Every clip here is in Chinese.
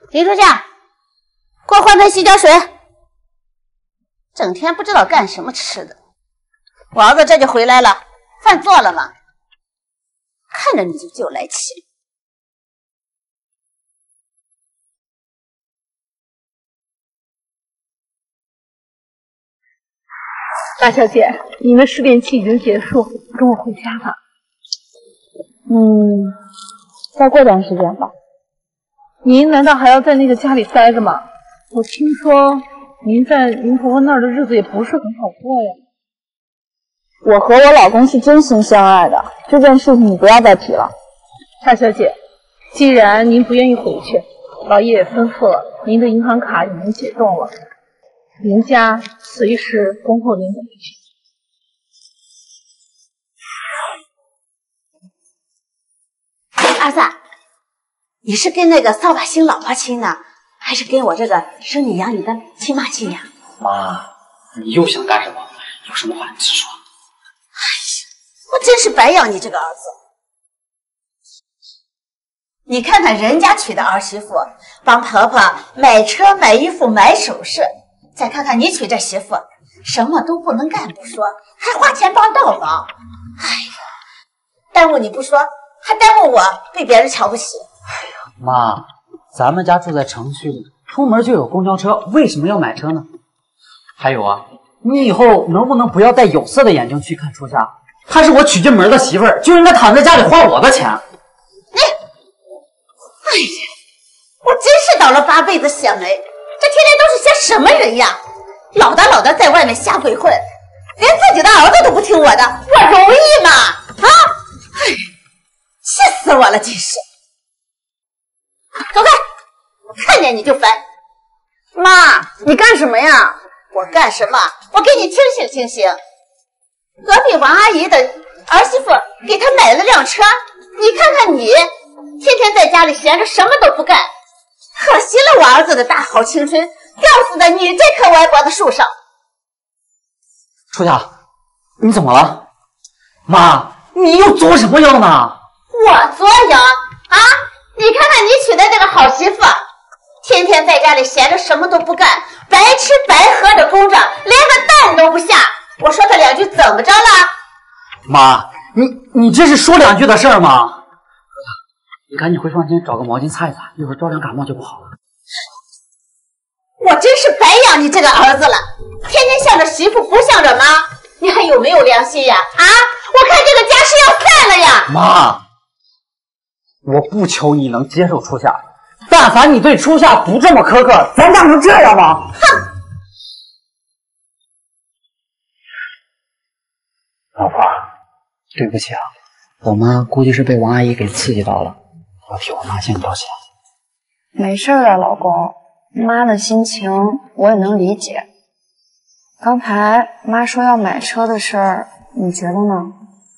林书记，给我换盆洗脚水。整天不知道干什么吃的。我儿子这就回来了，饭做了吗？看着你就来气。 大小姐，您的试电期已经结束，跟我回家吧。 再过段时间吧。 您难道还要在那个家里待着吗？我听说您在林婆婆那儿的日子也不是很好过呀。 我和我老公是真心相爱的，这件事情你不要再提了。 大小姐，既然您不愿意回去，老爷也吩咐了，您的银行卡已经解冻了，您家随时恭候您回去。 儿子，你是跟那个扫把星老婆亲呢，还是跟我这个生你养你的亲妈亲呀？ 妈，你又想干什么？有什么话你直说。 我真是白养你这个儿子。你看看人家娶的儿媳妇，帮婆婆买车、买衣服、买首饰，再看看你娶这媳妇，什么都不能干不说，还花钱帮倒忙。哎呀，耽误你不说，还耽误我被别人瞧不起。 妈，咱们家住在城区里，出门就有公交车，为什么要买车呢？还有啊，你以后能不能不要戴有色的眼镜去看初夏？她是我娶进门的媳妇儿，就应该躺在家里花我的钱。 哎呀，我真是倒了8辈子血霉，这天天都是些什么人呀？老的在外面瞎鬼混，连自己的儿子都不听我的，我容易吗？啊！哎，气死我了，真是！走开，我看见你就烦。妈，你干什么呀？我干什么？我给你清醒清醒。隔壁王阿姨的儿媳妇给她买了辆车，你看看你，天天在家里闲着什么都不干，可惜了我儿子的大好青春，吊死在你这棵歪脖子树上。 初夏，你怎么了？妈，你又作什么妖呢？ 我作妖啊？你看看你娶的这个好媳妇，天天在家里闲着什么都不干，白吃白喝的供着，连个蛋都不下。我说他2句怎么着了？ 妈，你这是说2句的事儿吗？你赶紧回房间找个毛巾擦一擦，一会儿着凉感冒就不好了。 我真是白养你这个儿子了，天天向着媳妇不向着妈，你还有没有良心呀？啊！我看这个家是要散了呀！ 妈，我不求你能接受初夏，但凡你对初夏不这么苛刻，咱家能这样吗？ 哼！ 老婆，对不起啊，我妈估计是被王阿姨给刺激到了，我替我妈向你道歉。 没事的，老公，妈的心情我也能理解。刚才妈说要买车的事儿，你觉得呢？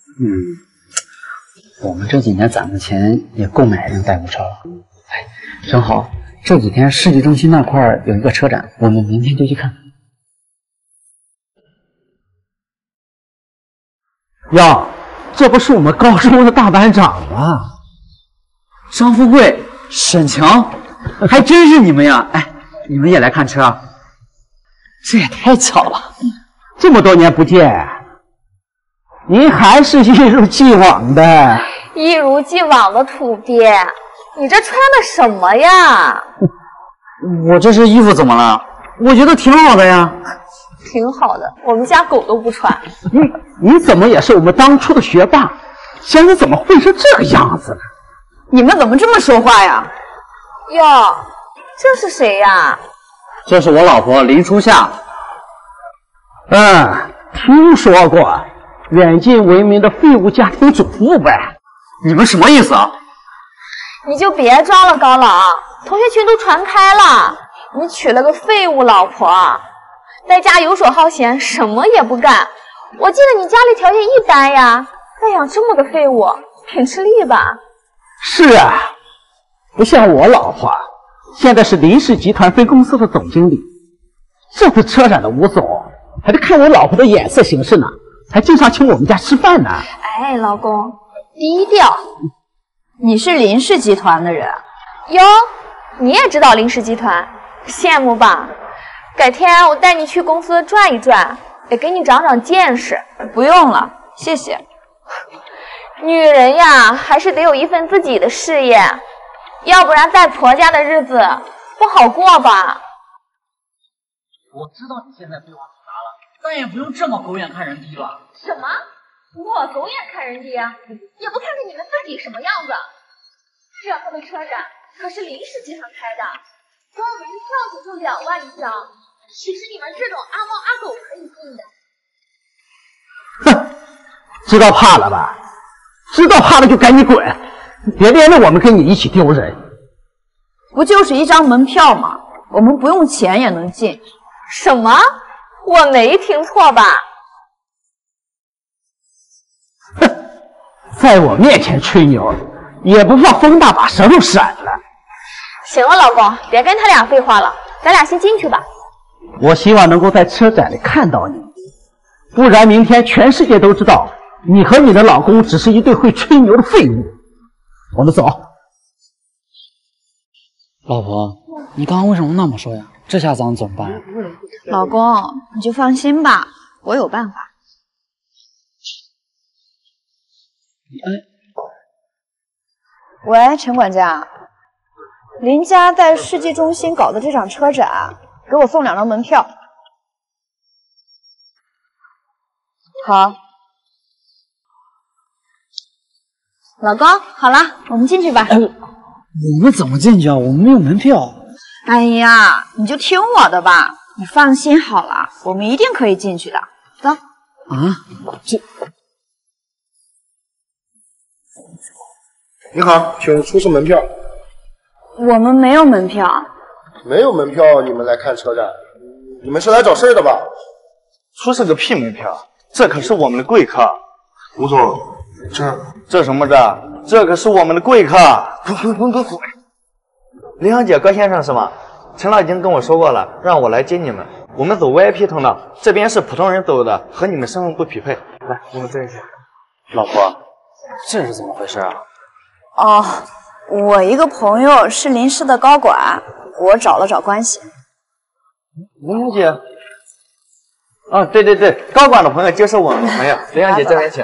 我们这几年攒的钱也够买一辆代步车了。哎，正好这几天世纪中心那块有一个车展，我们明天就去看。 哟，这不是我们高中的大班长吗？ 张富贵、沈强，还真是你们呀！哎，你们也来看车？ 这也太巧了，这么多年不见，您还是一如既往的。 一如既往的土鳖，你这穿的什么呀？ 我这身衣服怎么了？我觉得挺好的呀。 挺好的，我们家狗都不穿。 你怎么也是我们当初的学霸，现在怎么混成这个样子呢？ 你们怎么这么说话呀？哟，这是谁呀？ 这是我老婆林初夏。 听说过，远近闻名的废物家庭主妇呗。 你们什么意思啊？ 你就别装了，高老，同学群都传开了，你娶了个废物老婆，在家游手好闲，什么也不干。我记得你家里条件一般呀，再养这么个废物，挺吃力吧？ 是啊，不像我老婆，现在是林氏集团分公司的总经理。这次车展的吴总还得看我老婆的眼色行事呢，还经常请我们家吃饭呢。 哎，老公，低调。你是林氏集团的人哟？ 你也知道林氏集团，羡慕吧？改天我带你去公司转一转，也给你长长见识。 不用了，谢谢。 女人呀，还是得有一份自己的事业，要不然在婆家的日子不好过吧？ 我知道你现在对我复杂了，但也不用这么狗眼看人低了。 什么？我狗眼看人低啊？也不看看你们自己什么样子？这样的车展可是林氏集团开的，光门票钱就2万一张，岂是你们这种阿猫阿狗可以进的？ 哼，知道怕了吧？知道怕了就赶紧滚，别连着我们跟你一起丢人。 不就是一张门票吗？我们不用钱也能进。 什么？我没听错吧？ 哼，在我面前吹牛，也不怕风大把舌头闪了。 行了，老公，别跟他俩废话了，咱俩先进去吧。 我希望能够在车展里看到你，不然明天全世界都知道你和你的老公只是一对会吹牛的废物。我们走。 老婆，你刚刚为什么那么说呀？这下咱们怎么办呀？ 老公，你就放心吧，我有办法。喂，陈管家，林家在世纪中心搞的这场车展，给我送2张门票。好。老公，好了，我们进去吧。 我们怎么进去啊？我们没有门票。 哎呀，你就听我的吧，你放心好了，我们一定可以进去的。走。 啊？这…… 你好，请出示门票。 我们没有门票。 没有门票，你们来看车展？你们是来找事的吧？ 出示个屁门票，这可是我们的贵客。 吴总， 这什么这？这可是我们的贵客。滚！林小姐，高先生是吗？陈老已经跟我说过了，让我来接你们。我们走 VIP 通道，这边是普通人走的，和你们身份不匹配。来，我们这一下。 老婆，这是怎么回事啊？ 哦，我一个朋友是林氏的高管，我找了找关系。 林小姐，啊，对，高管的朋友就是我们的朋友。林小姐这边请。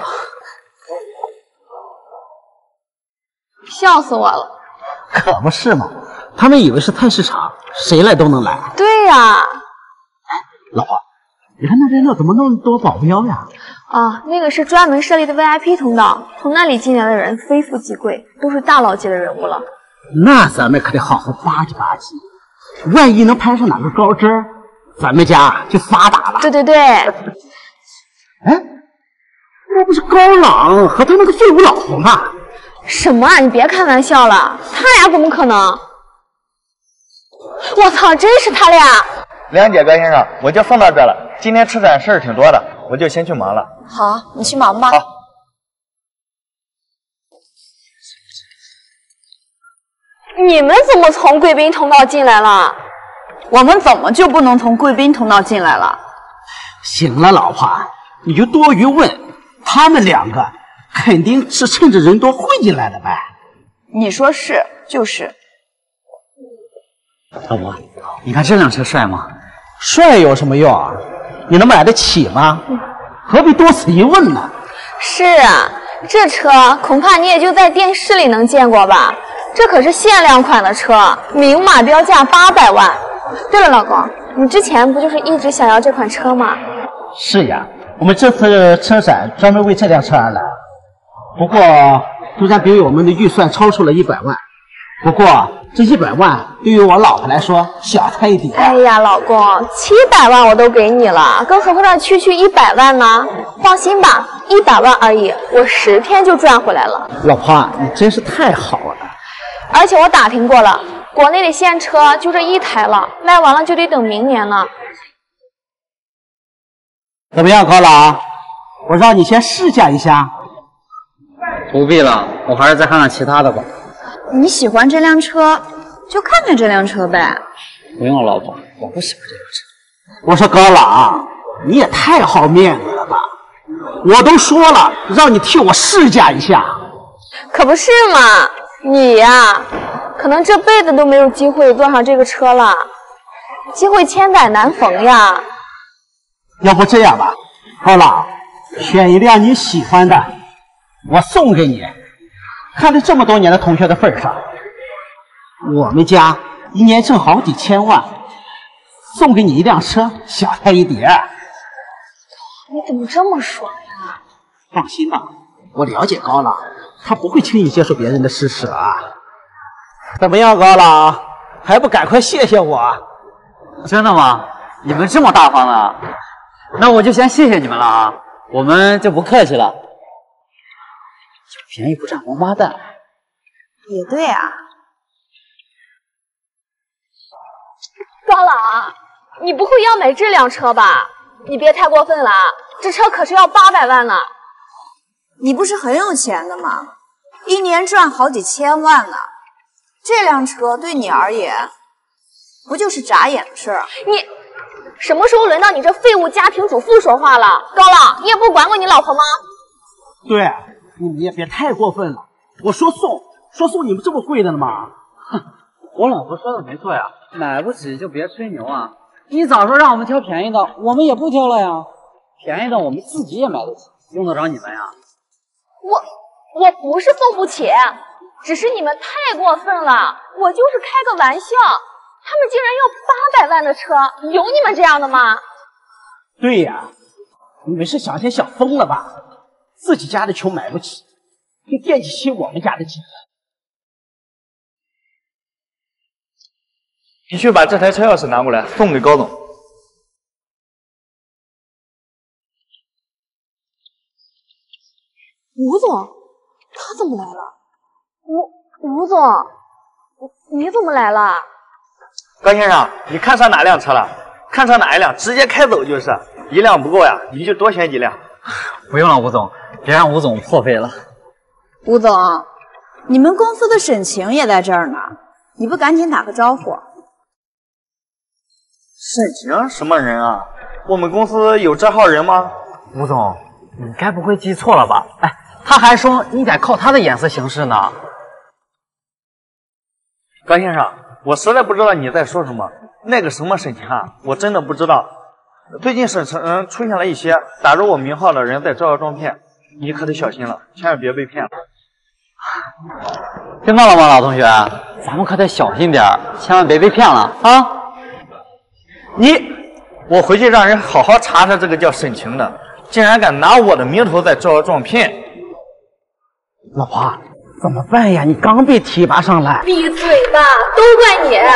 笑死我了！ 可不是嘛，他们以为是菜市场，谁来都能来。 对呀。 老婆，你看那边怎么那么多保镖呀？ 啊，那个是专门设立的 VIP 通道，从那里进来的人非富即贵，都是大佬级的人物了。 那咱们可得好好巴结巴结，万一能攀上哪个高枝儿，咱们家就发达了。 对。 哎，那不是高朗和他那个废物老婆吗？ 什么啊！你别开玩笑了，他俩怎么可能？我操，真是他俩！ 梁姐，高先生，我就送到这了。今天车展事儿挺多的，我就先去忙了。 好，你去忙吧。 好。 你们怎么从贵宾通道进来了？ 我们怎么就不能从贵宾通道进来了？ 行了，老婆，你就多余问，他们2个肯定是趁着人多混进来的呗。 你说是就是。 老婆，你看这辆车帅吗？ 帅有什么用啊？你能买得起吗？何必多此一问呢？ 是啊，这车恐怕你也就在电视里能见过吧？这可是限量款的车，明码标价800万。对了，老公，你之前不就是一直想要这款车吗？ 是呀，我们这次车展专门为这辆车而来。不过，虽然比我们的预算超出了100万，不过这100万对于我老婆来说小菜一碟。 哎呀，老公，700万我都给你了，更何况区100万呢？放心吧，100万而已，我10天就赚回来了。 老婆，你真是太好了。 而且我打听过了，国内的现车就这1台了，卖完了就得等明年了。 怎么样，高朗？我让你先试驾一下。 不必了，我还是再看看其他的吧。 你喜欢这辆车，就看看这辆车呗。 不用了，老婆，我不喜欢这辆车。 我说高朗，你也太好面子了吧！我都说了，让你替我试驾一下。 可不是嘛，你呀， 可能这辈子都没有机会坐上这个车了。机会千载难逢呀。 要不这样吧，高老，选一辆你喜欢的，我送给你。看在这么多年的同学的份上，我们家一年挣好几千万，送给你一辆车，小菜一碟。 你怎么这么说呀？ 放心吧，我了解高老，他不会轻易接受别人的施舍啊。怎么样，高老，还不赶快谢谢我？ 真的吗？你们这么大方呢？那我就先谢谢你们了啊，我们就不客气了。有便宜不占王八蛋。 也对啊。 高老，你不会要买这辆车吧？你别太过分了，这车可是要800万呢。 你不是很有钱的吗？一年赚好几千万呢。这辆车对你而言，不就是眨眼的事儿？ 你什么时候轮到你这废物家庭主妇说话了？高老，你也不管管你老婆吗？ 对，你也别太过分了。我说送你们这么贵的了吗？ 哼，我老婆说的没错呀，买不起就别吹牛啊。你早说让我们挑便宜的，我们也不挑了呀。便宜的我们自己也买得起，用得着你们呀？ 我不是送不起，只是你们太过分了。我就是开个玩笑，他们竟然要800万的车，有你们这样的吗？ 对呀，你们是想疯了吧？自己家的球买不起，就惦记起我们家的钱。 你去把这台车钥匙拿过来，送给高总。 吴总，他怎么来了？吴总，你怎么来了？ 高先生，你看上哪辆车了？看上哪一辆，直接开走就是。一辆不够呀，你就多选几辆。 不用了，吴总，别让吴总破费了。 吴总，你们公司的沈晴也在这儿呢，你不赶紧打个招呼？ 沈晴什么人啊？我们公司有这号人吗？ 吴总，你该不会记错了吧？哎，他还说你得靠他的眼色行事呢。 高先生，我实在不知道你在说什么。那个什么沈晴啊，我真的不知道。最近沈晴出现了一些打着我名号的人在招摇撞骗，你可得小心了，千万别被骗了。 听到了吗，老同学？咱们可得小心点，千万别被骗了啊！ 我回去让人好好查查这个叫沈晴的，竟然敢拿我的名头在招摇撞骗。 老婆，怎么办呀？你刚被提拔上来。 闭嘴吧，都怪你！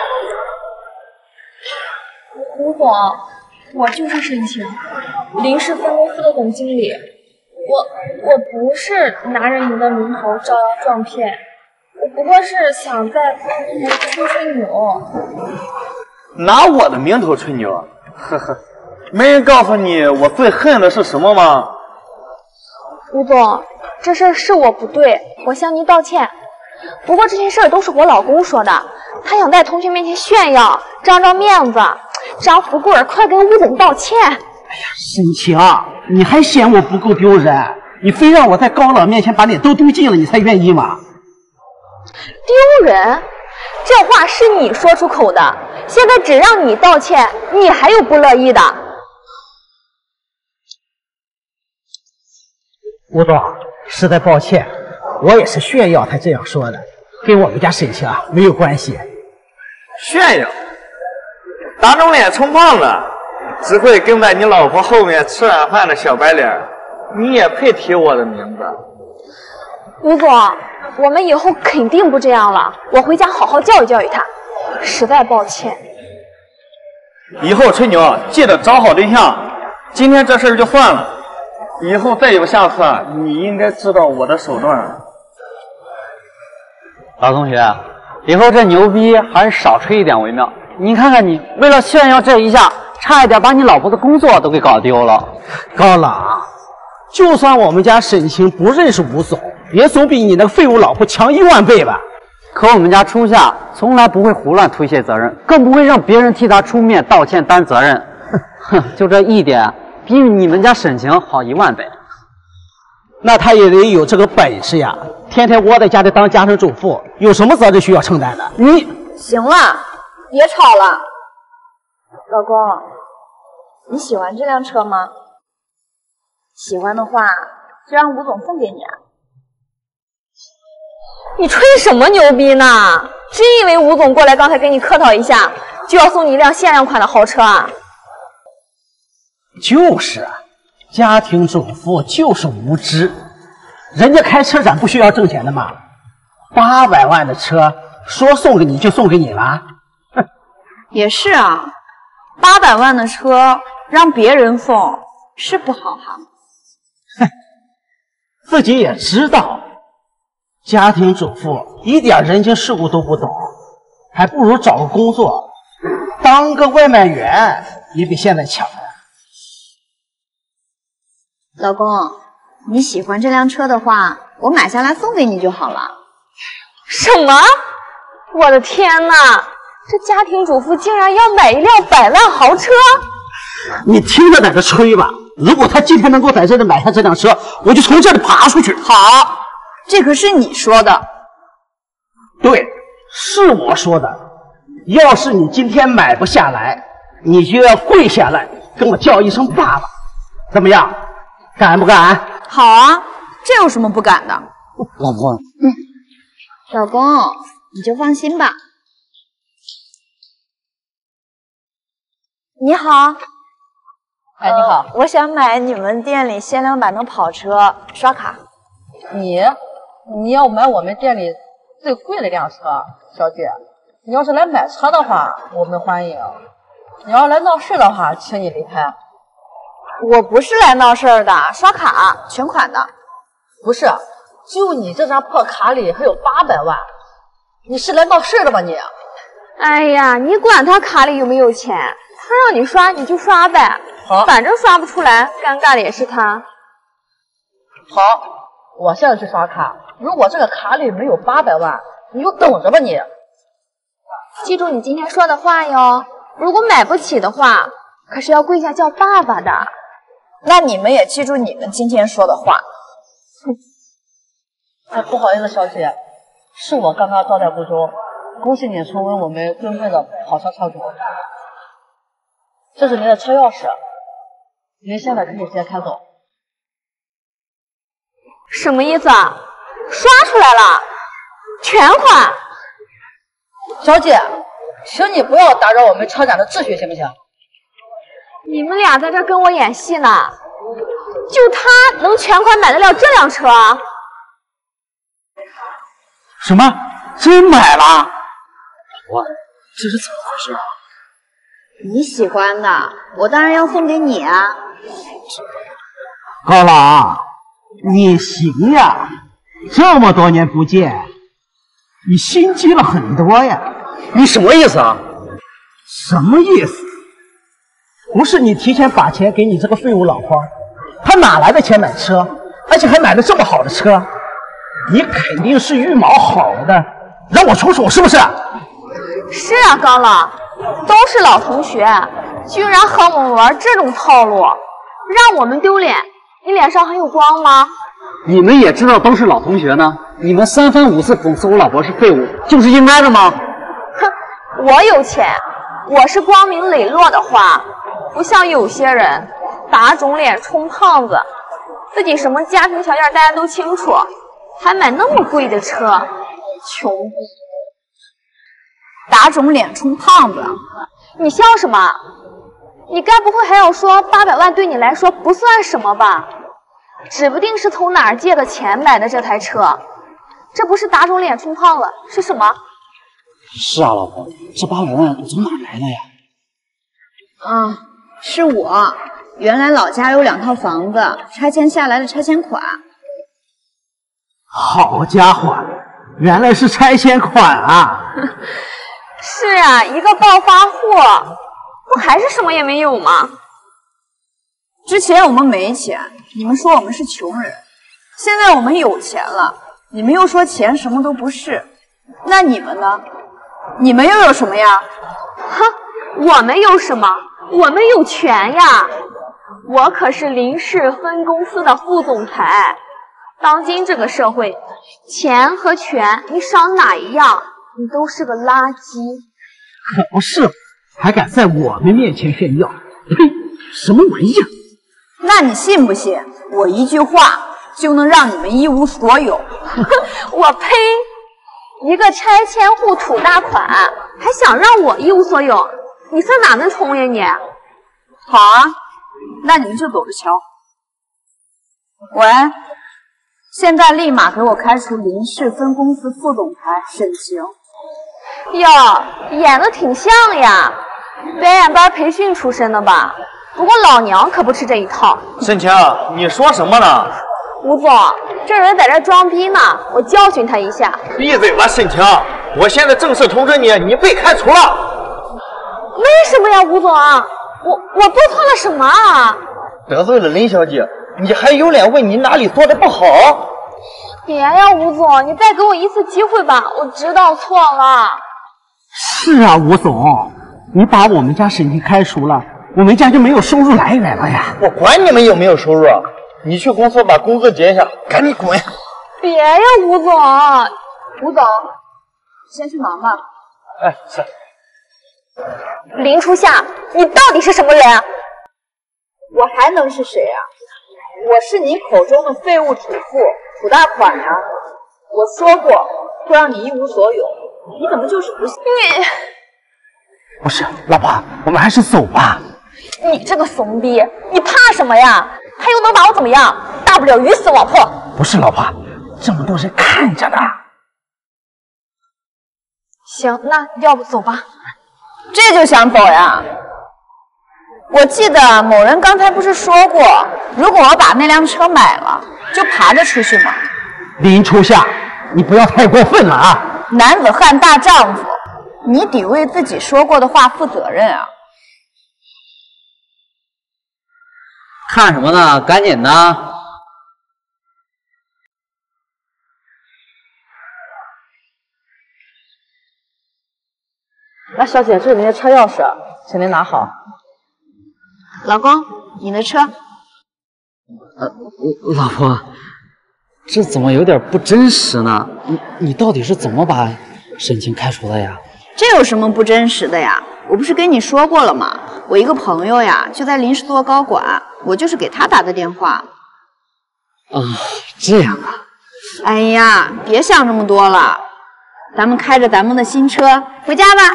吴总，我就是沈晴，林氏分公司的总经理。我不是拿着你的名头招摇撞骗，我不过是想在公司吹吹牛。 拿我的名头吹牛？呵呵，没人告诉你我最恨的是什么吗？ 吴总，这事儿是我不对，我向您道歉。不过这些事儿都是我老公说的，他想在同学面前炫耀，长长面子。张富贵，快跟吴总道歉！哎呀，沈晴，你还嫌我不够丢人？你非让我在高老面前把脸都丢尽了，你才愿意吗？ 丢人？这话是你说出口的，现在只让你道歉，你还有不乐意的？ 吴总，实在抱歉，我也是炫耀才这样说的，跟我们家沈晴没有关系。 炫耀？打肿脸充胖子，只会跟在你老婆后面吃晚饭的小白脸，你也配提我的名字？ 吴总，我们以后肯定不这样了，我回家好好教育教育他。实在抱歉。 以后吹牛记得找好对象，今天这事儿就算了，以后再有下次，你应该知道我的手段。 老同学，以后这牛逼还是少吹一点为妙。你看看你，为了炫耀这一下，差一点把你老婆的工作都给搞丢了。 高老，就算我们家沈晴不认识吴总，也总比你那个废物老婆强10000倍吧。 可我们家初夏从来不会胡乱推卸责任，更不会让别人替他出面道歉担责任。哼，就这一点，比你们家沈晴好10000倍。 那他也得有这个本事呀！天天窝在家里当家庭主妇，有什么责任需要承担的？你行了，别吵了。老公，你喜欢这辆车吗？喜欢的话，就让吴总送给你啊。 你吹什么牛逼呢？真以为吴总过来刚才给你客套一下，就要送你一辆限量款的豪车啊？ 就是啊，家庭主妇就是无知。人家开车展不需要挣钱的吗？800万的车，说送给你就送给你了？哼， 也是啊，800万的车让别人送是不好哈。 哼，自己也知道，家庭主妇一点人情世故都不懂，还不如找个工作，当个外卖员也比现在强呀。 老公，你喜欢这辆车的话，我买下来送给你就好了。 什么？我的天哪！这家庭主妇竟然要买一辆100万豪车？ 你听着在这吹吧！如果他今天能够在这里买下这辆车，我就从这里爬出去。 好，这可是你说的。 对，是我说的。要是你今天买不下来，你就要跪下来跟我叫一声爸爸，怎么样？敢不敢？ 好啊，这有什么不敢的？ 老婆， 老公，你就放心吧。你好。 哎，你好， 我想买你们店里限量版的跑车，刷卡。 你要买我们店里最贵的辆车，小姐。你要是来买车的话，我们欢迎；你要来闹事的话，请你离开。 我不是来闹事儿的，刷卡全款的。 不是，就你这张破卡里还有800万，你是来闹事的吧你？ 哎呀，你管他卡里有没有钱，他让你刷你就刷呗。 好， 反正刷不出来，尴尬的也是他。 好，我现在去刷卡。如果这个卡里没有800万，你就等着吧你。 记住你今天说的话哟，如果买不起的话，可是要跪下叫爸爸的。 那你们也记住你们今天说的话。 哎，不好意思，小姐，是我刚刚招待不周，恭喜你成为我们尊贵的跑车车主。这是您的车钥匙，您现在可以直接开走。 什么意思啊？刷出来了，全款。 小姐，请你不要打扰我们车展的秩序，行不行？ 你们俩在这跟我演戏呢，就他能全款买得了这辆车？ 什么？真买了？我这是怎么回事啊？ 你喜欢的，我当然要送给你啊。 高老，你行呀，这么多年不见，你心机了很多呀。 你什么意思啊？ 什么意思？不是你提前把钱给你这个废物老婆，她哪来的钱买车？而且还买了这么好的车，你肯定是预谋好的，让我出手是不是？ 是啊，高老，都是老同学，居然和我们玩这种套路，让我们丢脸，你脸上还有光吗？ 你们也知道都是老同学呢，你们3番5次讽刺我老婆是废物，就是应该的吗？ 哼，我有钱，我是光明磊落的话，不像有些人打肿脸充胖子，自己什么家庭条件大家都清楚，还买那么贵的车，穷逼！ 打肿脸充胖子， 你笑什么？你该不会还要说800万对你来说不算什么吧？指不定是从哪儿借的钱买的这台车，这不是打肿脸充胖子是什么？ 是啊，老婆，这800万从哪来的呀？ 是我原来老家有2套房子，拆迁下来的拆迁款。 好家伙，原来是拆迁款啊！ 是啊，一个暴发户，不还是什么也没有吗？ 之前我们没钱，你们说我们是穷人，现在我们有钱了，你们又说钱什么都不是，那你们呢？你们又有什么呀？ 哼，我们有什么？我们有权呀！我可是林氏分公司的副总裁， 当今这个社会，钱和权你少哪一样，你都是个垃圾。 可不是，还敢在我们面前炫耀？呸！什么玩意儿？ 那你信不信我一句话就能让你们一无所有？ 我呸！一个拆迁户土大款，还想让我一无所有？你是哪门虫呀你？ 好啊，那你们就走着瞧。喂，现在立马给我开除林氏分公司副总裁沈晴。 哟，演的挺像呀，表演班培训出身的吧？不过老娘可不吃这一套。 沈晴，你说什么呢？ 吴总，这人在这装逼呢，我教训他一下。 闭嘴吧，沈晴！我现在正式通知你，你被开除了。 为什么呀，吴总？我做错了什么啊？ 得罪了林小姐，你还有脸问你哪里做的不好？ 别呀，吴总，你再给我一次机会吧，我知道错了。 是啊，吴总，你把我们家沈晴开除了，我们家就没有收入来源了呀。 我管你们有没有收入，你去公司把工资结一下，赶紧滚！ 别呀，吴总。 吴总，先去忙吧。 哎，是。 林初夏，你到底是什么人？ 我还能是谁啊？我是你口中的废物主妇、土大款呀！我说过会让你一无所有，你怎么就是不信？ 不是，老婆，我们还是走吧。 你这个怂逼，你怕什么呀？他又能把我怎么样？大不了鱼死网破。 不是，老婆，这么多人看着呢。 行，那要不走吧。 这就想走呀？我记得某人刚才不是说过，如果我把那辆车买了，就爬着出去吗？ 林初夏，你不要太过分了啊！ 男子汉大丈夫，你得为自己说过的话负责任啊！ 看什么呢？赶紧的！ 来，小姐，这是您的车钥匙，请您拿好。 老公，你的车。 老婆，这怎么有点不真实呢？你到底是怎么把沈晴开除的呀？ 这有什么不真实的呀？我不是跟你说过了吗？我一个朋友呀，就在林氏做高管，我就是给他打的电话。 啊，这样啊。 哎呀，别想这么多了，咱们开着咱们的新车回家吧。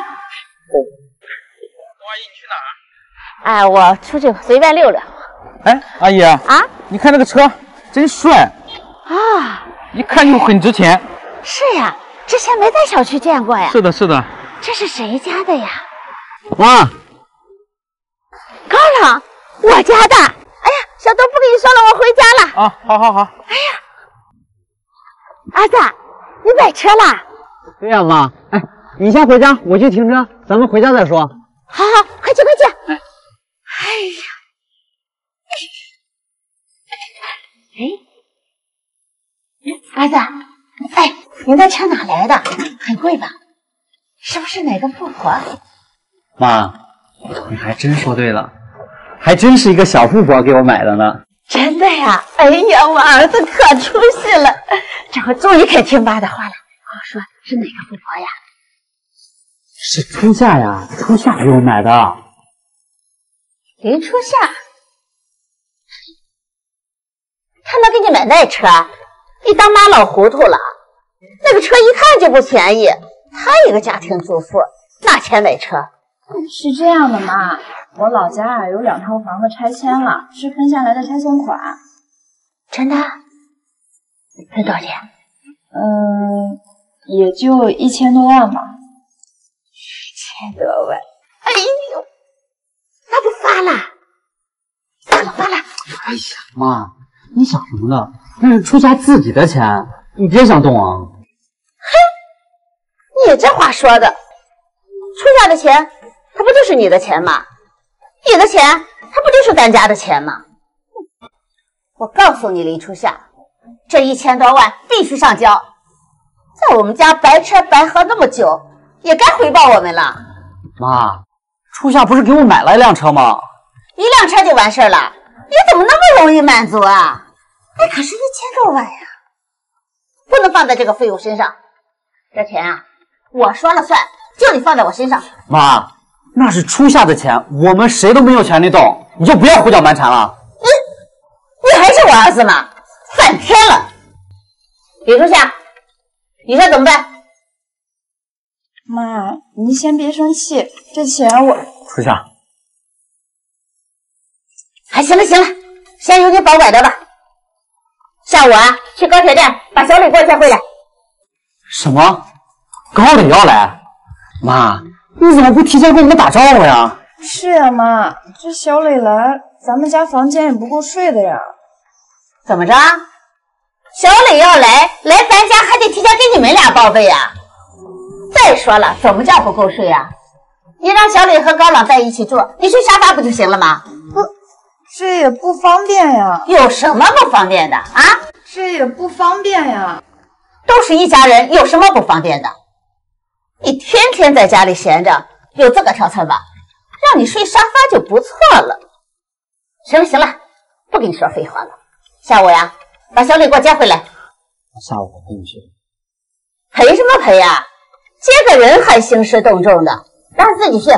阿姨，你去哪儿？哎，我出去随便溜溜。 哎，阿姨啊，你看这个车真帅啊， 一看就很值钱。 是呀，之前没在小区见过呀。 是的，是的。 这是谁家的呀？ 哇， 高冷，我家的。哎呀，小东不跟你说了，我回家了。 啊，好好好。 哎呀，儿子，你买车啦？ 对呀，妈。哎，你先回家，我去停车，咱们回家再说。 好好，快去快去。哎呀，儿子，哎，你那车哪来的？很贵吧？是不是哪个富婆？ 妈，你还真说对了，还真是一个小富婆给我买的呢。 真的呀？哎呀，我儿子可出息了，这回终于肯听爸的话了。我说是哪个富婆呀？ 是初夏呀，初夏给我买的。 林初夏，他能给你买那车？你当妈老糊涂了。那个车一看就不便宜，她一个家庭主妇，哪钱买车？ 是这样的妈，我老家有2套房子拆迁了，是分下来的拆迁款。 真的？分多少钱？ 也就1000多万吧。 1000多万？哎呦，那就发了，发了发了！ 哎呀，妈，你想什么呢？那是初夏自己的钱，你别想动啊！ 哼，你这话说的，初夏的钱，它不就是你的钱吗？你的钱，它不就是咱家的钱吗？我告诉你，林初夏，这1000多万必须上交，在我们家白吃白喝那么久，也该回报我们了。 妈，初夏不是给我买了一辆车吗？ 一辆车就完事了，你怎么那么容易满足啊？哎，可是1000多万呀！ 不能放在这个废物身上。这钱啊，我说了算，就得放在我身上。 妈，那是初夏的钱，我们谁都没有权利动，你就不要胡搅蛮缠了。 你还是我儿子吗？翻天了！李初夏，你说怎么办？ 妈，您先别生气，这钱我…… 初夏， 哎，行了行了，先由你保管着吧。下午啊，去高铁站把小李给我接回来。 什么？高磊要来？妈，你怎么不提前跟我们打招呼呀？ 是呀，妈，这小磊来，咱们家房间也不够睡的呀。 怎么着？小磊要来咱家还得提前给你们俩报备呀。再说了，怎么叫不够睡呀？你让小磊和高朗在一起住，你睡沙发不就行了吗？ 不，这也不方便呀。 有什么不方便的啊？ 这也不方便呀。 都是一家人，有什么不方便的？你天天在家里闲着，有这个挑刺吧？让你睡沙发就不错了。行了行了，不跟你说废话了。下午呀，把小李给我接回来。 下午我陪你去。 陪什么陪呀？接个人还兴师动众的，让他自己去。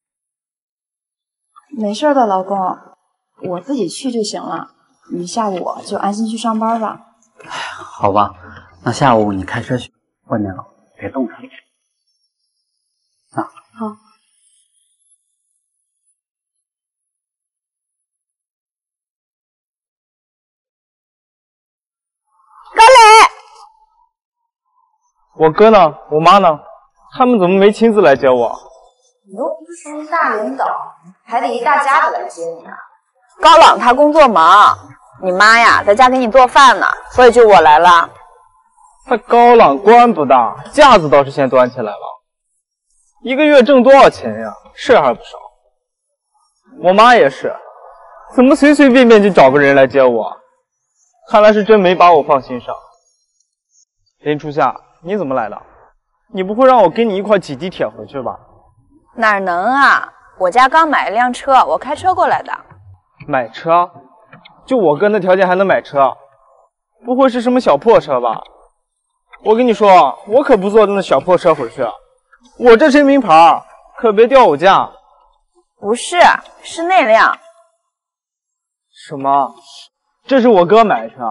没事的，老公，我自己去就行了。你下午就安心去上班吧。 好吧，那下午你开车去，外面冷，别冻着。啊， 好。 高磊， 我哥呢？我妈呢？他们怎么没亲自来接我？ 你又不是大领导，还得一大家子来接你啊。高朗他工作忙，你妈呀在家给你做饭呢，所以就我来了。 他高朗官不大，架子倒是先端起来了。一个月挣多少钱呀？是还不少。我妈也是，怎么随随便便就找个人来接我？看来是真没把我放心上。林初夏，你怎么来的？你不会让我跟你一块挤地铁回去吧？ 哪能啊！我家刚买了辆车，我开车过来的。 买车？就我哥那条件还能买车？不会是什么小破车吧？我跟你说，我可不坐那小破车回去。我这身名牌，可别掉我价。 不是，是那辆。 什么？这是我哥买的车？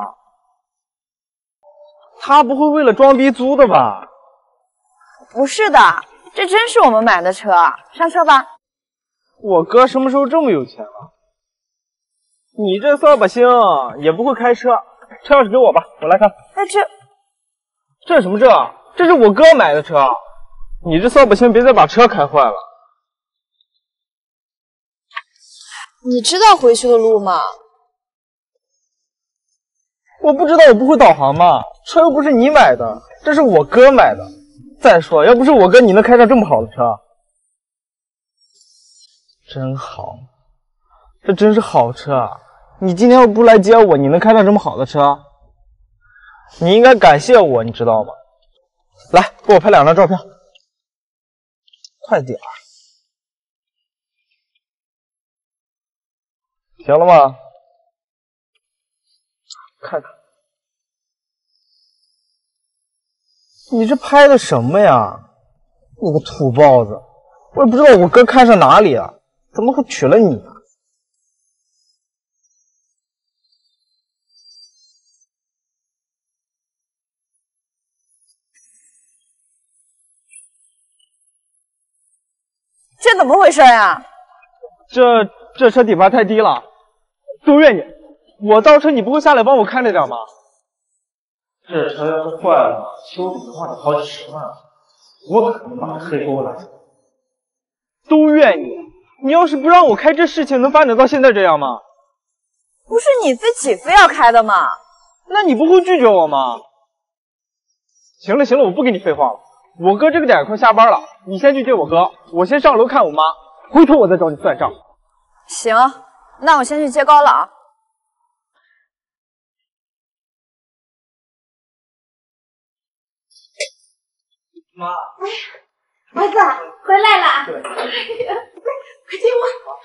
他不会为了装逼租的吧？ 不是的，这真是我们买的车。上车吧。 我哥什么时候这么有钱了？你这扫把星也不会开车，车钥匙给我吧，我来开。 哎， 这什么这？这是我哥买的车，你这扫把星别再把车开坏了。 你知道回去的路吗？ 我不知道，我不会导航吗？车又不是你买的，这是我哥买的。再说，要不是我哥，你能开上这么好的车？真好，这真是好车。你今天要不来接我，你能开上这么好的车？你应该感谢我，你知道吗？来，给我拍2张照片，快点儿。行了吗？看看，你这拍的什么呀？你个土包子！我也不知道我哥看上哪里了，怎么会娶了你啊？ 这怎么回事呀？ 这车底盘太低了，都怨你！我倒车你不会下来帮我看着点吗？这车要是坏了，修理的话得好几10万，我可能把它黑沟了。都怨你！你要是不让我开，这事情能发展到现在这样吗？ 不是你自己非要开的吗？ 那你不会拒绝我吗？行了行了，我不跟你废话了。我哥这个点快下班了，你先去接我哥，我先上楼看我妈，回头我再找你算账。 行，那我先去接高朗。 妈， 儿子回来了，对，哎呀，快接我！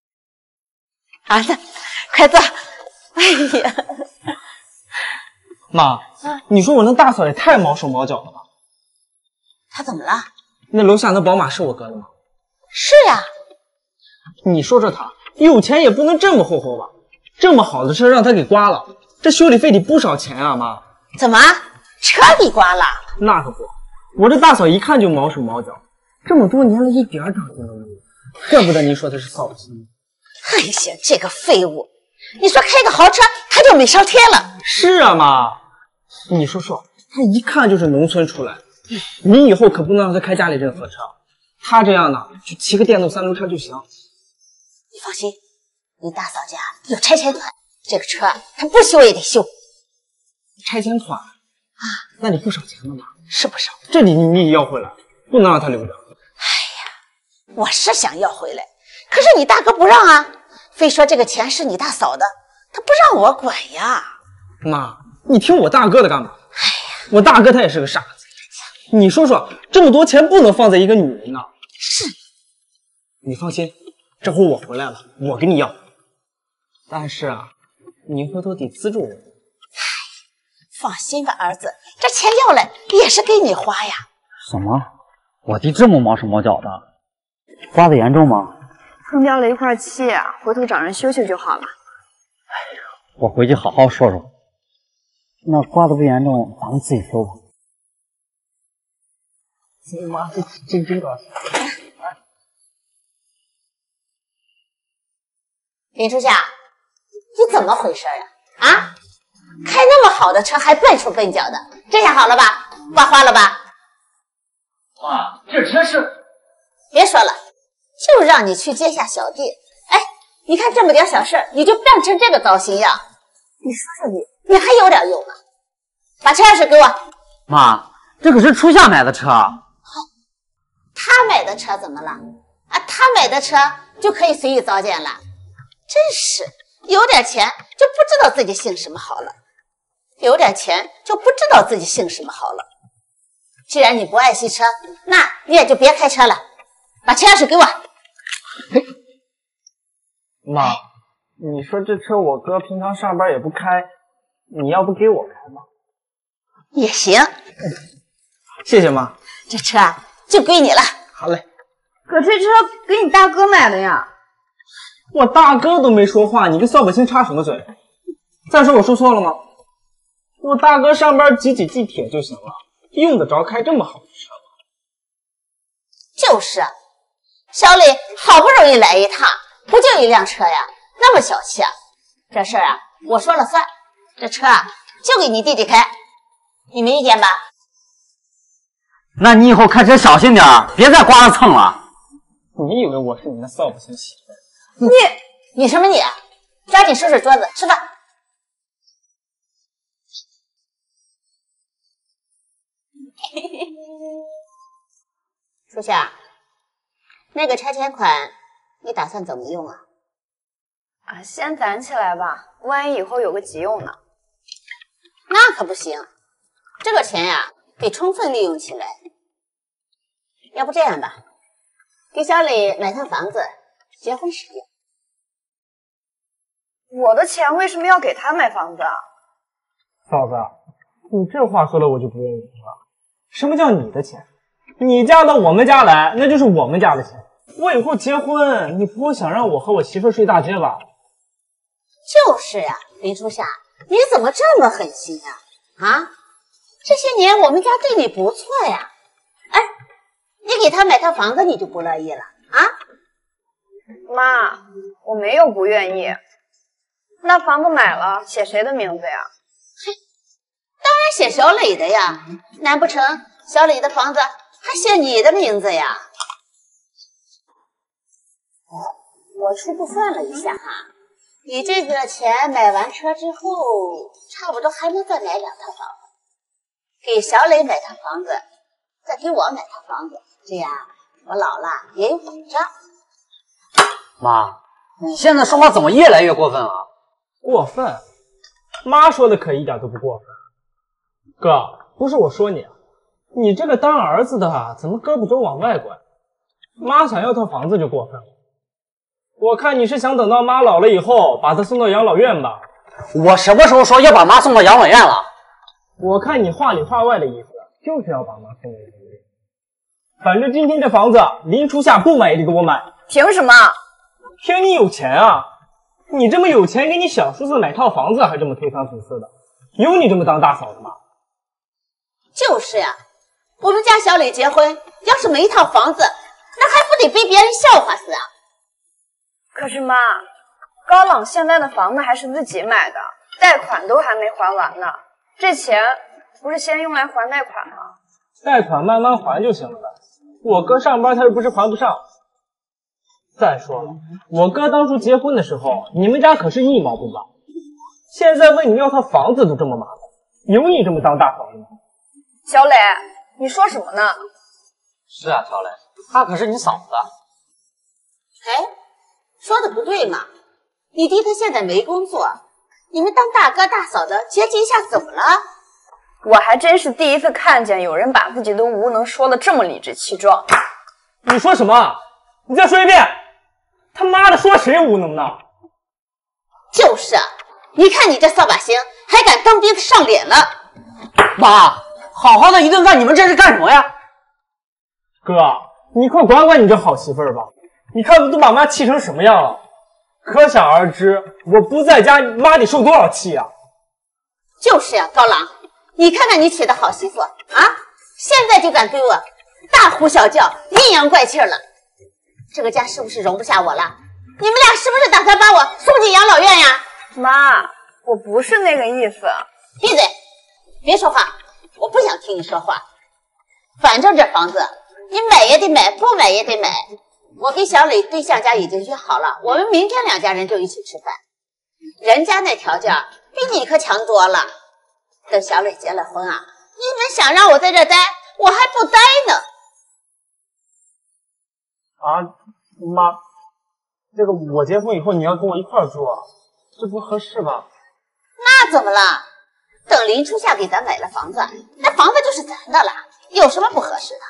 儿子，快坐。哎呀， 妈，你说我那大嫂也太毛手毛脚了吧？ 他怎么了？ 那楼下那宝马是我哥的吗？ 是呀。 你说说他有钱也不能这么霍霍吧？这么好的车让他给刮了，这修理费得不少钱啊，妈。 怎么车给刮了？ 那可不，我这大嫂一看就毛手毛脚，这么多年了一点长进都没有，怪不得您说她是扫把星。 哎呀，这个废物！你说开个豪车，他就美上天了。 是啊，妈，你说说，他一看就是农村出来，您以后可不能让他开家里任何车，他这样的就骑个电动3轮车就行。 你放心，你大嫂家有拆迁款，这个车他不修也得修。 拆迁款啊，那得不少钱呢嘛。 是不少， 这你要回来，不能让他留着。 哎呀，我是想要回来，可是你大哥不让啊，非说这个钱是你大嫂的，他不让我管呀。 妈，你听我大哥的干嘛？ 哎呀， 我大哥他也是个傻子。你说说，这么多钱不能放在一个女人那。 是。 你放心，这回我回来了，我给你要。但是啊，你回头得资助我。 放心吧，儿子，这钱要来也是给你花呀。 什么？我弟这么毛手毛脚的，刮得严重吗？ 碰掉了一块漆，回头找人修修就好了。 我回去好好说说。那刮得不严重，咱们自己修吧。 妈，这真高兴。 林初夏，你怎么回事呀？啊？开那么好的车还笨手笨脚的，这下好了吧？刮花了吧？ 妈，这车是…… 别说了，就让你去接下小弟。哎，你看这么点小事，你就办成这个糟心样。你说说你还有点用吗？把车钥匙给我。 妈，这可是初夏买的车。 他买的车怎么了？啊，他买的车就可以随意糟践了？真是有点钱就不知道自己姓什么好了。有点钱就不知道自己姓什么好了。既然你不爱惜车，那你也就别开车了。把车钥匙给我。 妈，你说这车我哥平常上班也不开，你要不给我开吗？ 也行。 谢谢妈。 这车就归你了。 好嘞。 可这车给你大哥买的呀。 我大哥都没说话，你跟扫把星插什么嘴？再说我说错了吗？我大哥上班挤地铁就行了，用得着开这么好的车吗？ 就是啊，小李好不容易来一趟，不就一辆车呀，那么小气啊？这事儿啊，我说了算，这车啊就给你弟弟开，你没意见吧？ 那你以后开车小心点，别再刮了蹭了。 你以为我是你那扫把星媳妇？ 你什么你？抓紧收拾桌子，吃饭。初夏，那个拆迁款你打算怎么用啊？ 先攒起来吧，万一以后有个急用呢。 那可不行，这个钱呀，得充分利用起来。要不这样吧，给小李买套房子，结婚使用。 我的钱为什么要给他买房子啊？ 嫂子，你这话说的我就不愿意听了。什么叫你的钱？你嫁到我们家来，那就是我们家的钱。我以后结婚，你不会想让我和我媳妇睡大街吧？ 就是呀，林初夏，你怎么这么狠心呀？啊，这些年我们家对你不错呀。哎，你给他买套房子，你就不乐意了啊？ 妈，我没有不愿意。那房子买了，写谁的名字呀？ 嘿，当然写小磊的呀，难不成小磊的房子还写你的名字呀？我初步算了一下哈，你这个钱买完车之后，差不多还能再买2套房子，给小磊买套房子，再给我买套房子，这样我老了也有保障。 妈，你现在说话怎么越来越过分了？ 过分？妈说的可一点都不过分。哥，不是我说你，你这个当儿子的怎么胳膊肘往外拐？妈想要套房子就过分了。我看你是想等到妈老了以后把她送到养老院吧？ 我什么时候说要把妈送到养老院了？ 我看你话里话外的意思，就是要把妈送给你。反正今天这房子林初夏不买也得给我买。 凭什么？ 凭你有钱啊！你这么有钱，给你小叔子买套房子还这么推三阻四的，有你这么当大嫂的吗？ 就是呀，我们家小磊结婚，要是没套房子，那还不得被别人笑话死啊？ 可是妈，高朗现在的房子还是自己买的，贷款都还没还完呢。这钱不是先用来还贷款吗？ 贷款慢慢还就行了呗。我哥上班他又不是还不上。再说了，我哥当初结婚的时候，你们家可是一毛不拔，现在问你要套房子都这么麻烦，有你这么当大嫂的吗？ 小磊，你说什么呢？ 是啊，乔磊，她可是你嫂子。 哎，说的不对嘛，你弟他现在没工作，你们当大哥大嫂的结集一下怎么了？ 我还真是第一次看见有人把自己的无能说得这么理直气壮。 你说什么？你再说一遍！他妈的，说谁无能呢？ 就是啊，你看你这扫把星，还敢当鼻子上脸了！ 妈，好好的一顿饭，你们这是干什么呀？ 哥，你快管管你这好媳妇儿吧！你看都把妈气成什么样了，可想而知，我不在家，妈得受多少气啊！ 就是呀，高朗，你看看你娶的好媳妇啊，现在就敢对我大呼小叫、阴阳怪气了，这个家是不是容不下我了？你们俩是不是打算把我送进养老院呀？ 妈，我不是那个意思。 闭嘴，别说话，我不想听你说话。反正这房子你买也得买，不买也得买。我跟小磊对象家已经约好了，我们明天两家人就一起吃饭。人家那条件比你可强多了。等小磊结了婚啊，你们想让我在这待，我还不待呢。 啊，妈，这个我结婚以后你要跟我一块儿住啊，这不合适吧？ 那怎么了？等林初夏给咱买了房子，那房子就是咱的了，有什么不合适的？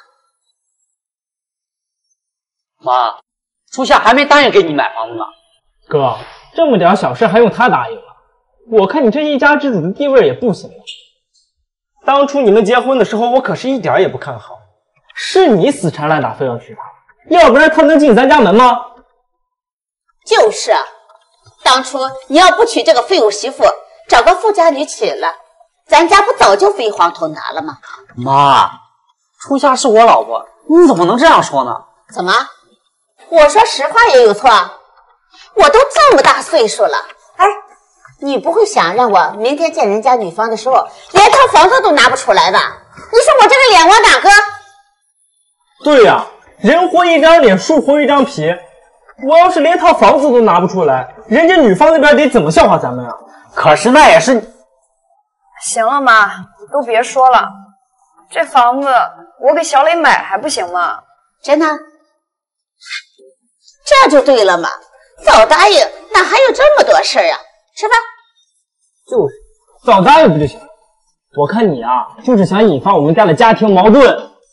妈，初夏还没答应给你买房子呢。 哥，这么点小事还用他答应啊？我看你这一家之主的地位也不行了。当初你们结婚的时候，我可是一点也不看好，是你死缠烂打非要娶她，要不然她能进咱家门吗？ 就是啊，当初你要不娶这个废物媳妇，找个富家女娶了，咱家不早就飞黄腾达了吗？ 妈，初夏是我老婆，你怎么能这样说呢？ 怎么？我说实话也有错？我都这么大岁数了，哎，你不会想让我明天见人家女方的时候，连套房子都拿不出来吧？你说我这个脸往哪搁？ 对呀，人活一张脸，树活一张皮。我要是连套房子都拿不出来，人家女方那边得怎么笑话咱们啊？ 可是那也是…… 行了妈，都别说了，这房子我给小磊买还不行吗？ 真的？这就对了嘛，早答应哪还有这么多事儿啊？吃饭。 就是早答应不就行了？我看你啊，就是想引发我们家的家庭矛盾。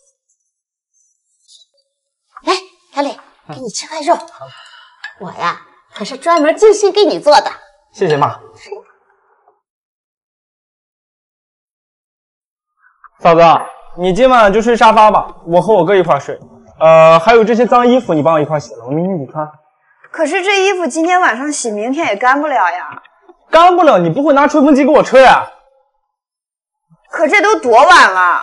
来，小磊，给你吃块肉。我呀，可是专门精心给你做的。 谢谢妈。嫂子，你今晚就睡沙发吧，我和我哥一块睡。还有这些脏衣服，你帮我一块洗了，我明天得穿。 可是这衣服今天晚上洗，明天也干不了呀。 干不了，你不会拿吹风机给我吹啊？ 可这都多晚了。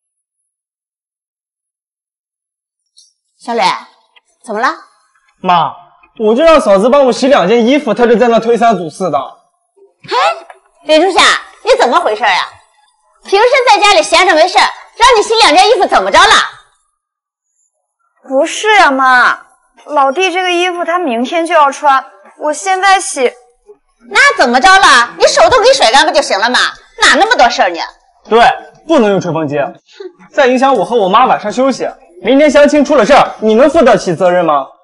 小磊，怎么了？ 妈，我就让嫂子帮我洗2件衣服，她就在那推三阻四的。 哎，李初夏，你怎么回事呀？平时在家里闲着没事，让你洗2件衣服怎么着了？ 不是呀，妈，老弟这个衣服他明天就要穿，我现在洗， 那怎么着了？你手都给甩干不就行了吗？哪那么多事儿呢？ 对，不能用吹风机，再影响我和我妈晚上休息。明天相亲出了事儿，你能负得起责任吗？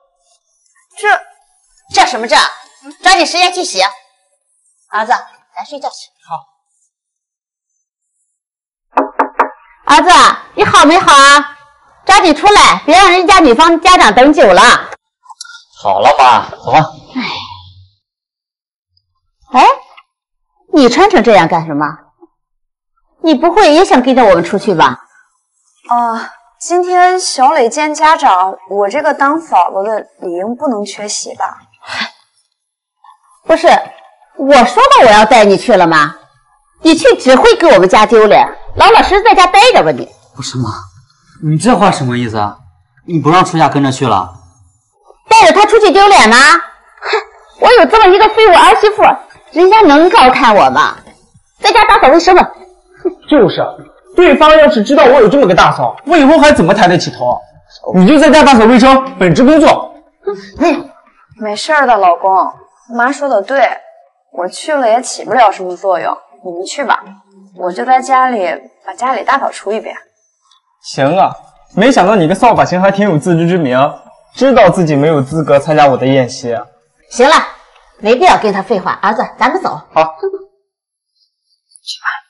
这什么这？抓紧时间去洗。儿子，咱睡觉去。好。儿子，你好没好啊？抓紧出来，别让人家女方家长等久了。 好了，妈，走吧。 哎，你穿成这样干什么？ 你不会也想跟着我们出去吧？ 今天小磊见家长，我这个当嫂子的理应不能缺席吧？ 不是，我说过我要带你去了吗？你去只会给我们家丢脸，老老实实在家待着吧你。 不是妈，你这话什么意思啊？你不让初夏跟着去了？ 带着她出去丢脸吗？哼，我有这么一个废物儿媳妇，人家能高看我吗？在家打扫卫生吧。 就是，对方要是知道我有这么个大嫂，我以后还怎么抬得起头？你就在家打扫卫生，本职工作。 没事的，老公，妈说的对，我去了也起不了什么作用，你们去吧，我就在家里把家里大扫除一遍。 行啊，没想到你个扫把星还挺有自知之明，知道自己没有资格参加我的宴席。 行了，没必要跟他废话，儿子，咱们走。 好， 去吧。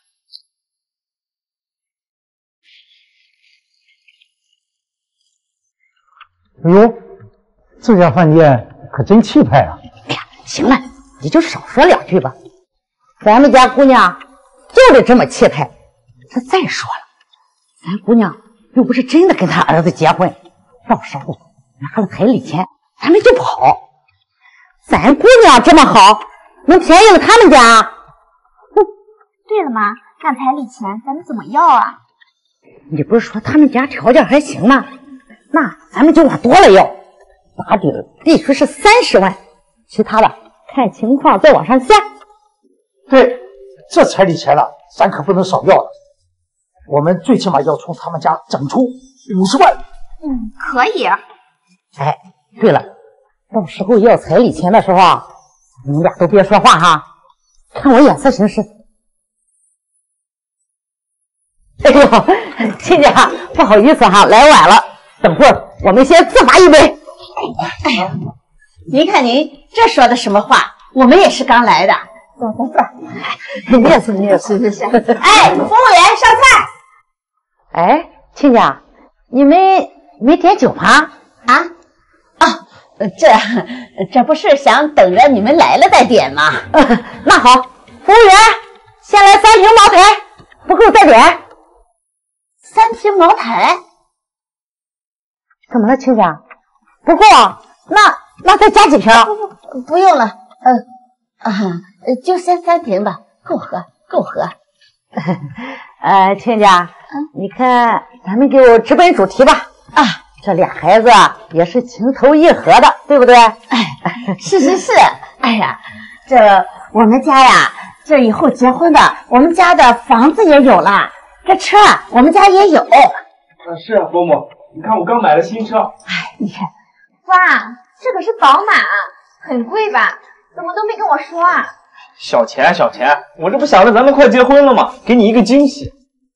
哎呦，这家饭店可真气派啊！ 哎呀，行了，你就少说2句吧。咱们家姑娘就得这么气派。再说了，咱姑娘又不是真的跟她儿子结婚，到时候拿了彩礼钱，咱们就跑。咱姑娘这么好，能便宜了他们家？ 对了妈，那彩礼钱咱们怎么要啊？ 你不是说他们家条件还行吗？那咱们就往多了要，打底必须是30万，其他的看情况再往上加。 对，这彩礼钱了，咱可不能少要了。我们最起码要从他们家整出50万。 可以。 哎，对了，到时候要彩礼钱的时候啊，你们俩都别说话哈，看我眼色行事。哎呦，亲家，不好意思哈，来晚了。等会儿我们先自罚一杯。哎呀，您看您这说的什么话？我们也是刚来的。坐。你也是，你也是。哎，服务员上菜。哎，亲家，你们没点酒吗？这不是想等着你们来了再点吗？那好，服务员，先来3瓶茅台，不够再点。3瓶茅台。怎么了，亲家？不够啊？那再加几瓶？不用了，就先3瓶吧，够喝。亲家，你看咱们就直奔主题吧。这俩孩子也是情投意合的，对不对？是。哎呀，这我们家呀，这以后结婚的，我们家的房子也有了，这车我们家也有。 是啊，伯母。你看我刚买了新车， 你看， 哇，这可是宝马，很贵吧？怎么都没跟我说啊？ 小钱，我这不想着咱们快结婚了吗？给你一个惊喜。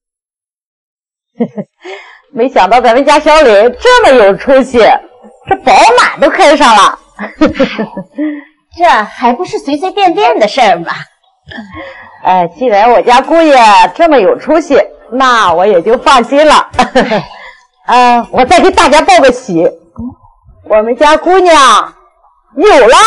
没想到咱们家小磊这么有出息，这宝马都开上了。这还不是随随便便的事儿吗？既然我家姑爷这么有出息，那我也就放心了。我再给大家报个喜，我们家姑娘有了。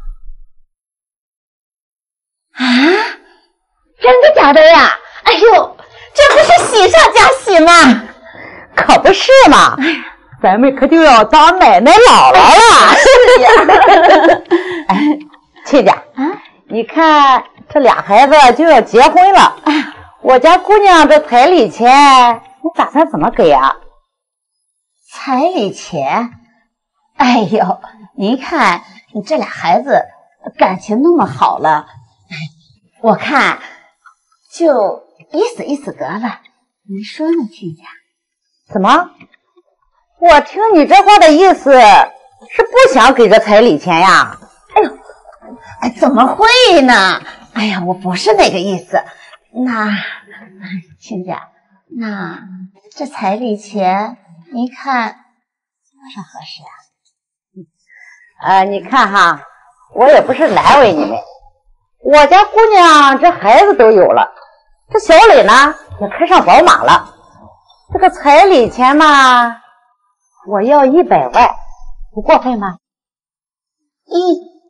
真的假的呀？哎呦，这不是喜上加喜吗？可不是嘛，咱们可就要当奶奶姥姥了。是呀。亲家，你看这俩孩子就要结婚了，我家姑娘这彩礼钱你打算怎么给啊？彩礼钱？哎呦，您看你这俩孩子感情那么好了，我看就意思意思得了，您说呢，亲家？怎么？我听你这话的意思是不想给这彩礼钱呀？哎呦，怎么会呢？哎呀，我不是那个意思。那亲家，那这彩礼钱您看多少合适啊？你看哈，我也不是难为你们，我家姑娘这孩子都有了，这小磊呢也开上宝马了。这个彩礼钱嘛，我要100万，不过分吗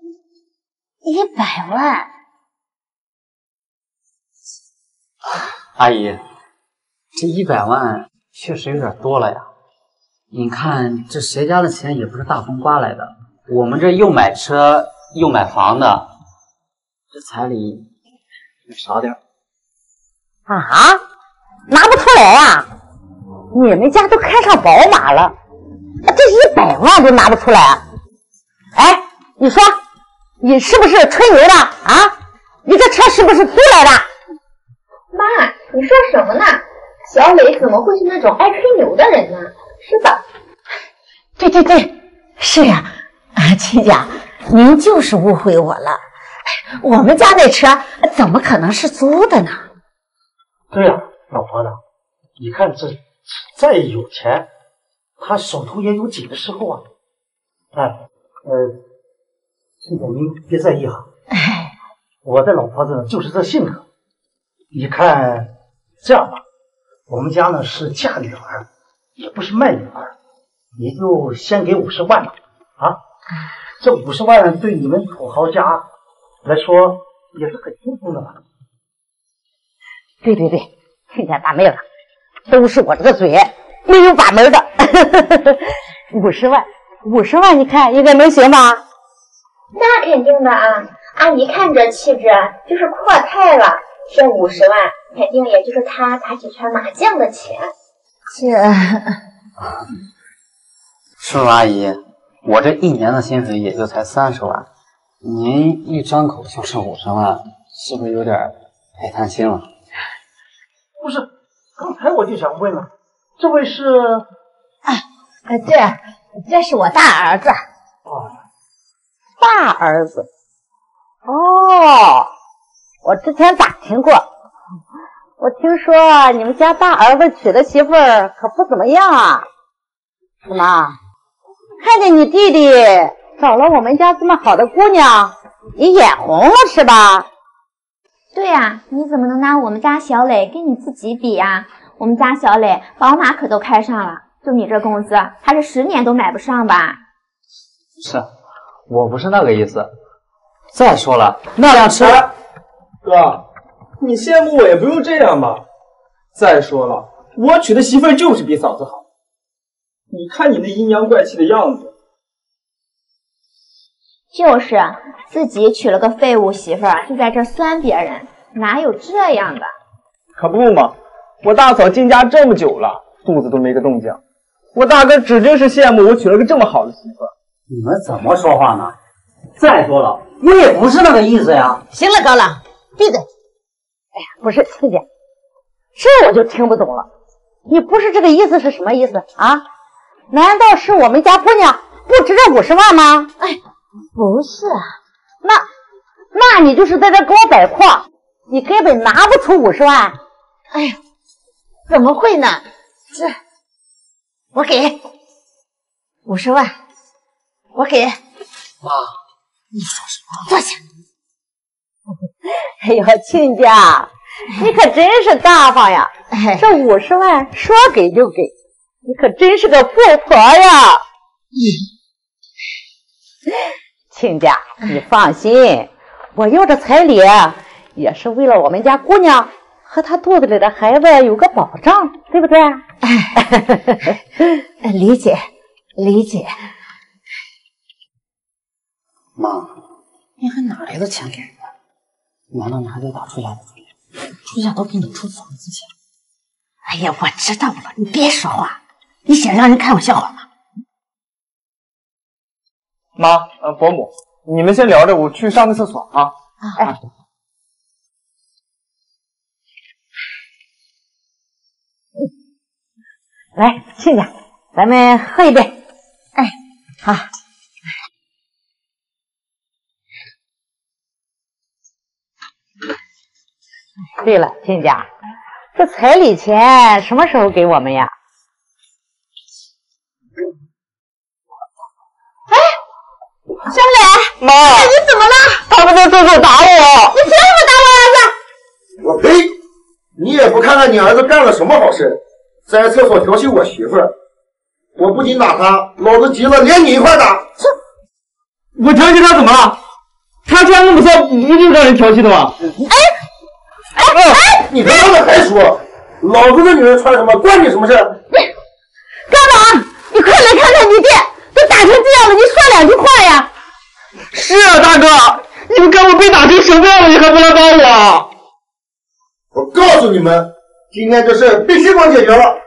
？100万？ 阿姨，这100万确实有点多了呀。你看这谁家的钱也不是大风刮来的，我们这又买车又买房的，这彩礼少点啊？拿不出来啊？你们家都开上宝马了，这100万都拿不出来？哎，你说你是不是吹牛的啊？你这车是不是租来的？ 妈，你说什么呢？小磊怎么会是那种爱吹牛的人呢？是吧？ 对，是呀。亲家，您就是误会我了。我们家那车怎么可能是租的呢？ 对呀，老婆子，你看这再有钱，他手头也有紧的时候啊。亲家您别在意哈。我的老婆子就是这性格。你看，这样吧，我们家呢是嫁女儿，也不是卖女儿，你就先给50万吧。这50万对你们土豪家来说也是很轻松的吧？ 对，亲家大妹子，都是我这个嘴没有把门的。50万，你看应该能行吧？ 那肯定的啊！阿姨看着气质就是阔太了，这50万肯定也就是他打几圈麻将的钱。 是吗，阿姨？我这1年的薪水也就才30万，您一张口就是50万，是不是有点太贪心了？ 不是，刚才我就想问了，这位是？ 这是我大儿子。大儿子？哦，我之前打听过，我听说你们家大儿子娶的媳妇儿可不怎么样啊。怎么？看见你弟弟找了我们家这么好的姑娘，你眼红了是吧？ 对呀，你怎么能拿我们家小磊跟你自己比呀？我们家小磊宝马可都开上了，就你这工资，还是10年都买不上吧？ 是，我不是那个意思。再说了，那辆车， 哥，你羡慕我也不用这样吧。再说了，我娶的媳妇儿就是比嫂子好。你看你那阴阳怪气的样子， 就是自己娶了个废物媳妇儿，就在这酸别人，哪有这样的？ 可不嘛，我大嫂进家这么久了，肚子都没个动静。我大哥指定是羡慕我娶了个这么好的媳妇儿。 你们怎么说话呢？再说了，我也不是那个意思呀。 行了，高朗，闭嘴。哎呀，不是亲家，这我就听不懂了。你不是这个意思是什么意思啊？难道是我们家姑娘不值这50万吗？哎，不是啊，那你就是在这给我摆阔，你根本拿不出50万。哎呀，怎么会呢？这我给50万，我给。 妈，你说什么？ 坐下。哎呦，亲家，你可真是大方呀！这50万说给就给。你可真是个富婆呀！亲家，你放心，我要这彩礼也是为了我们家姑娘和她肚子里的孩子有个保障，对不对？理解。 妈，你还哪来的钱给人家？难道你还得打出价的主意？出价都给你出房子钱。 哎呀，我知道了，你别说话。你想让人看我笑话吗？ 妈，伯母，你们先聊着，我去上个厕所啊。 来，亲家，咱们喝一杯。好。对了，亲家，这彩礼钱什么时候给我们呀？小磊， 妈， 你怎么了？ 他们在动手打我！ 你凭什么打我儿子？ 我呸！你也不看看你儿子干了什么好事，在厕所调戏我媳妇儿，我不仅打他，老子急了连你一块打。 我调戏他怎么了？他穿那么骚，不就是让人调戏的吗？ 哎， 你他妈的还说，老子的女人穿什么关你什么事？ 高老，你快来看看你爹，都打成这样了，你说2句话呀！ 是啊，大哥，你们看我被打成什么样了，你还不来帮我？ 我告诉你们，今天这事必须光解决了。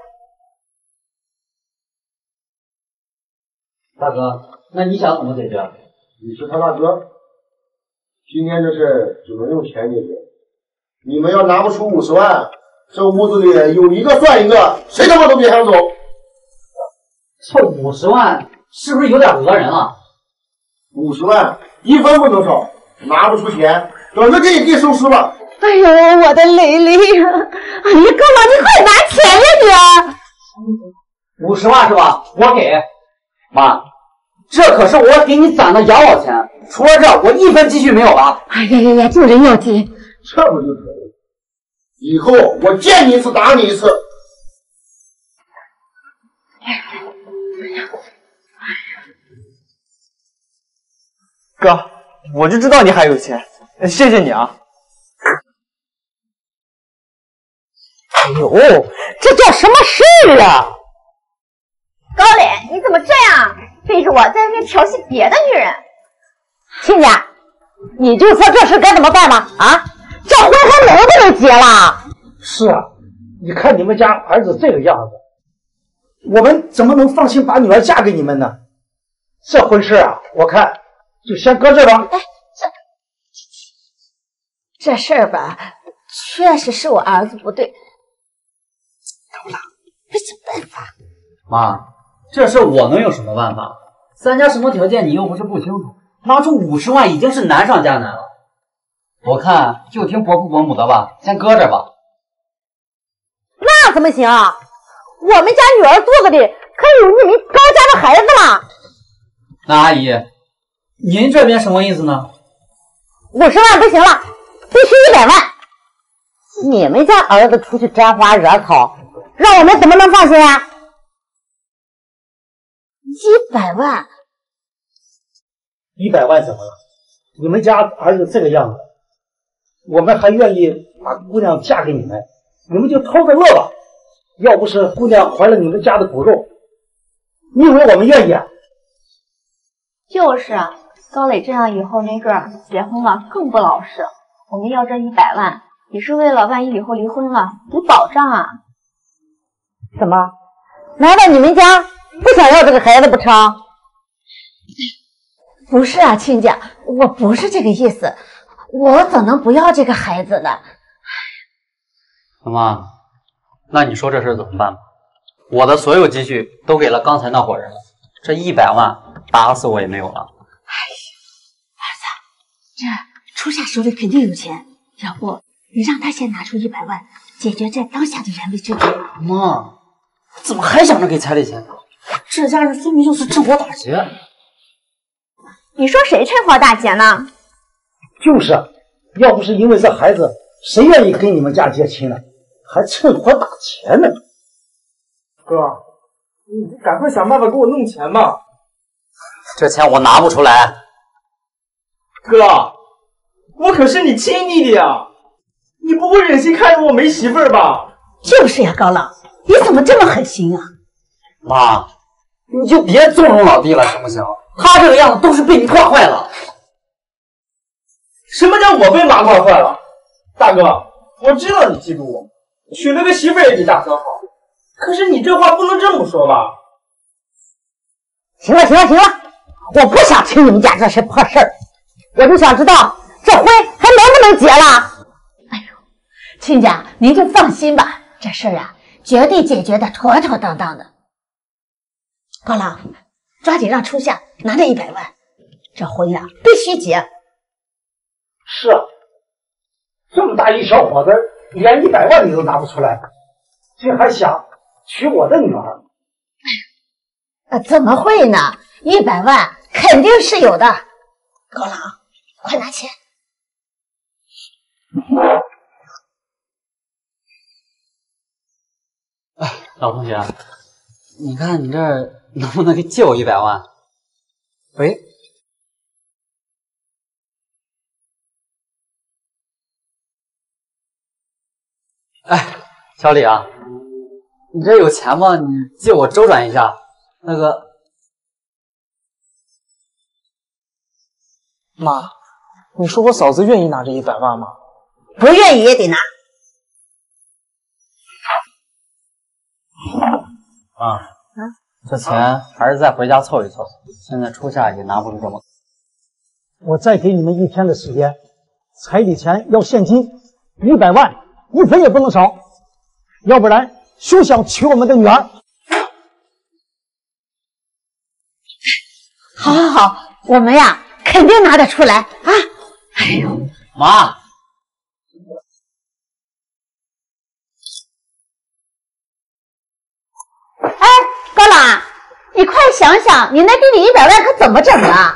大哥，那你想怎么解决？ 你是他大哥，今天这事只能用钱解决。你们要拿不出50万，这屋子里有一个算一个，谁他妈都别想走。 这50万是不是有点讹人了 ？50万1分不能少，拿不出钱，等着给你弟收尸吧。 哎呦，我的蕾蕾呀！哎呀，高老，你快拿钱呀你 ！50万是吧？我给。妈，这可是我给你攒的养老钱，除了这，我1分积蓄没有了。 哎呀呀呀，救人要紧， 这不就可以？以后我见你一次打你一次。 哥，我就知道你还有钱，谢谢你啊。 哎呦，这叫什么事啊？ 高磊，你怎么这样，背着我在外面调戏别的女人？ 亲家，你就说这事该怎么办吧？啊，这婚还能不能结了？ 是啊，你看你们家儿子这个样子，我们怎么能放心把女儿嫁给你们呢？这婚事啊，我看就先搁这吧。 哎，这事儿吧，确实是我儿子不对。高老，没什么办法。 妈，这事我能有什么办法？咱家什么条件你又不是不清楚，拿出50万已经是难上加难了。我看就听伯父伯母的吧，先搁着吧。 那怎么行？我们家女儿肚子里可有你们高家的孩子了。 那阿姨，您这边什么意思呢 ？50万不行了，必须100万。你们家儿子出去沾花惹草，让我们怎么能放心啊？100万 ？100万怎么了？你们家儿子这个样子，我们还愿意把姑娘嫁给你们，你们就偷着乐吧。要不是姑娘怀了你们家的骨肉，你以为我们愿意啊？ 就是啊，高磊这样以后没准结婚了更不老实。我们要这100万，也是为了万一以后离婚了有保障啊。 怎么？难道你们家不想要这个孩子不成？不是啊，亲家，我不是这个意思，我怎能不要这个孩子呢？ 妈，那你说这事怎么办吧？我的所有积蓄都给了刚才那伙人了，这100万打死我也没有了。 哎呀，儿子，这初夏手里肯定有钱，要不你让他先拿出100万，解决这当下的燃眉之急。 妈，怎么还想着给彩礼钱？这家人分明就是趁火打劫。 你说谁趁火打劫呢？ 就是，要不是因为这孩子，谁愿意跟你们家结亲呢？还趁火打劫呢？ 哥，你赶快想办法给我弄钱吧。 这钱我拿不出来。 哥，我可是你亲弟弟啊！你不会忍心看着我没媳妇儿吧？ 就是呀，高老，你怎么这么狠心啊？ 妈，你就别纵容老弟了，行不行？他这个样子都是被你惯坏了。 什么叫我被妈惯坏了？大哥，我知道你嫉妒我，娶了个媳妇也比大哥好，可是你这话不能这么说吧？ 行了，我不想听你们家这些破事儿，我就想知道这婚还能不能结了。哎呦，亲家您就放心吧，这事儿啊绝对解决的妥妥当当的。高老，抓紧让初夏拿这100万，这婚呀必须结。 是啊，这么大一小伙子，连100万你都拿不出来，竟还想娶我的女儿？ 怎么会呢？100万肯定是有的。高老，快拿钱！ 哎，老同学，你看你这能不能给借我100万？喂。 哎，小李啊，你这有钱吗？你借我周转一下。那个， 妈，你说我嫂子愿意拿这100万吗？ 不愿意也得拿。 啊，这钱还是再回家凑一凑，现在初夏也拿不出这么。 我再给你们1天的时间，彩礼钱要现金100万，1分也不能少，要不然休想娶我们的女儿。 好好好，我们呀肯定拿得出来啊！哎呦， 妈， 哎，高朗，你快想想，你那弟弟100万可怎么整啊？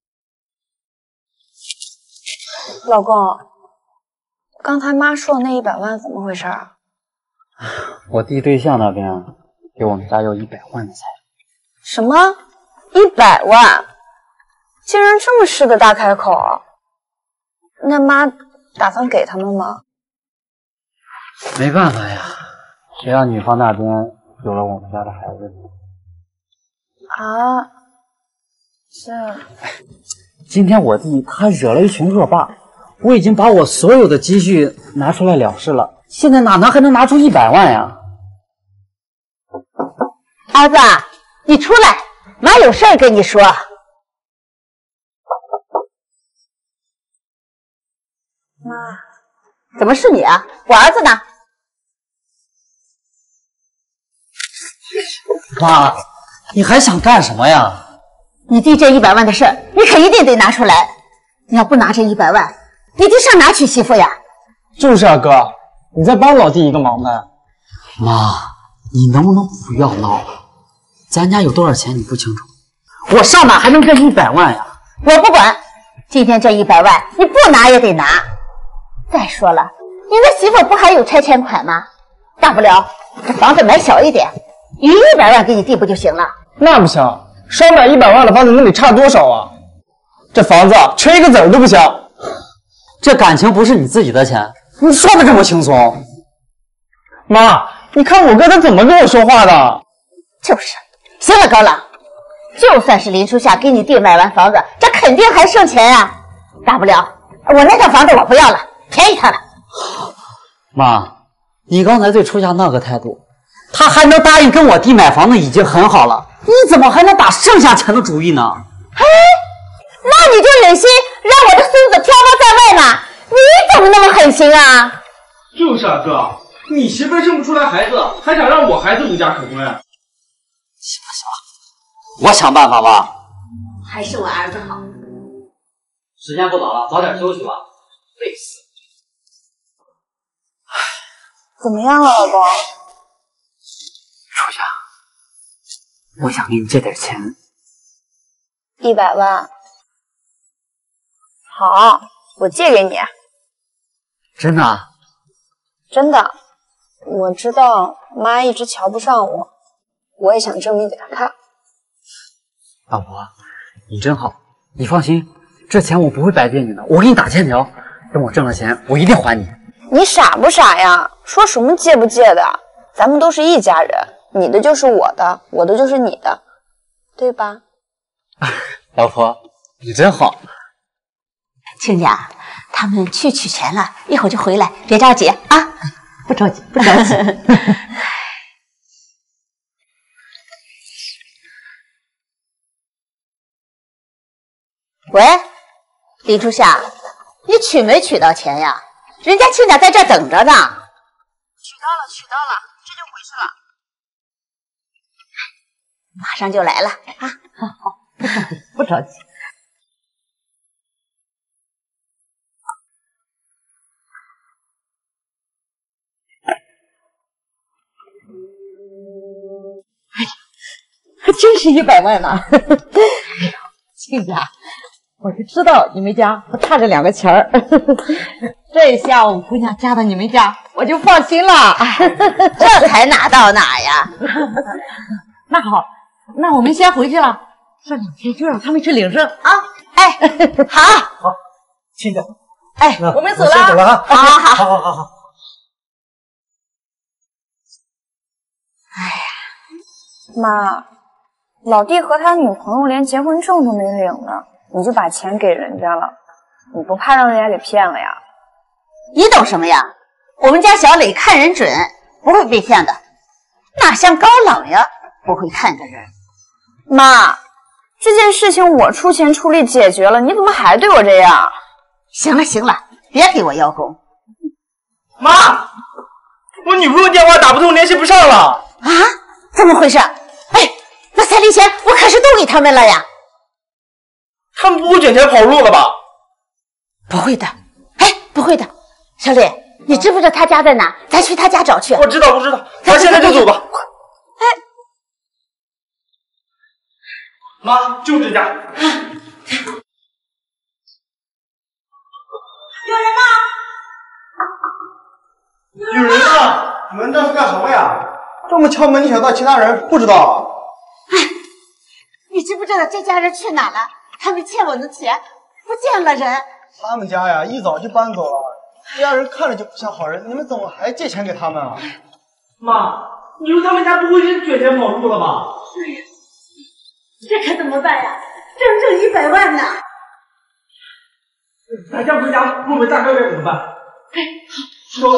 老公，刚才妈说的那100万怎么回事啊？ 我弟对象那边给我们家要100万的彩礼。 什么？100万？竟然这么狮子大开口！那妈打算给他们吗？ 没办法呀，谁让女方那边有了我们家的孩子呢？ 啊，这…… 今天我弟他惹了一群恶霸，我已经把我所有的积蓄拿出来了事了，现在哪能还能拿出100万呀？ 儿子，你出来，妈有事儿跟你说。妈，怎么是你啊？我儿子呢？ 妈，你还想干什么呀？ 你弟这100万的事儿，你可一定得拿出来。你要不拿这100万，你弟上哪娶媳妇呀？ 就是啊，哥，你再帮老弟一个忙呗。 妈，你能不能不要闹了？咱家有多少钱你不清楚？我上哪还能挣100万呀？ 我不管，今天这100万你不拿也得拿。再说了，你那媳妇不还有拆迁款吗？大不了这房子买小一点，余100万给你弟不就行了？ 那不行，少买100万的房子那得差多少啊？这房子缺一个子儿都不行。 这感情不是你自己的钱，你说的这么轻松？ 妈，你看我哥他怎么跟我说话的？ 就是。行了，高朗，就算是林初夏给你弟买完房子，这肯定还剩钱呀。大不了我那套房子我不要了，便宜他了。 妈，你刚才对初夏那个态度，他还能答应跟我弟买房子已经很好了，你怎么还能打剩下钱的主意呢？ 嘿，那你就忍心让我的孙子漂泊在外吗？你怎么那么狠心啊？ 就是啊，哥，你媳妇生不出来孩子，还想让我孩子无家可归？ 行了行了，我想办法吧。 还是我儿子好。 时间不早了，早点休息吧，累死了。 怎么样了，老公？ 初夏，我想给你借点钱。 100万。好，我借给你。 真的啊？ 真的。我知道妈一直瞧不上我，我也想证明给她看。 老婆，你真好，你放心，这钱我不会白借你的，我给你打欠条，等我挣了钱，我一定还你。 你傻不傻呀？说什么借不借的？咱们都是一家人，你的就是我的，我的就是你的，对吧？ 老婆，你真好。 亲家，他们去取钱了，一会儿就回来，别着急啊。不着急，不着急。喂，林初夏，你取没取到钱呀？人家亲家在这儿等着呢。取到了，取到了，这就回去了。马上就来了啊！好好，不着急，不着急。哎呀，还真是100万呢！哎呦，亲家，我就知道你们家不差这2个钱儿。这下我姑娘嫁到你们家，我就放心了。这才哪到哪呀？那好，那我们先回去了，这2天就让他们去领证啊！哎，好， 好，亲家， 哎，我们走了， 先走了啊！ 好好好， 好好好好。 哎呀，妈，老弟和他女朋友连结婚证都没领呢，你就把钱给人家了，你不怕让人家给骗了呀？ 你懂什么呀？我们家小磊看人准，不会被骗的，哪像高冷呀，不会看个人。 妈，这件事情我出钱出力解决了，你怎么还对我这样？ 行了行了，别给我邀功。 妈，我女朋友电话打不通，联系不上了。 啊？怎么回事？哎，那彩礼钱我可是都给他们了呀。 他们不会卷钱跑路了吧？ 不会的，哎，不会的。小磊，你知不知道他家在哪？咱去他家找去。 我知道，咱现在就走吧。 哎， 妈，就这家。 有人吗？ 有人呢？你们这是干什么呀？这么敲门，你想到其他人不知道？ 哎，你知不知道这家人去哪了？他们欠我的钱不见了人。 他们家呀，一早就搬走了。这家人看着就不像好人，你们怎么还借钱给他们啊？ 妈，你说他们家不会是卷钱跑路了吧？ 是呀，这可怎么办呀？整整100万呢！ 咱家回家问问大哥该怎么办？ 哎， 好。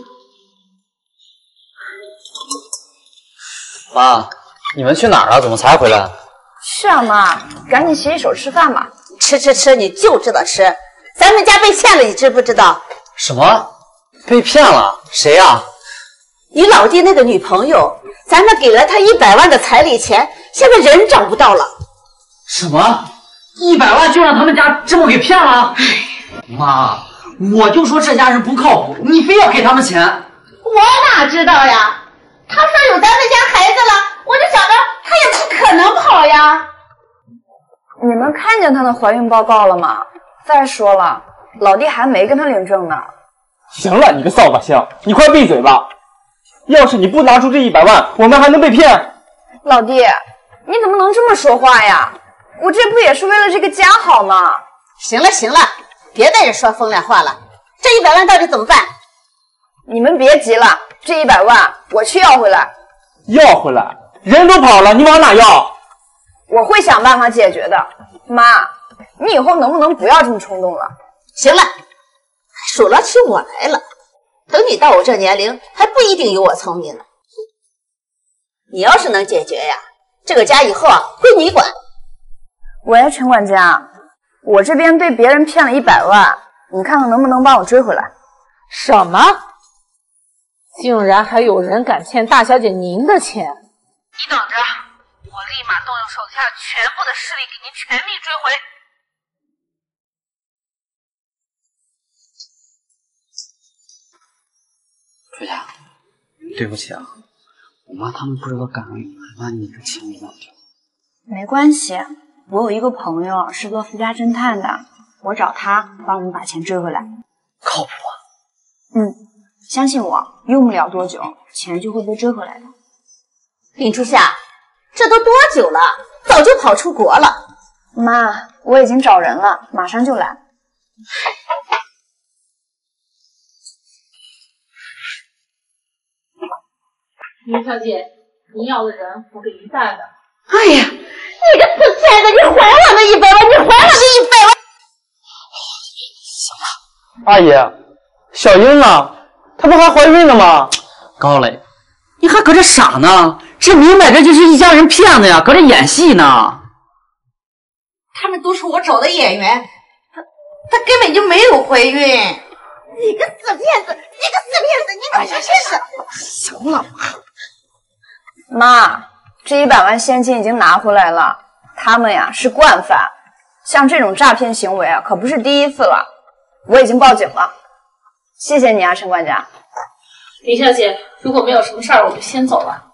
妈，你们去哪儿了？怎么才回来？ 是啊，妈，赶紧洗洗手吃饭吧。 吃，你就知道吃。咱们家被骗了，你知不知道？ 什么？被骗了？谁呀？ 你老弟那个女朋友，咱们给了她100万的彩礼钱，现在人找不到了。 什么？100万就让他们家这么给骗了？妈，我就说这家人不靠谱，你非要给他们钱。 我哪知道呀？他说有咱们家孩子了，我就想着他也不可能跑呀。 你们看见她的怀孕报告了吗？再说了，老弟还没跟她领证呢。 行了，你个扫把星，你快闭嘴吧！要是你不拿出这100万，我们还能被骗？ 老弟，你怎么能这么说话呀？我这不也是为了这个家好吗？ 行了，别在这说风凉话了。这100万到底怎么办？ 你们别急了，这100万我去要回来。 要回来？人都跑了，你往哪要？ 我会想办法解决的。妈，你以后能不能不要这么冲动了？ 行了，数落起我来了。等你到我这年龄，还不一定有我聪明呢。你要是能解决呀，这个家以后啊归你管。 喂，陈管家，我这边被别人骗了100万，你看看能不能帮我追回来？ 什么？竟然还有人敢骗大小姐您的钱？你等着，我立马动用手下全部的势力给您全力追回。 春夏，对不起啊，我妈他们不知道感恩，还把你的钱给忘掉。 没关系，我有一个朋友是做私家侦探的，我找他帮我们把钱追回来。 靠谱啊？ 相信我，用不了多久，钱就会被追回来的。 林初夏，这都多久了？早就跑出国了。 妈，我已经找人了，马上就来。 林小姐，您要的人我给您带的。 哎呀，你个死骗子，你还我那100万，你还我那100万！ 行了， 阿姨，小英呢？她不还怀孕了吗？ 高磊，你还搁这傻呢？这明摆着就是一家人骗子呀，搁这演戏呢。 他们都是我找的演员，她根本就没有怀孕。你个死骗子，你个真是！ 行了， 妈，这100万现金已经拿回来了，他们呀是惯犯，像这种诈骗行为啊可不是第一次了，我已经报警了。谢谢你啊，陈管家。 林小姐，如果没有什么事儿，我就先走了。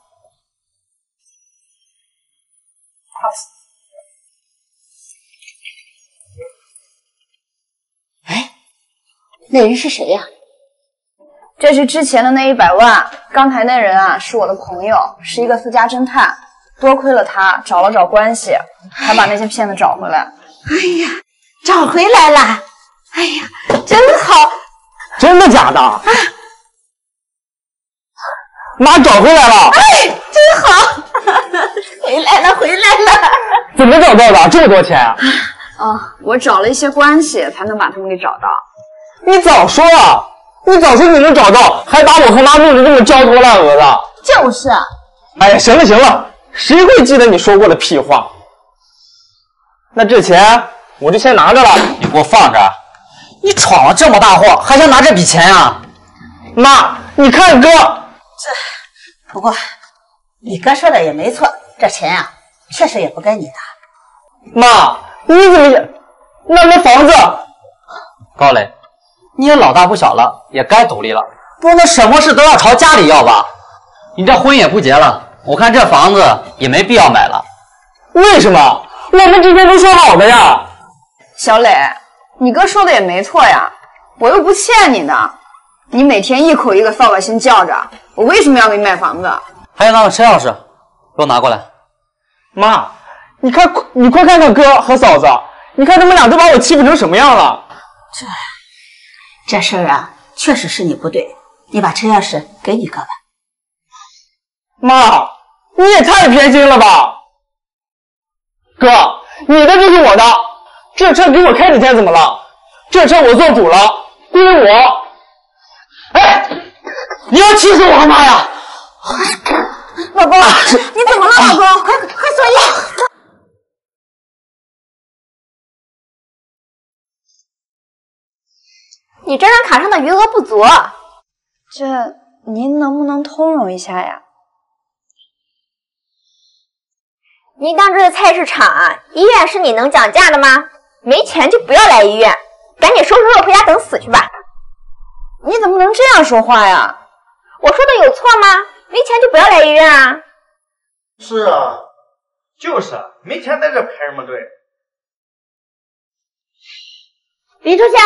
那人是谁呀？ 这是之前的那100万，刚才那人啊是我的朋友，是一个私家侦探，多亏了他找了找关系，才把那些骗子找回来。 哎呀，找回来了！哎呀，真好！ 真的假的？妈找回来了！ 哎， 好，回来了，回来了！ 怎么找到的？这么多钱啊！ 啊，我找了一些关系才能把他们给找到。 你早说啊！你早说你能找到，还把我和妈弄得这么焦头烂额的。 就是啊。 哎呀，行了行了，谁会记得你说过的屁话？那这钱我就先拿着了。 你给我放着！你闯了这么大祸，还想拿这笔钱啊？ 妈，你看哥。 不过，你哥说的也没错，这钱啊，确实也不该你拿。 妈，你怎么也……那房子？ 高磊，你也老大不小了，也该独立了，不能什么事都要朝家里要吧？你这婚也不结了，我看这房子也没必要买了。 为什么？我们之前都说好的呀。 小磊，你哥说的也没错呀，我又不欠你的，你每天一口一个扫把星叫着，我为什么要给你买房子？ 还有那个车钥匙，给我拿过来。 妈，你快看看哥和嫂子，你看他们俩都把我欺负成什么样了。 这事儿啊，确实是你不对，你把车钥匙给你哥吧。 妈，你也太偏心了吧！哥，你的就是我的，这车给我开几天怎么了？这车我做主了，归我。哎，你要气死我了，妈呀！ 老公，你怎么了，老公？快送医！ 你这张卡上的余额不足， 这您能不能通融一下呀？ 你当这是菜市场，医院是你能讲价的吗？没钱就不要来医院，赶紧收拾收拾回家等死去吧！ 你怎么能这样说话呀？ 我说的有错吗？没钱就不要来医院啊！ 是啊， 就是没钱在这排什么队？ 李初夏，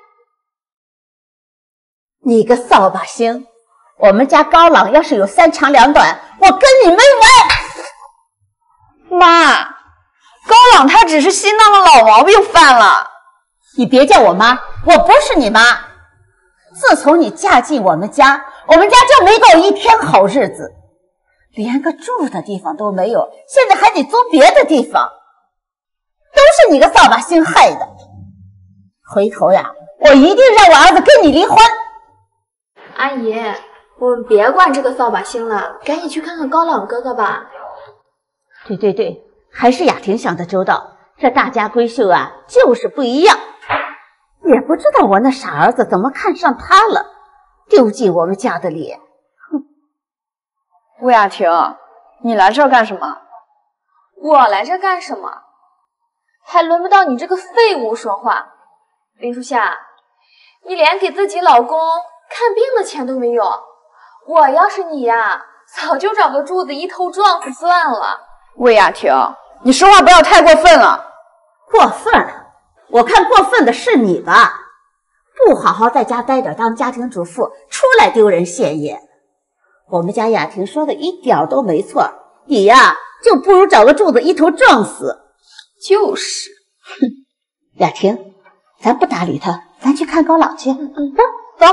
你个扫把星！我们家高朗要是有3长2短，我跟你没完！ 妈，高朗他只是心脏的老毛病犯了。 你别叫我妈，我不是你妈。自从你嫁进我们家就没过一天好日子，连个住的地方都没有，现在还得租别的地方，都是你个扫把星害的。回头呀，我一定让我儿子跟你离婚。 阿姨，我们别管这个扫把星了，赶紧去看看高朗哥哥吧。 对，还是雅婷想的周到，这大家闺秀啊，就是不一样。也不知道我那傻儿子怎么看上她了，丢尽我们家的脸。哼！ 魏雅婷，你来这儿干什么？ 我来这干什么？还轮不到你这个废物说话。林初夏，你连给自己老公看病的钱都没有。我要是你呀，早就找个柱子一头撞死算了。 魏雅婷，你说话不要太过分了。 过分？我看过分的是你吧？不好好在家待着当家庭主妇，出来丢人现眼。我们家雅婷说的一点都没错，你呀就不如找个柱子一头撞死。 就是。 哼，雅婷，咱不搭理他，咱去看高朗去。走。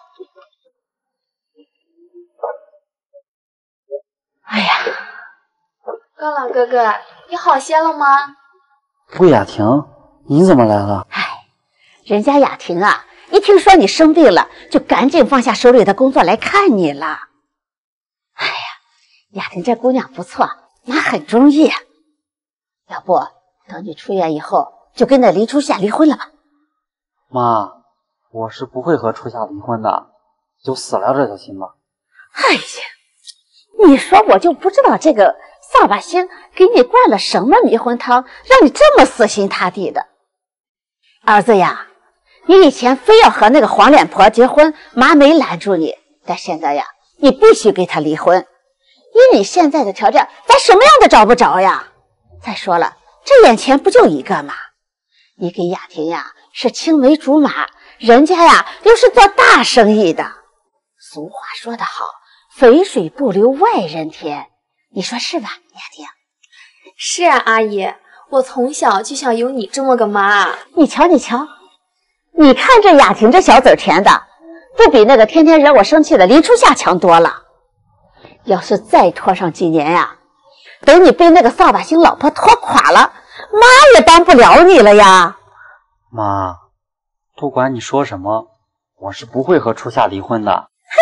哎呀， 高朗哥哥，你好些了吗？ 魏雅婷，你怎么来了？ 人家雅婷啊，一听说你生病了，就赶紧放下手里的工作来看你了。哎呀，雅婷这姑娘不错，妈很中意。要不等你出院以后，就跟那林初夏离婚了吧？ 妈，我是不会和初夏离婚的，就死了这条心吧。 哎呀，你说我就不知道这个扫把星给你灌了什么迷魂汤，让你这么死心塌地的。儿子呀，你以前非要和那个黄脸婆结婚，妈没拦住你，但现在呀，你必须跟她离婚。以你现在的条件，咱什么样的找不着呀？再说了，这眼前不就一个吗？你跟雅婷呀是青梅竹马，人家呀又是做大生意的。俗话说得好，肥水不流外人田，你说是吧，雅婷？ 是啊，阿姨，我从小就想有你这么个妈。 你瞧，你看这雅婷这小嘴甜的，不比那个天天惹我生气的林初夏强多了。 要是再拖上几年呀，等你被那个扫把星老婆拖垮了，妈也帮不了你了呀。 妈，不管你说什么，我是不会和初夏离婚的。 嘿，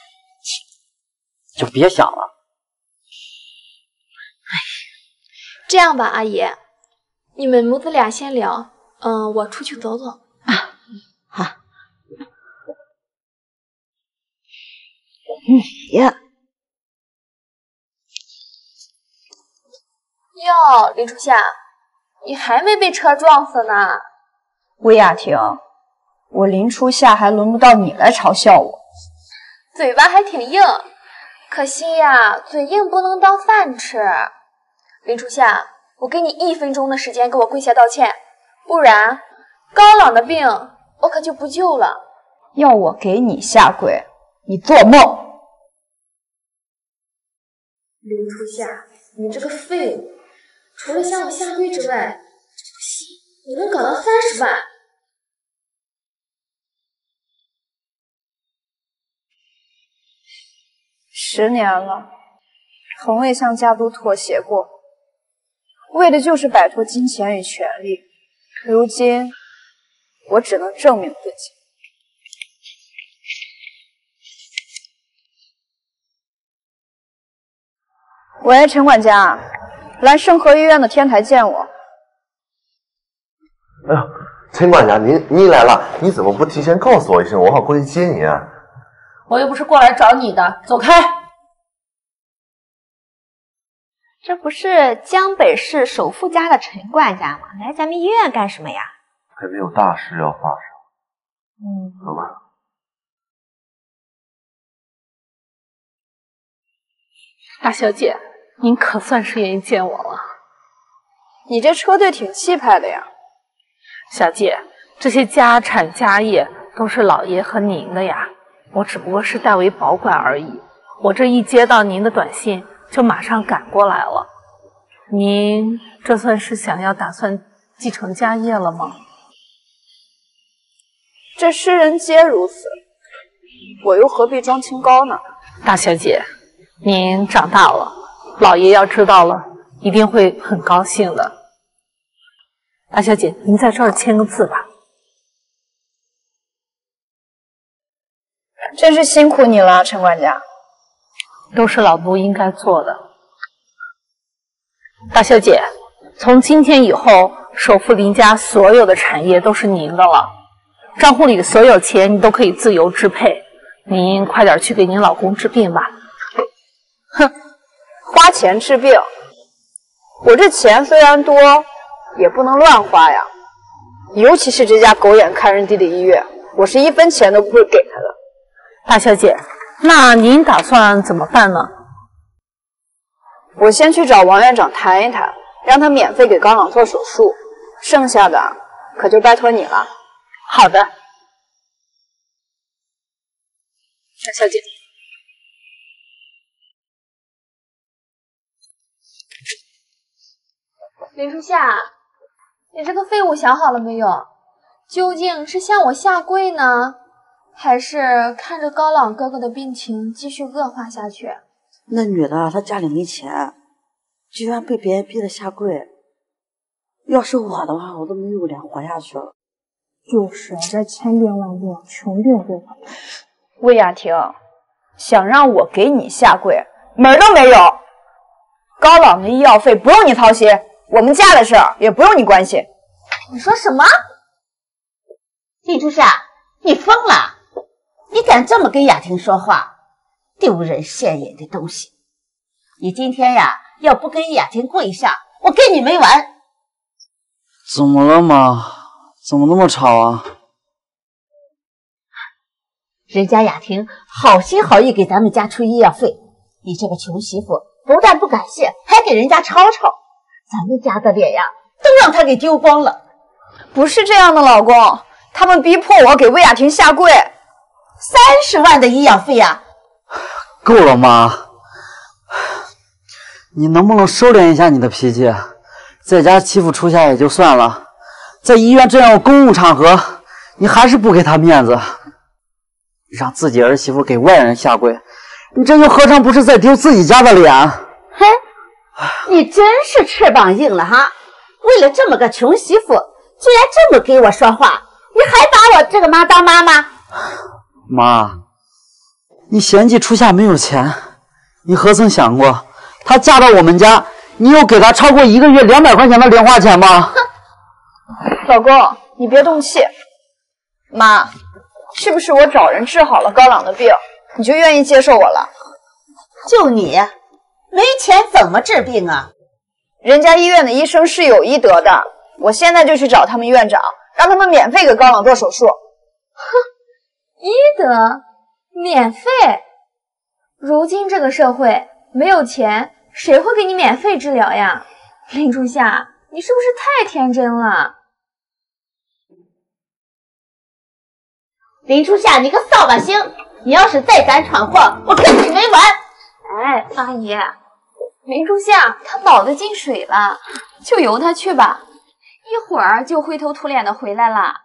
就别想了。 这样吧，阿姨，你们母子俩先聊，我出去走走。 好。呀。 哟，林初夏，你还没被车撞死呢。 魏雅婷，我林初夏还轮不到你来嘲笑我。 嘴巴还挺硬，可惜呀，嘴硬不能当饭吃。林初夏，我给你1分钟的时间给我跪下道歉，不然高朗的病我可就不救了。 要我给你下跪，你做梦！ 林初夏，你这个废物，除了向我下跪之外，这部戏你能搞到30万。 10年了，从未向家族妥协过，为的就是摆脱金钱与权力。如今，我只能证明自己。喂，陈管家，来盛和医院的天台见我。 哎呦，陈管家，您来了，你怎么不提前告诉我一声，我好过去接你啊？ 我又不是过来找你的，走开！ 这不是江北市首富家的陈管家吗？来咱们医院干什么呀？ 还没有大事要发生。走吧。 大小姐，您可算是愿意见我了。 你这车队挺气派的呀。 小姐，这些家产家业都是老爷和您的呀，我只不过是代为保管而已。我这一接到您的短信，就马上赶过来了。您这算是想要打算继承家业了吗？ 这世人皆如此，我又何必装清高呢？ 大小姐，您长大了，老爷要知道了，一定会很高兴的。大小姐，您在这儿签个字吧。 真是辛苦你了，陈管家。 都是老奴应该做的。大小姐，从今天以后，首富林家所有的产业都是您的了，账户里的所有钱你都可以自由支配。您快点去给您老公治病吧。 哼，花钱治病，我这钱虽然多，也不能乱花呀。尤其是这家狗眼看人低的医院，我是1分钱都不会给他的。 大小姐，那您打算怎么办呢？ 我先去找王院长谈一谈，让他免费给高朗做手术，剩下的可就拜托你了。 好的，大小姐。 林初夏，你这个废物想好了没有？究竟是向我下跪呢，还是看着高朗哥哥的病情继续恶化下去？ 那女的她家里没钱，居然被别人逼得下跪。要是我的话，我都没有脸活下去了。 就是这千病万病，穷病对付。魏雅婷，想让我给你下跪，门儿都没有。高朗的医药费不用你操心，我们家的事儿也不用你关心。 你说什么？林初夏，你疯了？你敢这么跟雅婷说话？丢人现眼的东西！你今天呀，要不跟雅婷跪下，我跟你没完！ 怎么了妈？怎么那么吵啊？ 人家雅婷好心好意给咱们家出医药费，你这个穷媳妇不但不感谢，还给人家吵吵，咱们家的脸呀，都让她给丢光了。 不是这样的，老公，他们逼迫我给魏雅婷下跪 ，30万的医药费呀！ 够了，妈，你能不能收敛一下你的脾气？在家欺负初夏也就算了，在医院这样公共场合，你还是不给他面子，让自己儿媳妇给外人下跪， 你这又何尝不是在丢自己家的脸？ 嘿，你真是翅膀硬了哈！为了这么个穷媳妇，居然这么给我说话，你还把我这个妈当妈吗？ 妈，你嫌弃初夏没有钱，你何曾想过，她嫁到我们家，你有给她超过1个月200块钱的零花钱吗？ 老公，你别动气。妈，是不是我找人治好了高朗的病，你就愿意接受我了？ 就你没钱怎么治病啊？ 人家医院的医生是有医德的，我现在就去找他们院长，让他们免费给高朗做手术。 哼，医德免费？如今这个社会，没有钱谁会给你免费治疗呀？林初夏，你是不是太天真了？ 林初夏，你个扫把星！你要是再敢闯祸，我跟你没完！ 哎，阿姨，林初夏他脑子进水了，就由他去吧，一会儿就灰头土脸的回来了。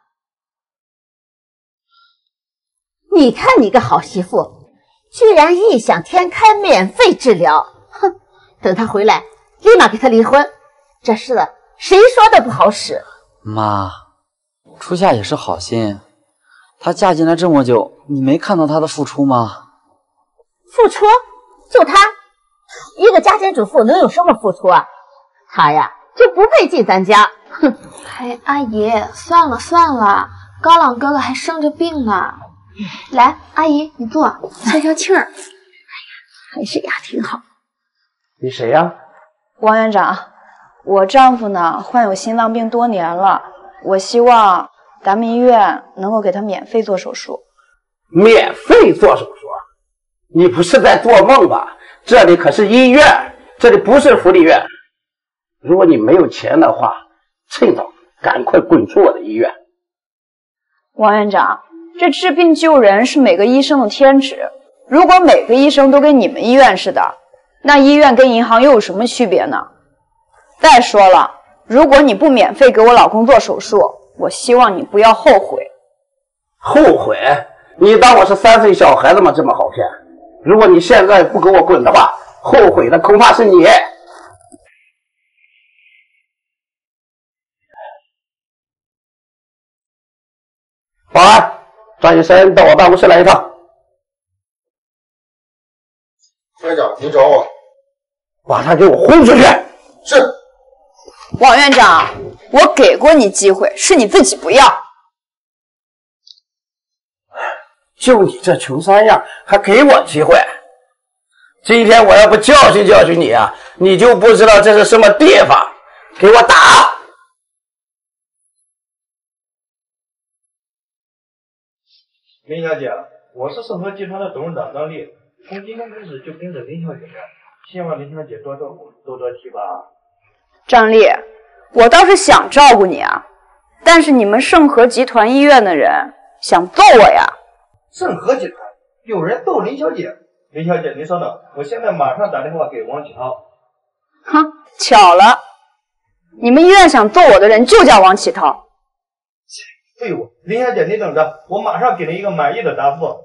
你看你个好媳妇，居然异想天开，免费治疗！哼，等他回来，立马给他离婚。这事谁说的不好使？ 妈，初夏也是好心，她嫁进来这么久，你没看到她的付出吗？ 付出？就她一个家庭主妇能有什么付出啊？她呀就不配进咱家。哼！ 哎，阿姨，算了算了，高朗哥哥还生着病呢。来，阿姨你坐，消消气儿。哎呀， 还是丫挺好。 你谁呀？ 王院长，我丈夫呢患有心脏病多年了，我希望咱们医院能够给他免费做手术。 免费做手术？你不是在做梦吧？这里可是医院，这里不是福利院。如果你没有钱的话，趁早赶快滚出我的医院。 王院长，这治病救人是每个医生的天职，如果每个医生都跟你们医院似的，那医院跟银行又有什么区别呢？再说了，如果你不免费给我老公做手术，我希望你不要后悔。 后悔？你当我是3岁小孩子吗？这么好骗？如果你现在不给我滚的话，后悔的恐怕是你。保安，张医生到我办公室来一趟。 院长，您找我？ 把他给我轰出去！ 是。 王院长，我给过你机会，是你自己不要。 就你这穷三样，还给我机会？今天我要不教训教训你啊，你就不知道这是什么地方！给我打！ 林小姐，我是盛和集团的董事长张丽，从今天开始就跟着林小姐干，希望林小姐多照顾，多多提拔。 张丽，我倒是想照顾你啊，但是你们盛和集团医院的人想揍我呀！ 盛和集团有人揍林小姐？林小姐，您稍等，我现在马上打电话给王启涛。 哼，巧了，你们医院想揍我的人就叫王启涛。 废物！林小姐，你等着，我马上给您一个满意的答复。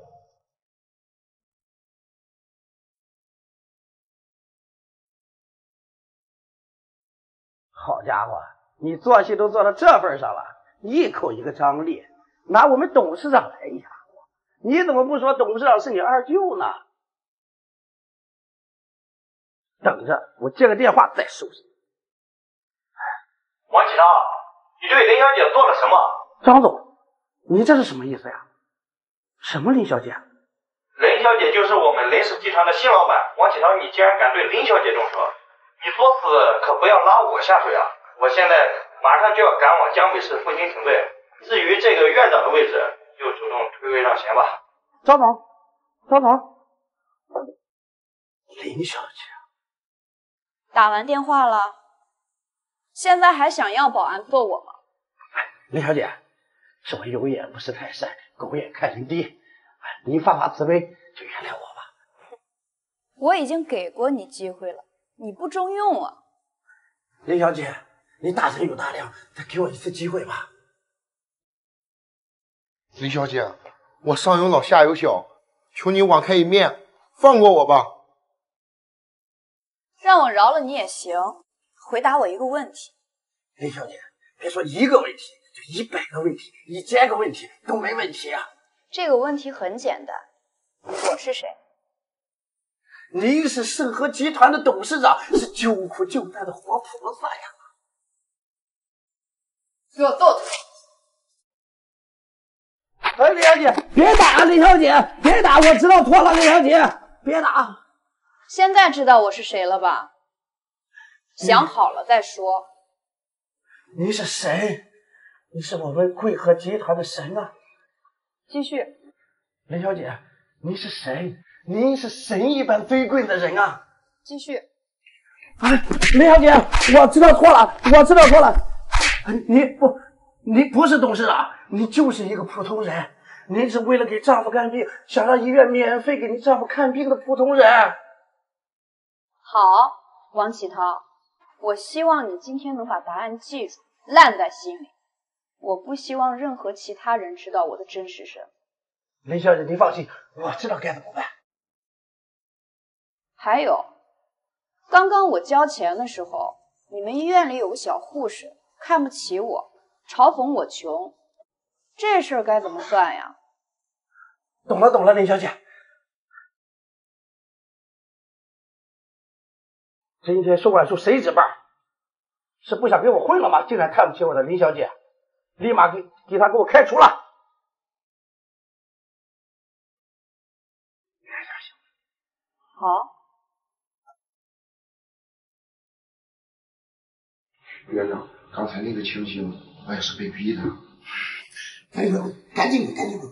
好家伙，你做戏都做到这份上了，一口一个张力，拿我们董事长来压我，你怎么不说董事长是你二舅呢？等着，我接个电话再收拾你。 王启涛，你对林小姐做了什么？ 张总，你这是什么意思呀？什么林小姐？ 林小姐就是我们林氏集团的新老板。王启涛，你竟然敢对林小姐动手，你作死可不要拉我下水啊！我现在马上就要赶往江北市复兴庭队，至于这个院长的位置，就主动推诿让贤吧。 张总，张总，林小姐， 打完电话了，现在还想要保安揍我吗？ 林小姐，是我有眼不识泰山，狗眼看人低，您发发慈悲，就原谅我吧。 我已经给过你机会了，你不中用啊！ 林小姐，你大人有大量，再给我一次机会吧。 林小姐，我上有老下有小，求你网开一面， 放过我吧。 让我饶了你也行。回答我一个问题。 林小姐，别说一个问题，就100个问题、1000个问题都没问题啊。 这个问题很简单，我是谁？ 您是盛和集团的董事长，是救苦救难的活菩萨呀！ 给我动手！ 哎，林小姐，别打，林小姐，别打，我知道错了，林小姐，别打。 现在知道我是谁了吧？想好了再说。 您是神，你是我们贵和集团的神啊！ 继续。 林小姐，您是神，您是神一般尊贵的人啊！ 继续。 哎，林小姐，我知道错了，我知道错了。你不是董事长，你就是一个普通人。您是为了给丈夫看病，想让医院免费给您丈夫看病的普通人。 好，王启涛，我希望你今天能把答案记住，烂在心里。我不希望任何其他人知道我的真实身份。 林小姐，您放心，我知道该怎么办。 还有，刚刚我交钱的时候，你们医院里有个小护士看不起我，嘲讽我穷，这事儿该怎么算呀？ 懂了，林小姐。今天售管处谁值班？是不想跟我混了吗？竟然看不起我的林小姐，立马给他给我开除了。 好。 院长，刚才那个情形，我也是被逼的。赶紧滚，赶紧滚，赶紧滚！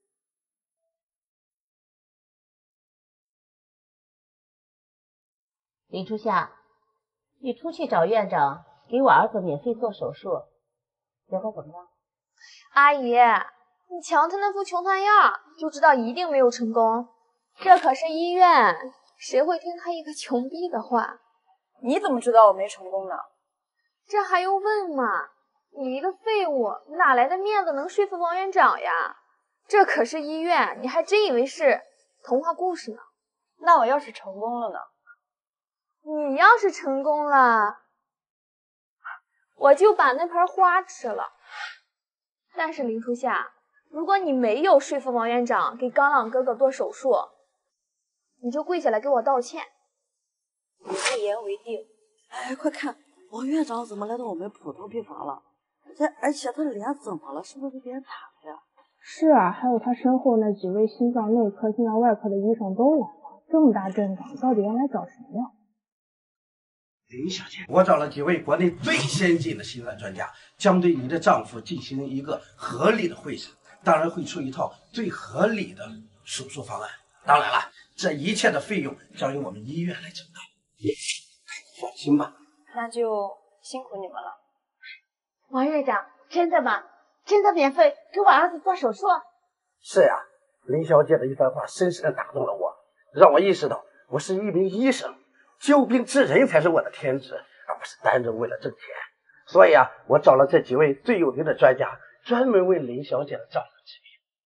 林初夏，你出去找院长，给我儿子免费做手术，结果怎么样？ 阿姨，你瞧他那副穷酸样，就知道一定没有成功。这可是医院，谁会听他一个穷逼的话？ 你怎么知道我没成功呢？ 这还用问吗？你一个废物，哪来的面子能说服王院长呀？这可是医院，你还真以为是童话故事呢？ 那我要是成功了呢？ 你要是成功了，我就把那盆花吃了。但是林初夏，如果你没有说服王院长给刚朗哥哥做手术，你就跪下来给我道歉。 一言为定。哎，快看，王院长怎么来到我们普通病房了？而且他的脸怎么了？是不是被别人打了呀？ 是啊，还有他身后那几位心脏内科、心脏外科的医生都来了，这么大阵仗，到底要来找谁呀？ 林小姐，我找了几位国内最先进的心脏专家，将对你的丈夫进行一个合理的会诊，当然会出一套最合理的手术方案。当然了，这一切的费用将由我们医院来承担。放心吧。 那就辛苦你们了。 王院长，真的吗？真的免费给我儿子做手术？ 是呀，林小姐的一番话深深地打动了我，让我意识到我是一名医生，救病治人才是我的天职，而不是单着为了挣钱。所以啊，我找了这几位最有名的专家，专门为林小姐的丈夫治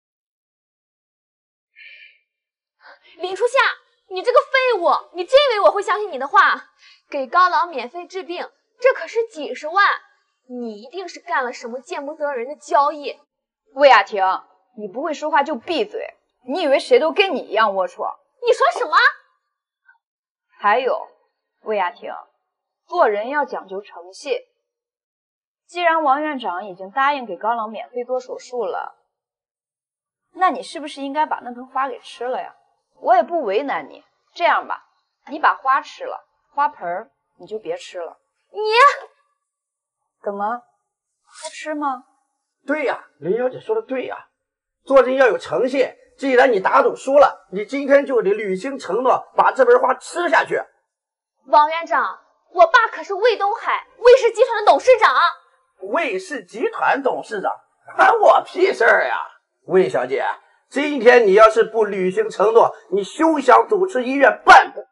病。林初夏，你这个废物，你真以为我会相信你的话？给高朗免费治病，这可是几十万，你一定是干了什么见不得人的交易。 魏雅婷，你不会说话就闭嘴，你以为谁都跟你一样龌龊？ 你说什么？ 还有，魏雅婷，做人要讲究诚信。既然王院长已经答应给高朗免费做手术了，那你是不是应该把那盆花给吃了呀？我也不为难你，这样吧，你把花吃了，花盆你就别吃了。 你怎么不吃吗？ 对呀，林小姐说的对呀，做人要有诚信。既然你打赌输了，你今天就得履行承诺，把这盆花吃下去。 王院长，我爸可是魏东海魏氏集团的董事长。 魏氏集团董事长关我屁事儿呀！魏小姐，今天你要是不履行承诺，你休想主持医院半步。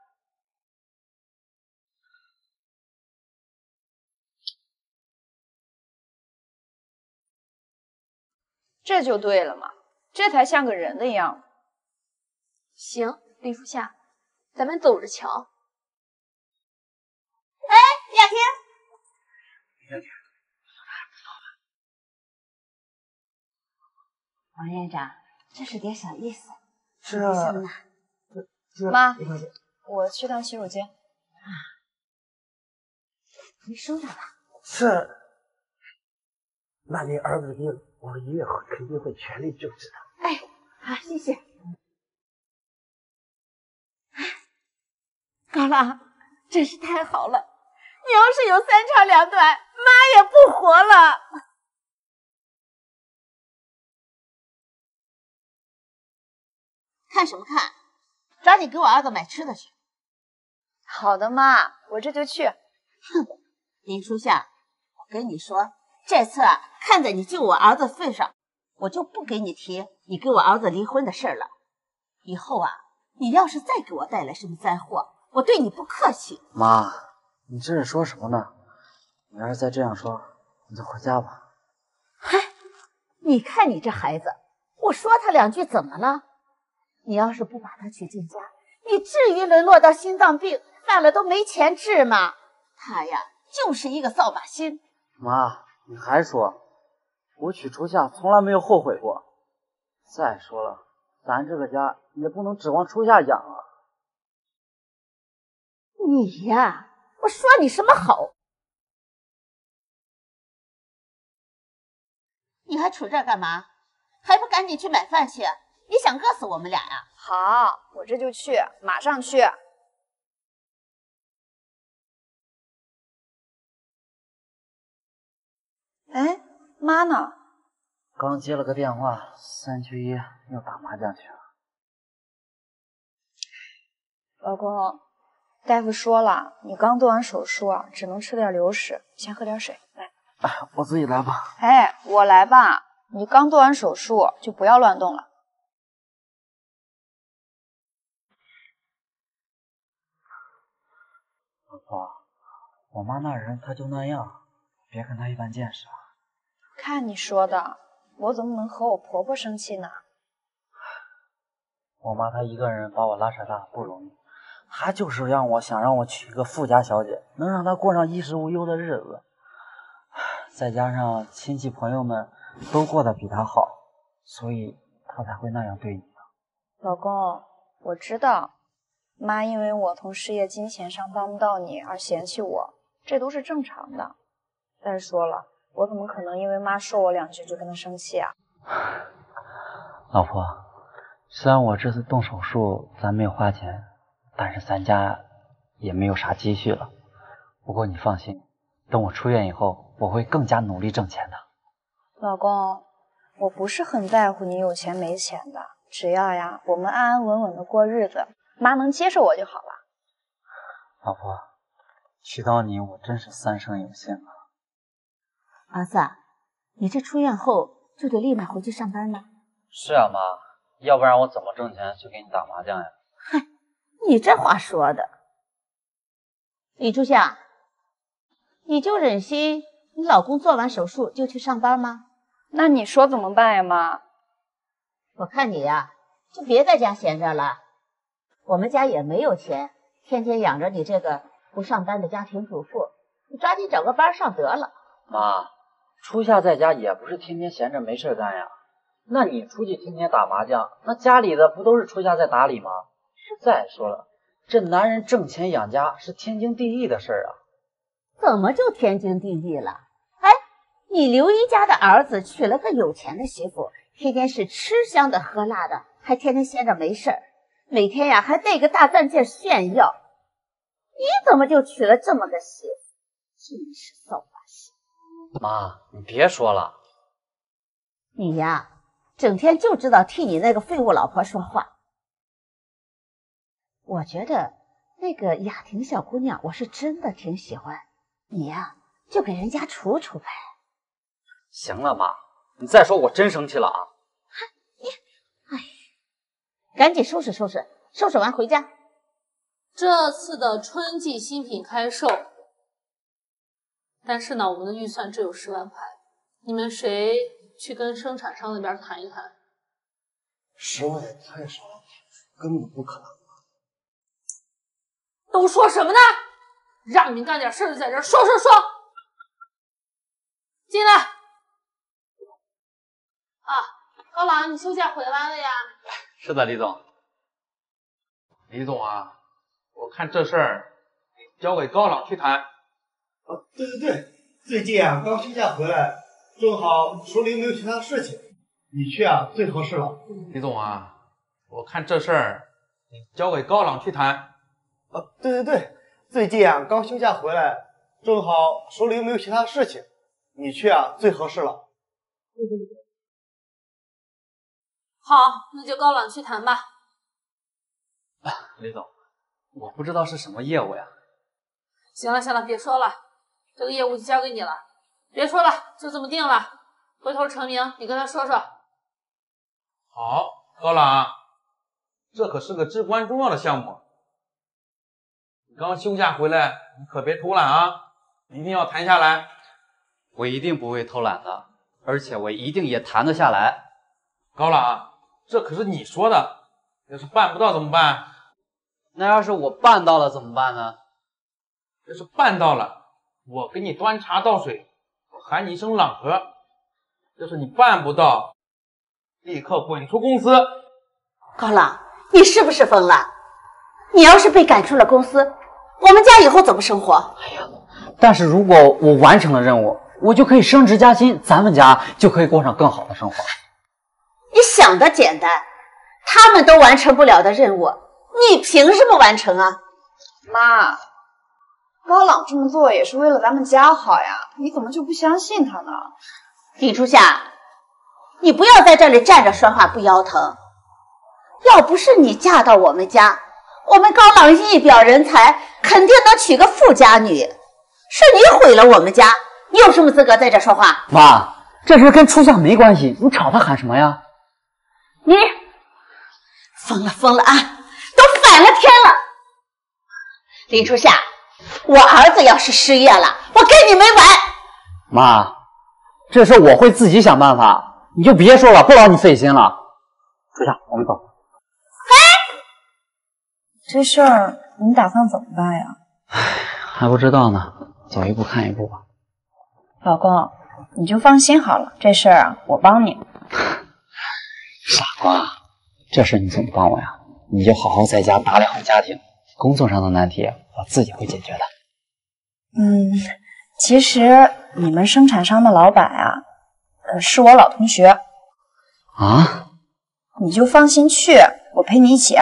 这就对了嘛，这才像个人的样子。 行， 李初夏，咱们走着瞧。 哎，雅婷，王院长，这是点小意思。 是啊。 妈，我去趟洗手间。 啊，你收着吧。 是。那你儿子的病，我爷爷肯定会全力救治的。 哎，好，谢谢。高郎，真是太好了！你要是有3长2短，妈也不活了。看什么看？抓紧给我儿子买吃的去。 好的，妈，我这就去。 哼，林初夏，我跟你说，这次啊，看在你救我儿子份上，我就不给你提你跟我儿子离婚的事了。以后啊，你要是再给我带来什么灾祸，我对你不客气。 妈，你这是说什么呢？你要是再这样说，你就回家吧。 嗨，你看你这孩子，我说他2句怎么了？你要是不把他娶进家，你至于沦落到心脏病犯了都没钱治吗？他呀，就是一个扫把星。 妈，你还说，我娶初夏从来没有后悔过。再说了，咱这个家也不能指望初夏养啊。 你呀，我说你什么好？你还杵这儿干嘛？还不赶紧去买饭去？你想饿死我们俩呀？ 好，我这就去，马上去。哎，妈呢？ 刚接了个电话，3缺1又打麻将去了。 老公，大夫说了，你刚做完手术啊，只能吃点流食，先喝点水。来， 我自己来吧。 哎，我来吧。你刚做完手术就不要乱动了。 老婆，我妈那人她就那样，别跟她一般见识啊。 看你说的，我怎么能和我婆婆生气呢？ 我妈她一个人把我拉扯大不容易，她就是想让我娶一个富家小姐，能让她过上衣食无忧的日子。再加上亲戚朋友们都过得比她好，所以她才会那样对你的。 老公，我知道，妈因为我从事业金钱上帮不到你而嫌弃我，这都是正常的。再说了，我怎么可能因为妈说我2句就跟她生气啊？ 老婆，虽然我这次动手术咱没有花钱，但是咱家也没有啥积蓄了。不过你放心，等我出院以后，我会更加努力挣钱的。 老公，我不是很在乎你有钱没钱的，只要呀我们安安稳稳的过日子，妈能接受我就好了。 老婆，娶到你我真是3生有幸啊。 儿子，你这出院后就得立马回去上班吗？ 是啊，妈，要不然我怎么挣钱去给你打麻将呀？ 嗨，你这话说的。李初夏，你就忍心你老公做完手术就去上班吗？ 那你说怎么办呀，妈？ 我看你呀，就别在家闲着了。我们家也没有钱，天天养着你这个不上班的家庭主妇，你抓紧找个班上得了。 妈，初夏在家也不是天天闲着没事干呀。那你出去天天打麻将，那家里的不都是初夏在打理吗？再说了，这男人挣钱养家是天经地义的事啊。 怎么就天经地义了？哎，你刘一家的儿子娶了个有钱的媳妇，天天是吃香的喝辣的，还天天闲着没事儿，每天呀还带个大钻戒炫耀。你怎么就娶了这么个媳妇？真是扫把星！ 妈，你别说了。 你呀，整天就知道替你那个废物老婆说话。我觉得那个雅婷小姑娘，我是真的挺喜欢。你呀，就给人家处处呗。 行了，妈，你再说我真生气了啊！ 哎，赶紧收拾收拾，收拾完回家。 这次的春季新品开售，但是呢，我们的预算只有10万块，你们谁去跟生产商那边谈一谈？ 10万也太少了，根本不可能。 都说什么呢？让你们干点事就在这说。进来。啊，高朗，你休假回来了呀？ 是的，李总。 李总啊，我看这事儿交给高朗去谈。 对，最近啊刚休假回来，正好手里没有其他事情，你去啊最合适了。 李总啊，我看这事儿交给高朗去谈。 对，最近啊刚休假回来，正好手里又没有其他事情，你去啊最合适了。 好，那就高朗去谈吧。 李总，我不知道是什么业务呀。 行了，别说了，这个业务就交给你了。别说了，就这么定了。回头成明，你跟他说说。 好，高朗，这可是个至关重要的项目。你刚休假回来，你可别偷懒啊，一定要谈下来。 我一定不会偷懒的，而且我一定也谈得下来。 高朗，这可是你说的，要是办不到怎么办？ 那要是我办到了怎么办呢？ 要是办到了，我给你端茶倒水，我喊你一声朗哥。要是你办不到，立刻滚出公司。 高朗，你是不是疯了？你要是被赶出了公司，我们家以后怎么生活？ 但是如果我完成了任务，我就可以升职加薪，咱们家就可以过上更好的生活。 你想的简单，他们都完成不了的任务，你凭什么完成啊？ 妈，高朗这么做也是为了咱们家好呀，你怎么就不相信他呢？ 李初夏，你不要在这里站着说话不腰疼。要不是你嫁到我们家，我们高朗一表人才，肯定能娶个富家女。是你毁了我们家，你有什么资格在这说话？ 妈，这事跟初夏没关系，你吵他喊什么呀？ 你疯了啊！都反了天了！林初夏，我儿子要是失业了，我跟你没完！ 妈，这事我会自己想办法，你就别说了，不劳你费心了。初夏，我们走。 这事儿你打算怎么办呀？ 还不知道呢，走一步看一步吧。 老公，你就放心好了，这事儿啊，我帮你。 傻瓜，这事你怎么帮我呀？你就好好在家打理好家庭，工作上的难题我自己会解决的。 其实你们生产商的老板啊，是我老同学。 啊？ 你就放心去，我陪你一起。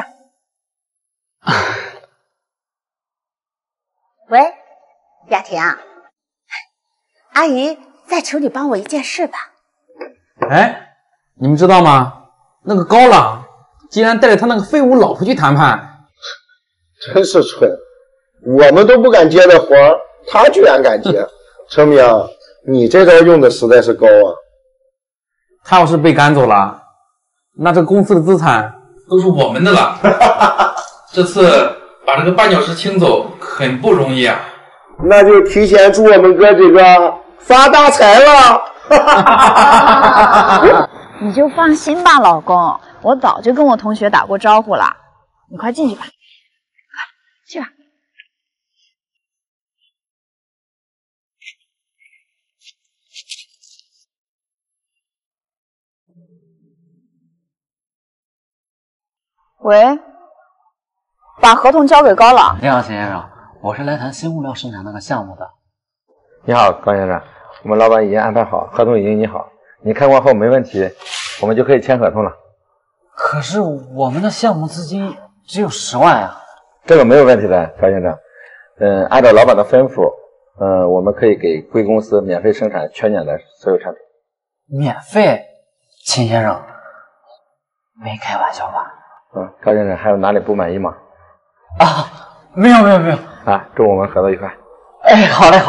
喂，雅婷啊，阿姨再求你帮我一件事吧。 哎，你们知道吗？那个高朗竟然带着他那个废物老婆去谈判， 真是蠢！我们都不敢接的活儿，他居然敢接。成明，你这招用的实在是高啊！ 他要是被赶走了，那这个公司的资产都是我们的了。这次把这个绊脚石清走很不容易啊！ 那就提前祝我们哥几个发大财了！ 你就放心吧，老公，我早就跟我同学打过招呼了。你快进去吧，快去吧。喂，把合同交给高朗。 你好，秦先生，我是来谈新物料生产那个项目的。 你好，高先生，我们老板已经安排好，合同已经拟好，你看过后没问题，我们就可以签合同了。 可是我们的项目资金只有10万呀。 这个没有问题的，高先生。按照老板的吩咐，我们可以给贵公司免费生产全年的所有产品。 免费？秦先生，没开玩笑吧？ 高先生还有哪里不满意吗？ 啊，没有。 啊，祝我们合作愉快。 哎，好嘞。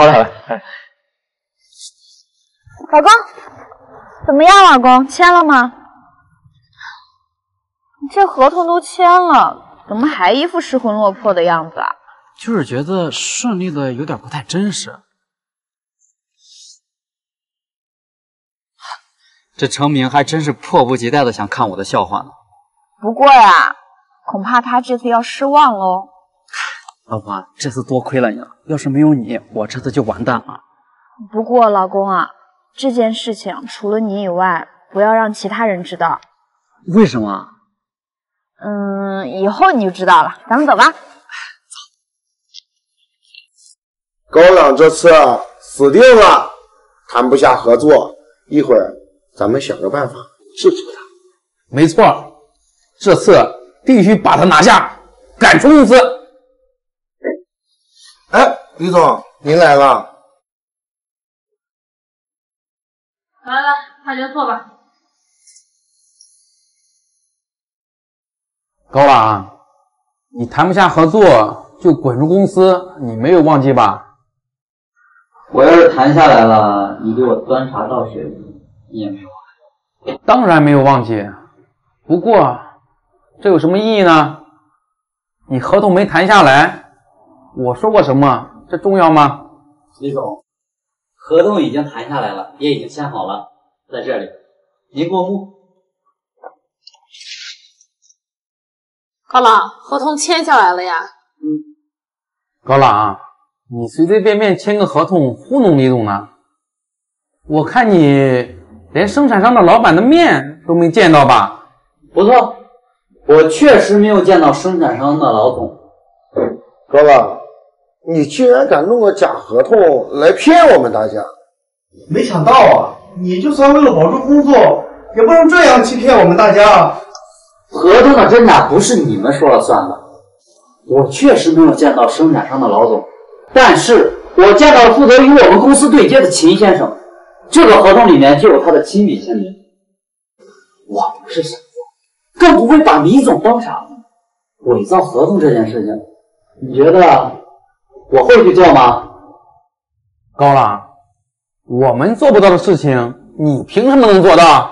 老公，怎么样？老公签了吗？你这合同都签了，怎么还一副失魂落魄的样子啊？ 就是觉得顺利的有点不太真实。这程明还真是迫不及待的想看我的笑话呢。 不过呀，恐怕他这次要失望喽。 老婆，这次多亏了你了，要是没有你，我这次就完蛋了。 不过老公啊，这件事情除了你以外，不要让其他人知道。 为什么？ 以后你就知道了。咱们走吧。 高朗这次死定了，谈不下合作，一会儿咱们想个办法制止他。 没错，这次必须把他拿下，赶出公司。 哎，李总，您来了。 来，快点坐吧。 高朗，你谈不下合作就滚出公司，你没有忘记吧？ 我要是谈下来了，你给我端茶倒水，你也没有忘记。 当然没有忘记，不过这有什么意义呢？你合同没谈下来，我说过什么，这重要吗？ 李总，合同已经谈下来了，也已经签好了，在这里，您过目。 高朗，合同签下来了呀。 高朗，你随随便便签个合同糊弄李总呢？我看你连生产商的老板的面都没见到吧？ 不错，我确实没有见到生产商的老总。 高朗，你竟然敢弄个假合同来骗我们大家！ 没想到啊，你就算为了保住工作，也不能这样欺骗我们大家。 合同的真假不是你们说了算的。我确实没有见到生产商的老总，但是我见到了负责与我们公司对接的秦先生，这个合同里面就有他的亲笔签名。我不是傻子，更不会把李总当傻子。伪造合同这件事情，你觉得我会去做吗？ 高朗，我们做不到的事情，你凭什么能做到？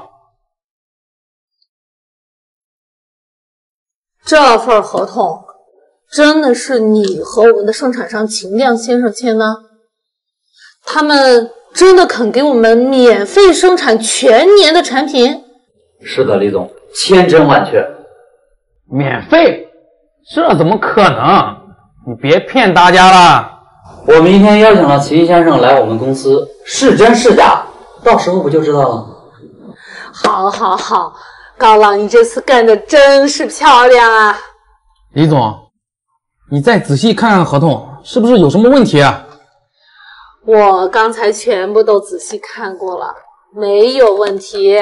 这份合同真的是你和我们的生产商秦亮先生签的？他们真的肯给我们免费生产全年的产品？ 是的，李总，千真万确。 免费？这怎么可能？你别骗大家了。 我明天邀请了秦先生来我们公司，是真是假，到时候不就知道了？ 好，高朗，你这次干的真是漂亮啊！ 李总，你再仔细看看合同，是不是有什么问题啊？ 我刚才全部都仔细看过了，没有问题。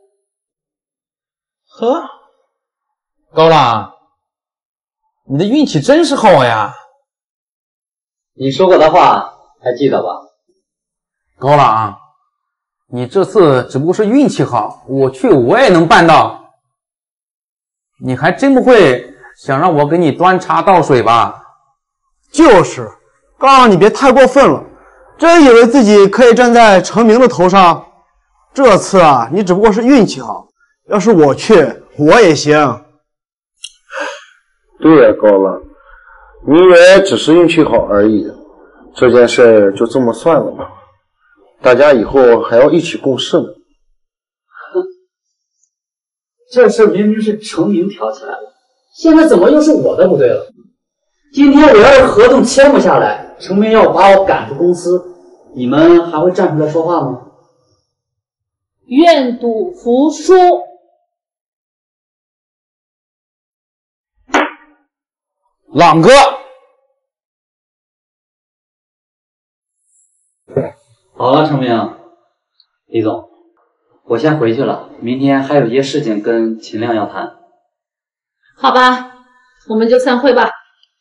呵，高朗，你的运气真是好呀！ 你说过的话还记得吧？ 高朗，你这次只不过是运气好，我也能办到。你还真不会想让我给你端茶倒水吧？ 就是，高朗，你别太过分了，真以为自己可以站在程明的头上？这次啊，你只不过是运气好，要是我去，我也行。 对呀，高朗，你以为只是运气好而已，这件事就这么算了吧？大家以后还要一起共事呢。 这事明明是程明挑起来了，现在怎么又是我的不对了？今天我要是合同签不下来，程明要把我赶出公司，你们还会站出来说话吗？ 愿赌服输。 朗哥， 好了，程明，李总，我先回去了，明天还有一些事情跟秦亮要谈。 好吧，我们就散会吧。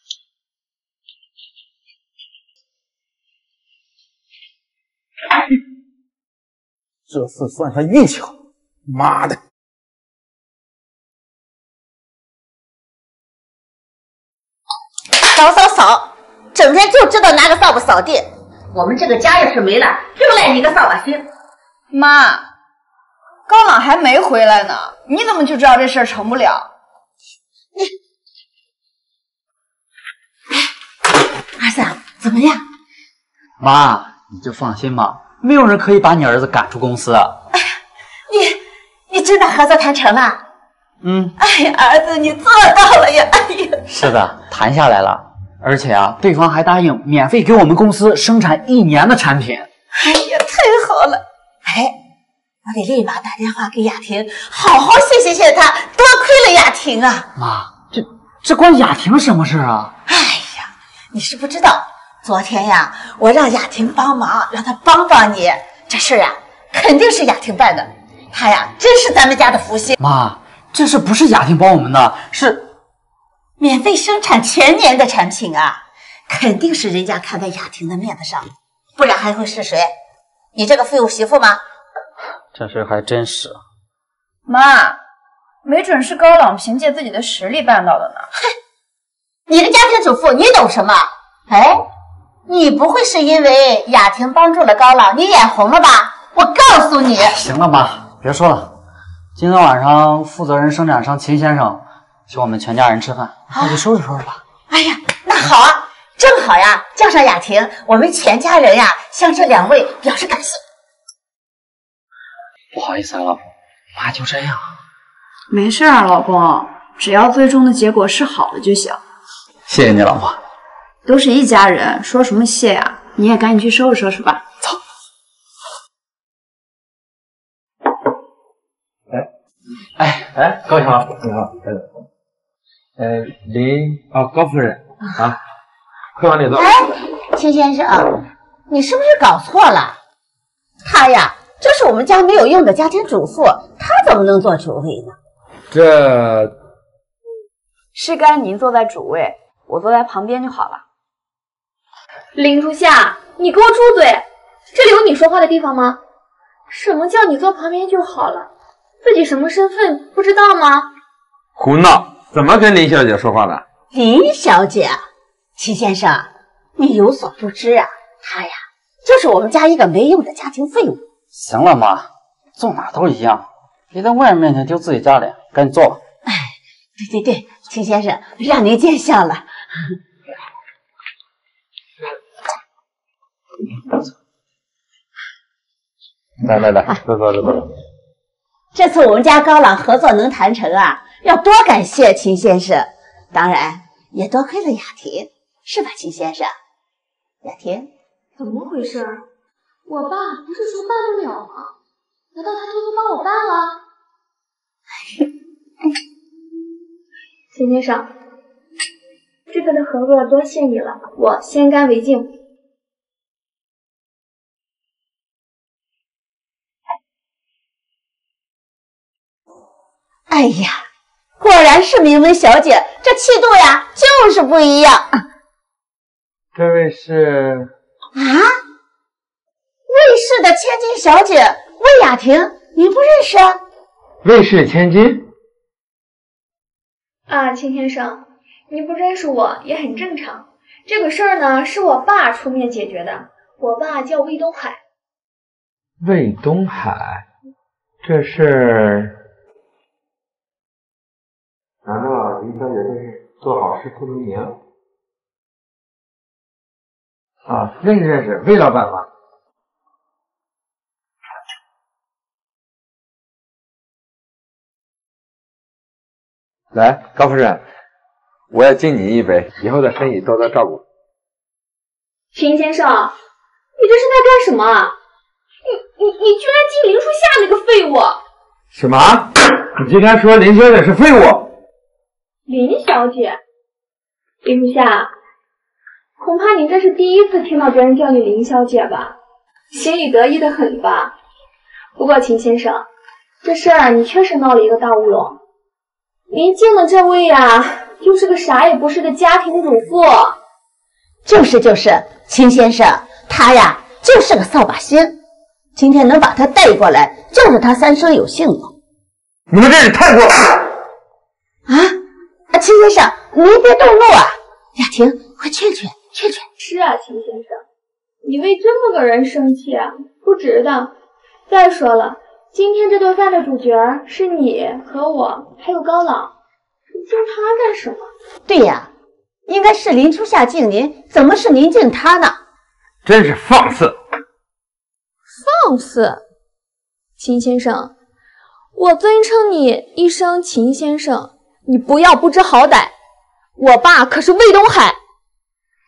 这次算他运气好，妈的！ 扫，整天就知道拿个扫把扫地。我们这个家要是没了，就赖你个扫把星。 妈，高朗还没回来呢，你怎么就知道这事儿成不了？ 儿子，怎么样？ 妈，你就放心吧，没有人可以把你儿子赶出公司。 你真的合作谈成了？ 嗯。 哎呀，儿子，你做到了呀！哎呀， 是的，谈下来了。 而且啊，对方还答应免费给我们公司生产1年的产品。 哎呀，太好了！哎，我得立马打电话给雅婷，好好谢谢她，多亏了雅婷啊！ 妈，这关雅婷什么事啊？ 哎呀，你是不知道，昨天呀，我让雅婷帮忙，让她帮帮你，这事啊，肯定是雅婷办的。她呀，真是咱们家的福星。 妈，这事不是雅婷帮我们的，是免费生产全年的产品啊，肯定是人家看在雅婷的面子上，不然还会是谁？你这个废物媳妇吗？ 这事还真是。 妈，没准是高朗凭借自己的实力办到的呢。 哼，你个家庭主妇，你懂什么？哎，你不会是因为雅婷帮助了高朗，你眼红了吧？我告诉你。 行了，妈，别说了。今天晚上负责人生产商秦先生请我们全家人吃饭，快去收拾收拾吧。 哎呀，那好啊，正好呀，叫上雅婷，我们全家人呀向这2位表示感谢。 不好意思啊，老婆，妈就这样。 没事啊，老公，只要最终的结果是好的就行。 谢谢你，老婆。 都是一家人，说什么谢呀？你也赶紧去收拾收拾吧。 走。 哎，高强，你好，高夫人啊，快往里走。 哎，秦先生，你是不是搞错了？她呀，就是我们家没有用的家庭主妇，她怎么能做主位呢？ 这是该您坐在主位，我坐在旁边就好了。 林初夏，你给我住嘴！这里有你说话的地方吗？什么叫你坐旁边就好了？自己什么身份不知道吗？ 胡闹！怎么跟林小姐说话的？ 林小姐，秦先生，你有所不知啊，她呀，就是我们家一个没用的家庭废物。 行了，妈，坐哪都一样，别在外人面前丢自己家脸，赶紧坐吧。 哎，对，秦先生，让您见笑了。 来，坐。 这次我们家高朗合作能谈成啊，要多感谢秦先生，当然也多亏了雅婷，是吧，秦先生？雅婷， 怎么回事？我爸不是说办不了吗？难道他偷偷帮我办了？秦先生，这次的合作多谢你了，我先干为敬。 哎呀，果然是名门小姐，这气度呀就是不一样。 这位是啊，魏氏的千金小姐魏雅婷，您不认识啊？ 魏氏千金啊，秦先生，你不认识我也很正常。这个事儿呢，是我爸出面解决的。我爸叫魏东海。 魏东海，这是？难道林小姐这是做好事不留名？啊，认识，魏老板吗？ 来，高夫人，我要敬你一杯，以后的生意多多照顾。 秦先生，你这是在干什么？你居然敬林初夏那个废物！ 什么？你竟然说林小姐是废物？ 林小姐，林初夏，恐怕你这是第一次听到别人叫你林小姐吧？心里得意的很吧？不过秦先生，这事儿你确实闹了一个大乌龙。您敬的这位呀，就是个啥也不是的家庭主妇。 就是，秦先生，他呀就是个扫把星。今天能把他带过来，就是他三生有幸了。 你们这也太过分了！ 秦先生，您别动怒啊！雅婷，快劝。 是啊，秦先生，你为这么个人生气啊，不值得。再说了，今天这顿饭的主角是你和我，还有高朗，你敬他干什么？ 对呀，应该是林初夏敬您，怎么是您敬他呢？ 真是放肆！ 放肆！秦先生，我尊称你一声秦先生，你不要不知好歹。我爸可是魏东海。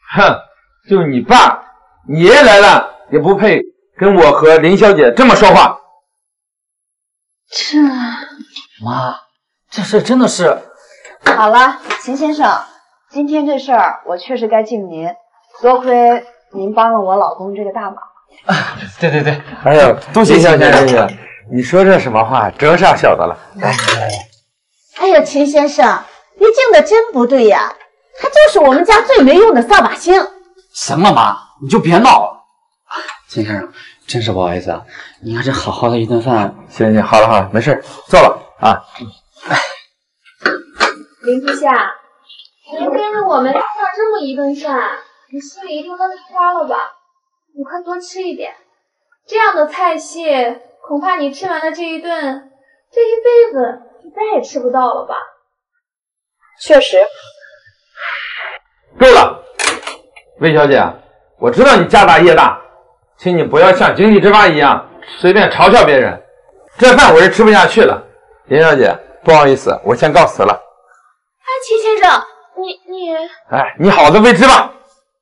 哼，就你爸，你爷爷来了也不配跟我和林小姐这么说话。 这妈，这事真的是…… 好了，秦先生，今天这事儿我确实该敬您，多亏您帮了我老公这个大忙。 对， 哎呦， 多谢秦先生，你说这什么话？折啥小的了？ 哎呀，秦先生，你敬的真不对呀，他就是我们家最没用的扫把星。 行了，妈，你就别闹了。秦先生，真是不好意思啊，你看这好好的一顿饭…… 行，好了，没事，坐吧啊。 林初夏，能跟着我们吃上这么一顿饭，你心里一定闷花了吧？你快多吃一点，这样的菜系，恐怕你吃完了这一顿，这一辈子就再也吃不到了吧？ 确实。 够了，魏小姐，我知道你家大业大，请你不要像井底之蛙一样随便嘲笑别人。这饭我是吃不下去了。 林小姐，不好意思，我先告辞了。 哎，秦先生，你…… 哎，你好自为之吧。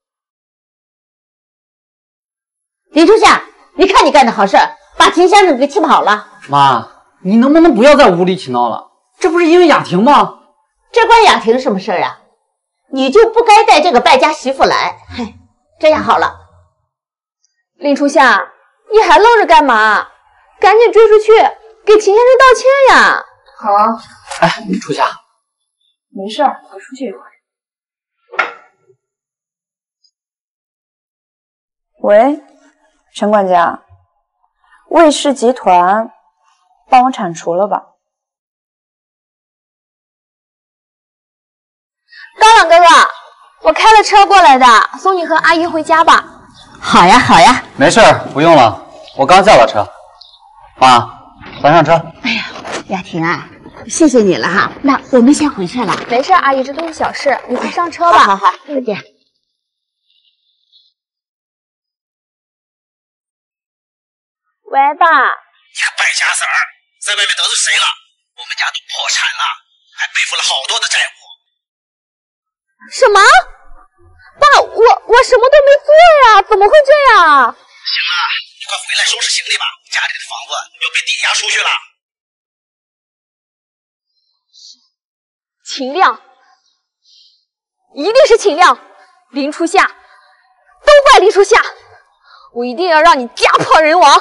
林初夏，你看你干的好事，把秦先生给气跑了。 妈，你能不能不要再无理取闹了？这不是因为雅婷吗？ 这关雅婷什么事儿啊？你就不该带这个败家媳妇来。嘿，这样好了， 林初夏，你还愣着干嘛？赶紧追出去给秦先生道歉呀！ 好啊。 哎，初夏， 没事儿，我出去一会儿。喂，陈管家，魏氏集团帮我铲除了吧？ 高朗哥哥，我开了车过来的，送你和阿姨回家吧。 好呀，好呀。 没事儿，不用了，我刚叫了车。妈，咱上车。 哎呀，雅婷啊，谢谢你了哈。那我们先回去了。 没事，阿姨，这都是小事，你快上车吧。 好，再见。 喂，爸。 你个败家子儿，在外面得罪谁了？我们家都破产了，还背负了好多的债务。 什么？爸，我什么都没做呀，怎么会这样？ 行了，你快回来收拾行李吧，家里的房子要被抵押出去了。 秦亮，一定是秦亮，林初夏，都怪林初夏，我一定要让你家破人亡。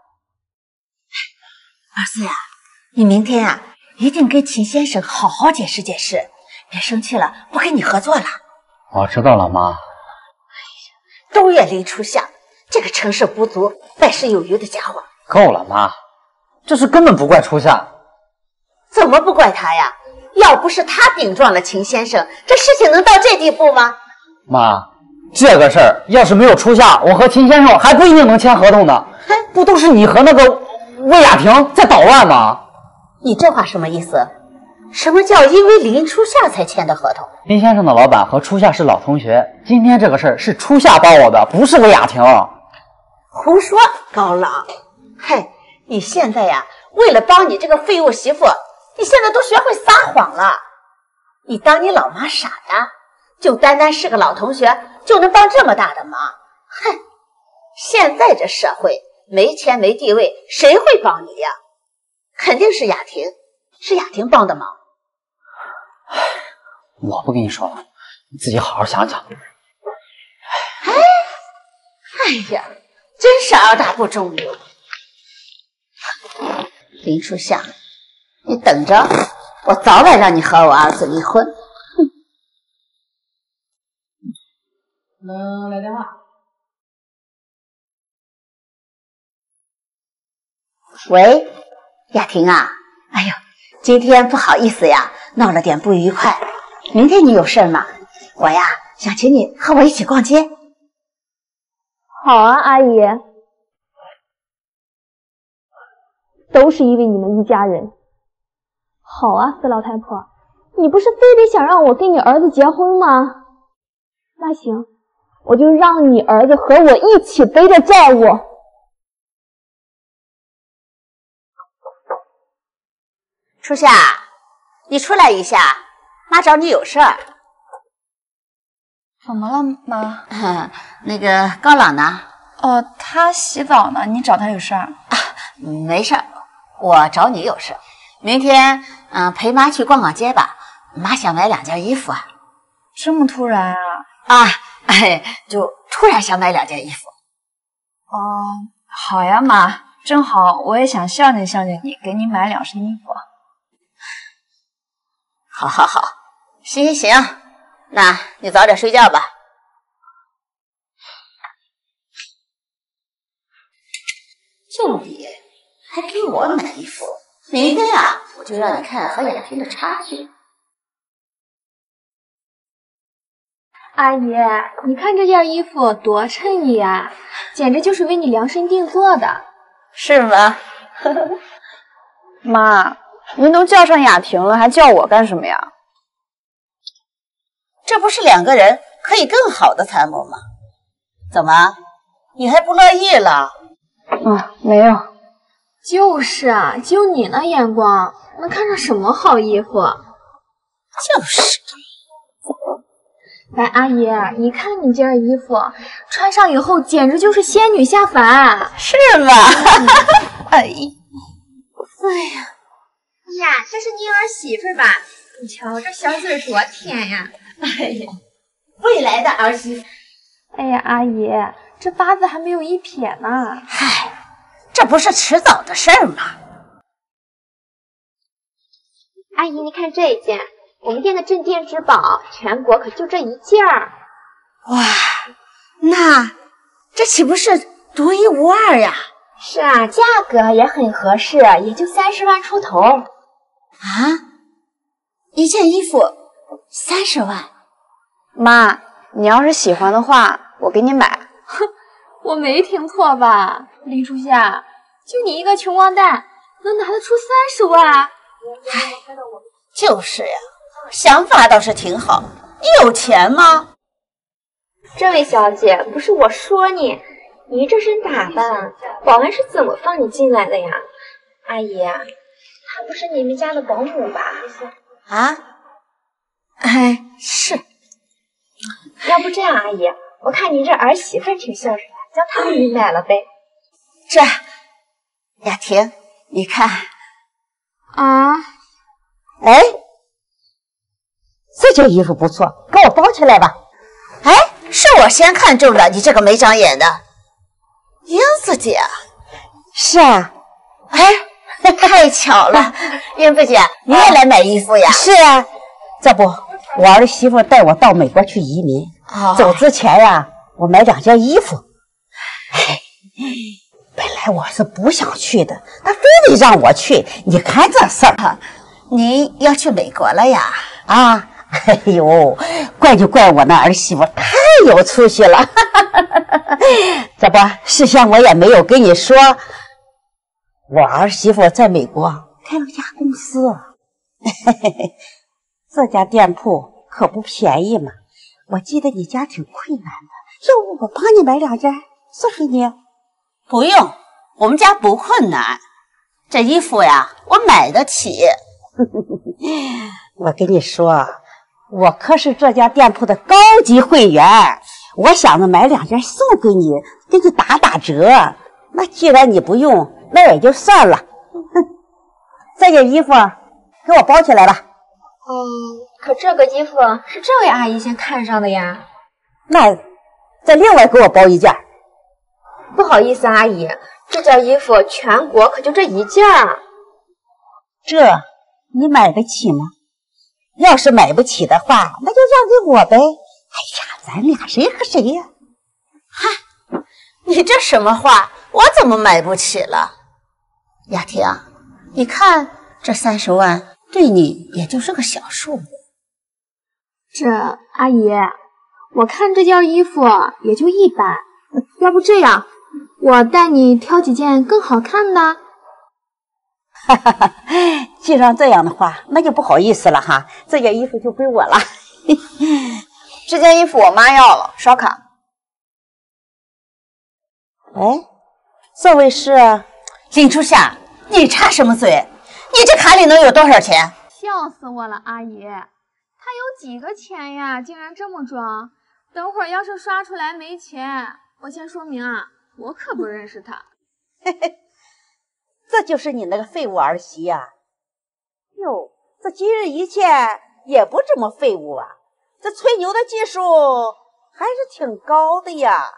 儿子呀，你明天呀一定跟秦先生好好解释解释，别生气了，不跟你合作了。 我知道了，妈。 都怨林初夏，这个成事不足败事有余的家伙。 够了，妈，这事根本不怪初夏。 怎么不怪他呀？要不是他顶撞了秦先生，这事情能到这地步吗？ 妈，这个事儿要是没有初夏，我和秦先生还不一定能签合同呢。不都是你和那个魏雅婷在捣乱吗？ 你这话什么意思？什么叫因为林初夏才签的合同？ 林先生的老板和初夏是老同学，今天这个事儿是初夏帮我的，不是魏雅婷。 胡说，高朗！嘿，你现在呀，为了帮你这个废物媳妇，你现在都学会撒谎了。你当你老妈傻呀？就单单是个老同学，就能帮这么大的忙？哼！现在这社会没钱没地位，谁会帮你呀？肯定是雅婷，是雅婷帮的忙。 我不跟你说了，你自己好好想想。 哎呀，真是儿大不中留。林初夏，你等着，我早晚让你和我儿子离婚。 来电话。 喂，雅婷啊，哎呦，今天不好意思呀，闹了点不愉快。明天你有事吗？我呀想请你和我一起逛街。 好啊，阿姨，都是因为你们一家人。好啊，四老太婆，你不是非得想让我跟你儿子结婚吗？那行，我就让你儿子和我一起背着债务。 初夏，你出来一下，妈找你有事儿。 怎么了，妈？ 那个高朗呢？ 哦，他洗澡呢。你找他有事儿？ 没事儿，我找你有事。明天陪妈去逛逛街吧，妈想买2件衣服啊。 这么突然就突然想买2件衣服。 哦，好呀，妈，正好我也想孝敬孝敬你，给你买2身衣服。 好，行，那你早点睡觉吧。就你还给我买衣服，明天啊，我就让你看和雅婷的差距。 阿姨，你看这件衣服多衬衣啊，简直就是为你量身定做的， 是吗？ 妈，您都叫上雅婷了，还叫我干什么呀？ 这不是2个人可以更好的参谋吗？怎么，你还不乐意了？ 没有。 就是啊，就你那眼光，能看上什么好衣服？ 就是。 来，阿姨，你看你这件衣服穿上以后，简直就是仙女下凡， 是吗？哎呀， 这是您儿媳妇吧？你瞧这小嘴多甜呀！ 哎呀，未来的儿媳妇。 哎呀，阿姨，这八字还没有一撇呢。 嗨，这不是迟早的事儿吗？ 阿姨，你看这一件。我们店的镇店之宝，全国可就这一件儿。 哇，那这岂不是独一无二呀？ 是啊，价格也很合适，也就30万出头。 一件衣服30万？ 妈，你要是喜欢的话，我给你买。 哼，我没听错吧？林初夏，就你一个穷光蛋，能拿得出30万？ 就是呀。想法倒是挺好，你有钱吗？ 这位小姐，不是我说你，你这身打扮，保安是怎么放你进来的呀？阿姨，她不是你们家的保姆吧？ 是。 要不这样，阿姨，我看您这儿媳妇挺孝顺的，将她给你买了呗。 这，雅婷，你看。这件衣服不错，给我包起来吧。是我先看中的，你这个没长眼的。英子姐。是啊。太巧了，英子姐，你也来买衣服呀？ 是啊，这不，我儿媳妇带我到美国去移民，走之前呀，我买2件衣服。本来我是不想去的，她非得让我去。你看这事儿， 你要去美国了呀？ 哎呦，怪就怪我那儿媳妇太有出息了。这不，事先我也没有跟你说，我儿媳妇在美国开了家公司。这家店铺可不便宜嘛。我记得你家挺困难的，要不我帮你买2件送给你？ 不用，我们家不困难。这衣服呀，我买得起。 我跟你说，我可是这家店铺的高级会员，我想着买2件送给你，给你打折。那既然你不用，那也就算了。这件衣服给我包起来吧。 可这个衣服是这位阿姨先看上的呀。 那再另外给我包1件。 不好意思，阿姨，这件衣服全国可就这1件。 这你买得起吗？要是买不起的话，那就让给我呗。哎呀，咱俩谁和谁呀？ 你这什么话？我怎么买不起了？雅婷，你看这30万对你也就是个小数目。 这阿姨，我看这件衣服也就一般，要不这样，我带你挑几件更好看的。 既然这样的话，那就不好意思了哈，这件衣服就归我了。 这件衣服我妈要了，刷卡。 这位是林初夏，你插什么嘴？你这卡里能有多少钱？ 笑死我了，阿姨，他有几个钱呀？竟然这么装！ 等会儿要是刷出来没钱，我先说明啊，我可不认识他。 嘿嘿，这就是你那个废物儿媳呀！哟，这今日一见也不这么废物啊，这吹牛的技术还是挺高的呀。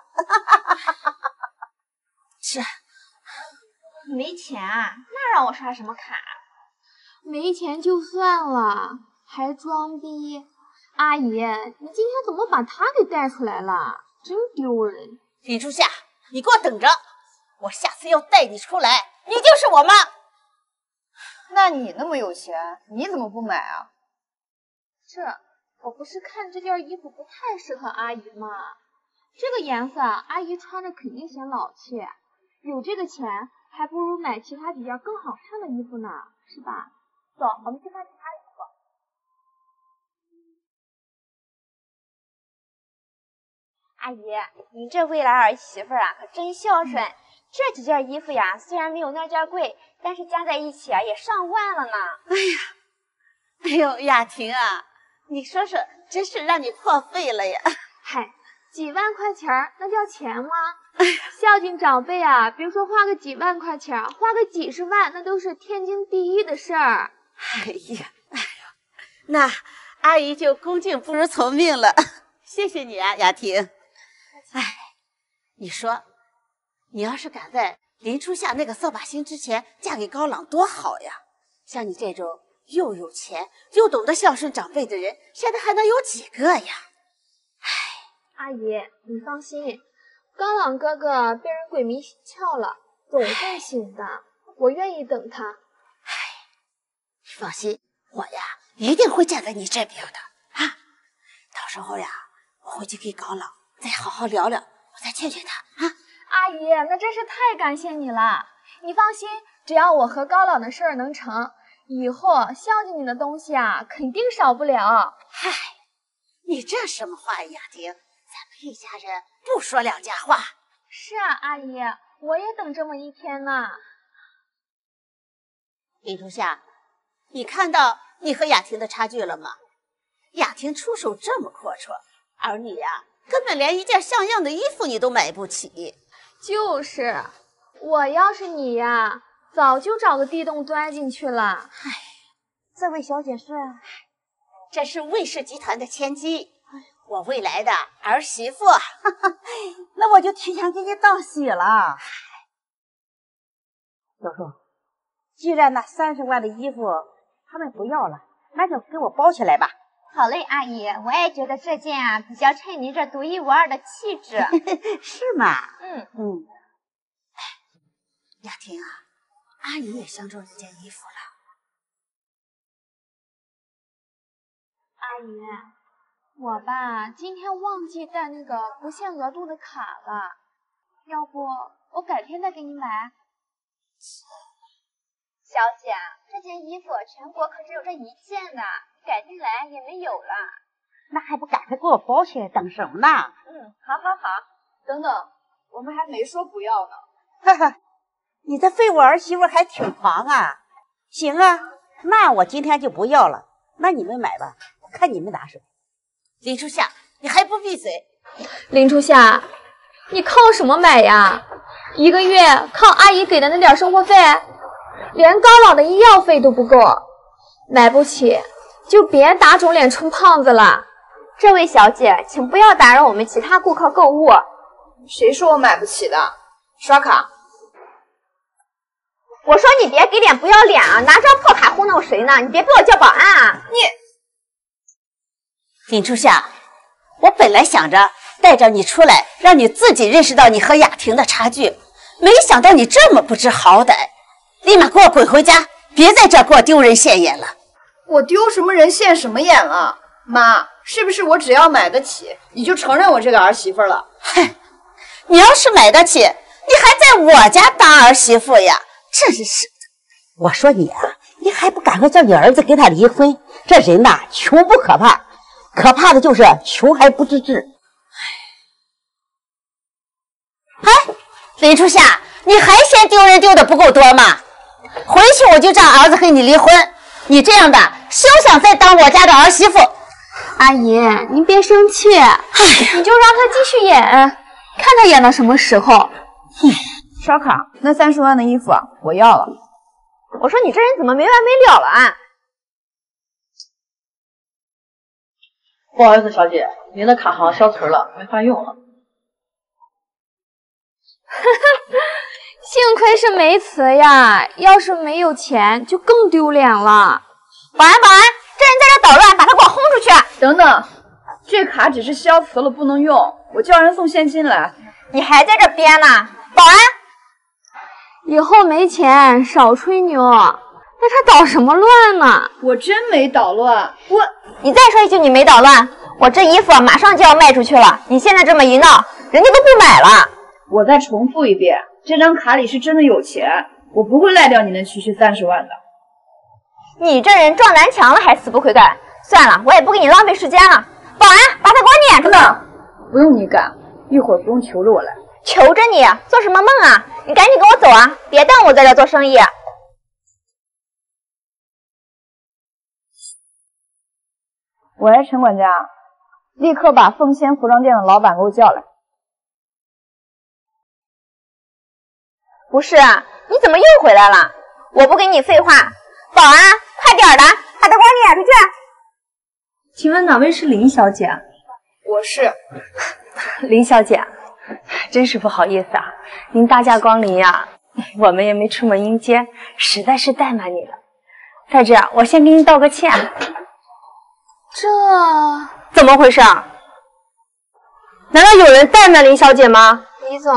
是，没钱啊，那让我刷什么卡？ 没钱就算了，还装逼。阿姨，你今天怎么把他给带出来了？真丢人！ 林初夏，你给我等着，我下次要带你出来，你就是我妈。 那你那么有钱，你怎么不买啊？ 我不是看这件衣服不太适合阿姨吗？这个颜色阿姨穿着肯定显老气，有这个钱还不如买其他几件更好看的衣服呢，是吧？走，我们去看其他衣服。 阿姨，你这未来儿媳妇啊，可真孝顺。这几件衣服呀，虽然没有那件贵，但是加在一起啊，也上万了呢。 哎呦，雅婷啊，你说说，真是让你破费了呀！ 嗨，几万块钱那叫钱吗？孝敬长辈啊，别说花个几万块钱，花个几十万，那都是天经地义的事儿。 哎呀，那阿姨就恭敬不如从命了。谢谢你啊，雅婷。哎，你说，你要是赶在林初夏那个扫把星之前嫁给高朗，多好呀！像你这种又有钱又懂得孝顺长辈的人，现在还能有几个呀？ 阿姨，你放心，高朗哥哥被人鬼迷心窍了，总会醒的。我愿意等他。 你放心，我呀一定会站在你这边的啊！到时候呀，我回去跟高朗再好好聊聊，我再劝劝他啊！ 阿姨，那真是太感谢你了。你放心，只要我和高朗的事儿能成，以后孝敬你的东西啊，肯定少不了。 嗨，你这什么话呀，雅婷？咱们一家人不说两家话。 是啊，阿姨，我也等这么一天呢。 林初夏，你看到你和雅婷的差距了吗？雅婷出手这么阔绰，而你呀，根本连一件像样的衣服你都买不起。 就是，我要是你呀，早就找个地洞钻进去了。 唉，这位小姐是？ 这是魏氏集团的千金，我未来的儿媳妇。 那我就提前给你道喜了。小叔，既然那30万的衣服他们不要了，那就给我包起来吧。 好嘞，阿姨，我也觉得这件啊比较衬您这独一无二的气质。 是吗？ 雅婷啊，阿姨也相中这件衣服了。 阿姨，我吧今天忘记带那个不限额度的卡了，要不我改天再给你买。 小姐，这件衣服全国可只有这一件呢，改进来也没有了。 那还不赶快给我包起来，等什么呢？ 好，等等，我们还没说不要呢。 哈哈，你这废物儿媳妇还挺狂啊！行啊，那我今天就不要了，那你们买吧，我看你们拿手。 林初夏，你还不闭嘴？ 林初夏，你靠什么买呀？一个月靠阿姨给的那点生活费，连高老的医药费都不够，买不起就别打肿脸充胖子了。 这位小姐，请不要打扰我们其他顾客购物。 谁说我买不起的？刷卡。 我说你别给脸不要脸啊！拿张破卡糊弄谁呢？你别被我叫保安啊！ 林初夏，我本来想着带着你出来，让你自己认识到你和雅婷的差距，没想到你这么不知好歹，立马给我滚回家，别在这给我丢人现眼了。 我丢什么人现什么眼了？妈，是不是我只要买得起，你就承认我这个儿媳妇了？ 嗨，你要是买得起，你还在我家当儿媳妇呀？真是的！ 我说你啊，你还不赶快叫你儿子跟他离婚？这人呐，穷不可怕，可怕的就是穷还不自知。 哎，林初夏，你还嫌丢人丢的不够多吗？回去我就让儿子和你离婚，你这样的休想再当我家的儿媳妇。 阿姨，您别生气，你就让他继续演，看他演到什么时候。 刷卡，那30万的衣服我要了。 我说你这人怎么没完没了了啊？ 不好意思，小姐，您的卡好像消词了，没法用了。 幸亏是没词呀，要是没有钱就更丢脸了。保安，保安，这人在这捣乱，把他给我轰出去！ 等等，这卡只是消磁了，不能用，我叫人送现金来。 你还在这编呢？保安，以后没钱少吹牛。那他捣什么乱呢？ 我真没捣乱， 你再说一句你没捣乱，我这衣服马上就要卖出去了，你现在这么一闹，人家都不买了。 我再重复一遍，这张卡里是真的有钱，我不会赖掉你那区区30万的。 你这人撞南墙了还死不悔改，算了，我也不给你浪费时间了。保安，把他给我撵出去！ 不用你干，一会儿不用求着我来。 求着你，做什么梦啊？你赶紧跟我走啊，别耽误我在这做生意。 喂，陈管家，立刻把凤仙服装店的老板给我叫来。 不是，你怎么又回来了？我不跟你废话，保安，快点的，把他给我撵出去！ 请问哪位是林小姐？ 我是。 林小姐，真是不好意思啊，您大驾光临呀，我们也没出门迎接，实在是怠慢你了。在这，我先给您道个歉。 这怎么回事啊？难道有人怠慢林小姐吗？ 李总，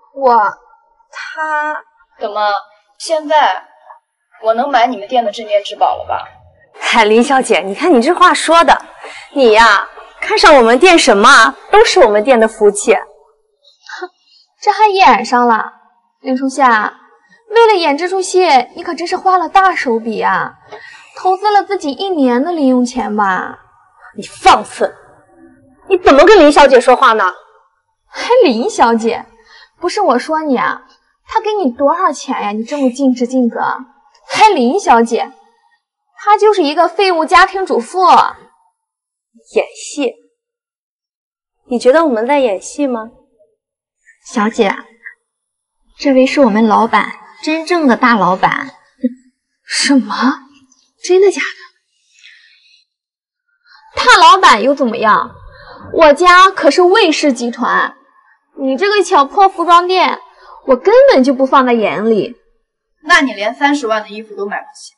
他怎么现在我能买你们店的镇店之宝了吧？ 嗨，林小姐，你看你这话说的，你呀，看上我们店什么都是我们店的福气。 这还演上了，林初夏，为了演这出戏，你可真是花了大手笔啊，投资了自己1年的零用钱吧？ 你放肆！你怎么跟林小姐说话呢？ 还林小姐，不是我说你啊，她给你多少钱呀？你这么尽职尽责，还林小姐，她就是一个废物家庭主妇。 演戏？你觉得我们在演戏吗？ 小姐，这位是我们老板，真正的大老板。什么？真的假的？大老板又怎么样？我家可是魏氏集团，你这个小破服装店，我根本就不放在眼里。 那你连30万的衣服都买不起。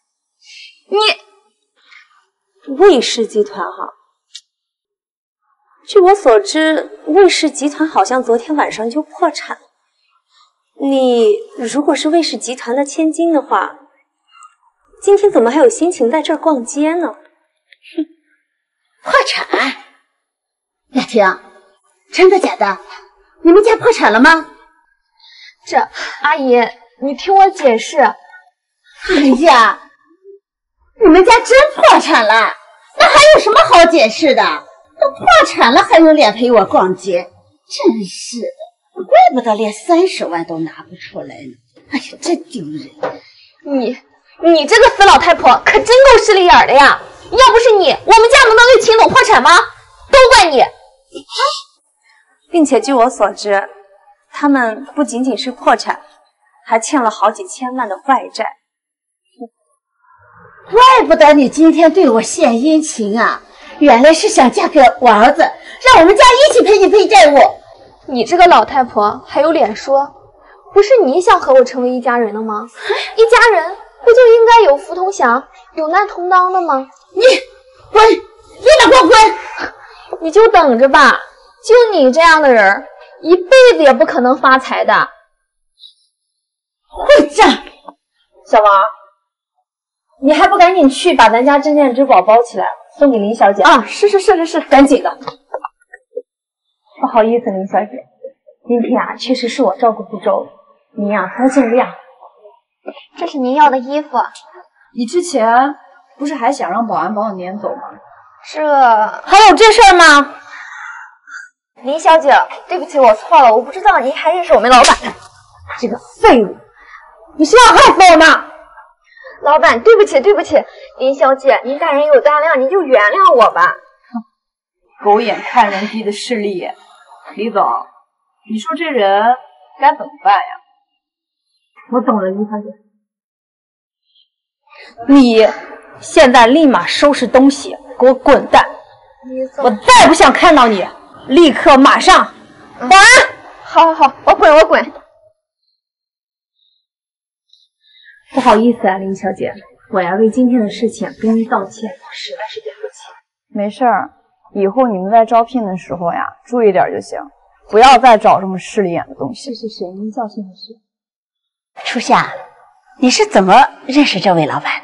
你魏氏集团哈？据我所知，魏氏集团好像昨天晚上就破产了。你如果是魏氏集团的千金的话，今天怎么还有心情在这儿逛街呢？ 破产？雅婷，真的假的？你们家破产了吗？ 这阿姨，你听我解释。 哎呀，你们家真破产了？那还有什么好解释的？都破产了还有脸陪我逛街，真是的，怪不得连30万都拿不出来呢。哎呀，真丢人！ 你这个死老太婆可真够势利眼的呀！要不是你，我们家能对秦总破产吗？都怪你！ 并且据我所知，他们不仅仅是破产，还欠了好几千万的外债。 怪不得你今天对我献殷勤啊！原来是想嫁给我儿子，让我们家一起陪你背债务。 你这个老太婆还有脸说？不是你想和我成为一家人的吗？一家人不就应该有福同享，有难同当的吗？ 你滚！你俩给我滚！ 你就等着吧，就你这样的人，一辈子也不可能发财的。 混账！ 小王，你还不赶紧去把咱家镇店之宝包起来，送给林小姐啊！是， 赶紧的。不好意思，林小姐，今天啊，确实是我照顾不周，您呀多见谅。 这是您要的衣服。 你之前不是还想让保安把我撵走吗？ 还有这事儿吗？ 林小姐，对不起，我错了，我不知道您还认识我们老板。 这个废物，你是要害死我吗？ 老板，对不起，林小姐，您大人有大量，您就原谅我吧。 狗眼看人低的势利眼。李总，你说这人该怎么办呀？ 我懂了，林小姐。 你现在立马收拾东西，给我滚蛋！我再不想看到你，立刻马上保安！ 好，我滚。 不好意思啊，林小姐，我要为今天的事情跟您道歉，实在是对不起。 没事儿，以后你们在招聘的时候呀，注意点就行，不要再找这么势利眼的东西。 是，您教训的是。 初夏，你是怎么认识这位老板的？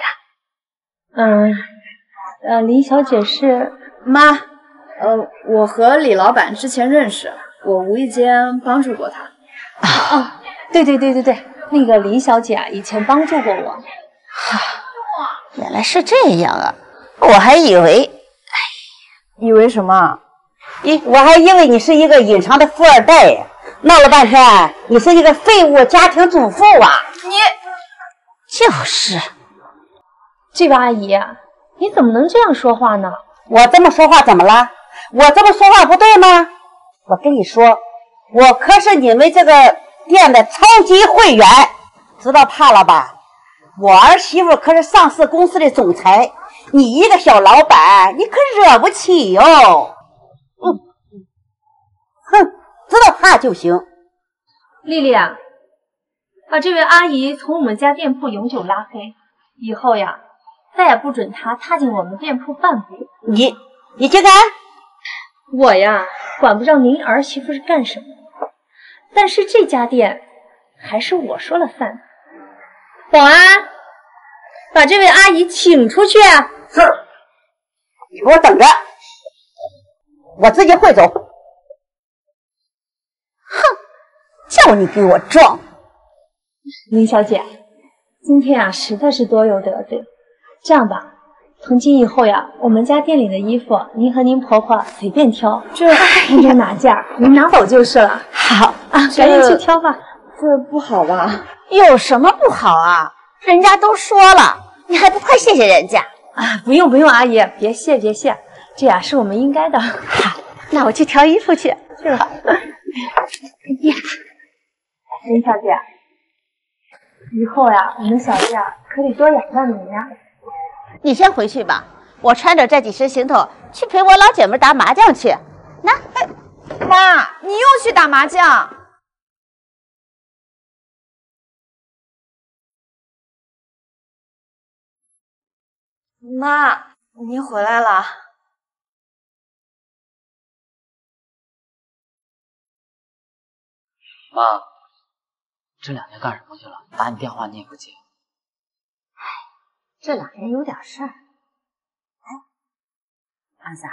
林小姐是妈，我和李老板之前认识，我无意间帮助过他。 对，那个林小姐啊，以前帮助过我。 原来是这样啊，我还以为， 以为什么？ 我还以为你是一个隐藏的富二代，闹了半天你是一个废物家庭主妇啊！就是， 这位阿姨，你怎么能这样说话呢？ 我这么说话怎么了？我这么说话不对吗？我跟你说，我可是你们这个店的超级会员，知道怕了吧？我儿媳妇可是上市公司的总裁，你一个小老板，你可惹不起哟。知道怕就行。 丽丽啊，把这位阿姨从我们家店铺永久拉黑，以后呀，再也不准她踏进我们店铺半步。 你竟敢！ 我呀，管不着您儿媳妇是干什么，但是这家店还是我说了算。保安，把这位阿姨请出去。 是，你给我等着，我自己会走。哼，叫你给我装！ 林小姐，今天啊实在是多有得罪。这样吧，从今以后呀，我们家店里的衣服，您和您婆婆随便挑，您就拿件，您拿走就是了。 好啊，赶紧去挑吧。 这不好吧？ 有什么不好啊？人家都说了，你还不快谢谢人家啊？不用，阿姨，别谢，这呀是我们应该的。 好，那我去挑衣服去。 是吧？林小姐，以后呀，我们小店可得多仰仗您呀。 你先回去吧，我穿着这几身行头去陪我老姐妹打麻将去。 妈，你又去打麻将？妈，您回来了。 妈，这2天干什么去了？打你电话你也不接。 这2天有点事儿。儿子，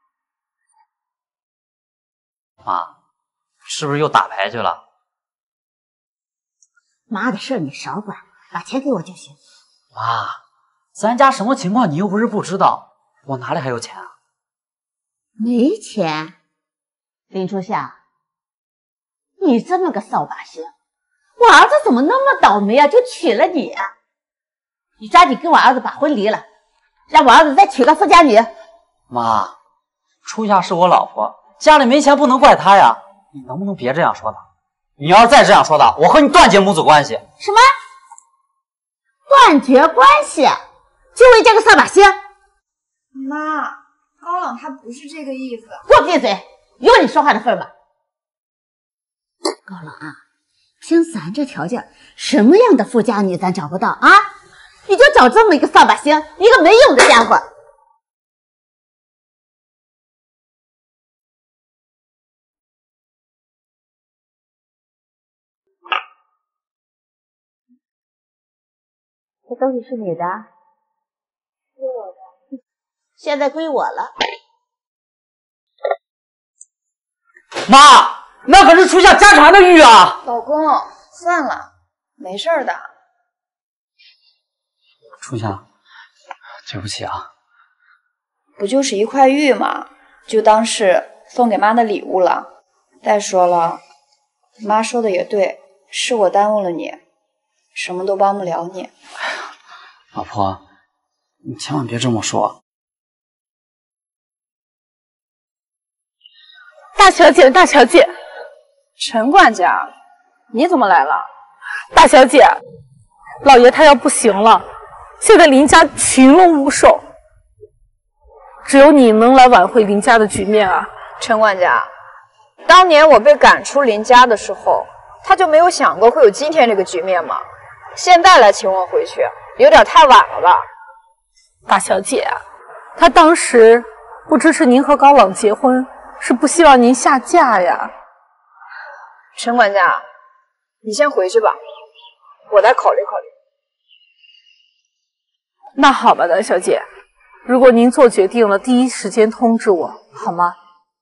妈，是不是又打牌去了？ 妈的事儿你少管，把钱给我就行。 妈，咱家什么情况你又不是不知道，我哪里还有钱啊？ 没钱？林初夏，你这么个扫把星，我儿子怎么那么倒霉啊，就娶了你啊？你抓紧跟我儿子把婚离了，让我儿子再娶个富家女。 妈，初夏是我老婆，家里没钱不能怪她呀，你能不能别这样说她？你要是再这样说她，我和你断绝母子关系。 什么？断绝关系？就为这个扫把星？ 妈，高冷他不是这个意思。 给我闭嘴，有你说话的份吗？高冷啊，凭咱这条件，什么样的富家女咱找不到啊？你就找这么一个扫把星，一个没用的家伙。这东西是你的？归我的。现在归我了。 妈，那可是初夏家传的玉啊！ 老公，算了，没事的。 初夏，对不起啊。 不就是一块玉吗？就当是送给妈的礼物了。再说了，妈说的也对，是我耽误了你，什么都帮不了你。 老婆，你千万别这么说。 大小姐，大小姐， 陈管家，你怎么来了？ 大小姐，老爷他要不行了，现在林家群龙无首，只有你能来挽回林家的局面啊！ 陈管家，当年我被赶出林家的时候，他就没有想过会有今天这个局面吗？现在来请我回去，有点太晚了吧？ 大小姐，他当时不支持您和高朗结婚，是不希望您下嫁呀。 陈管家，你先回去吧，我再考虑考虑。 那好吧，大小姐，如果您做决定了，第一时间通知我，好吗？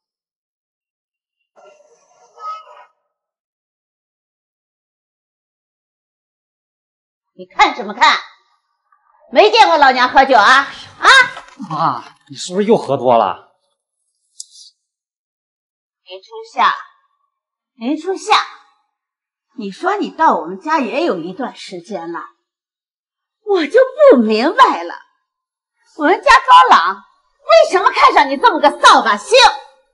你看什么看？没见过老娘喝酒啊？啊！ 妈，你是不是又喝多了？ 林初夏，林初夏，你说你到我们家也有一段时间了，我就不明白了，我们家高朗为什么看上你这么个扫把星？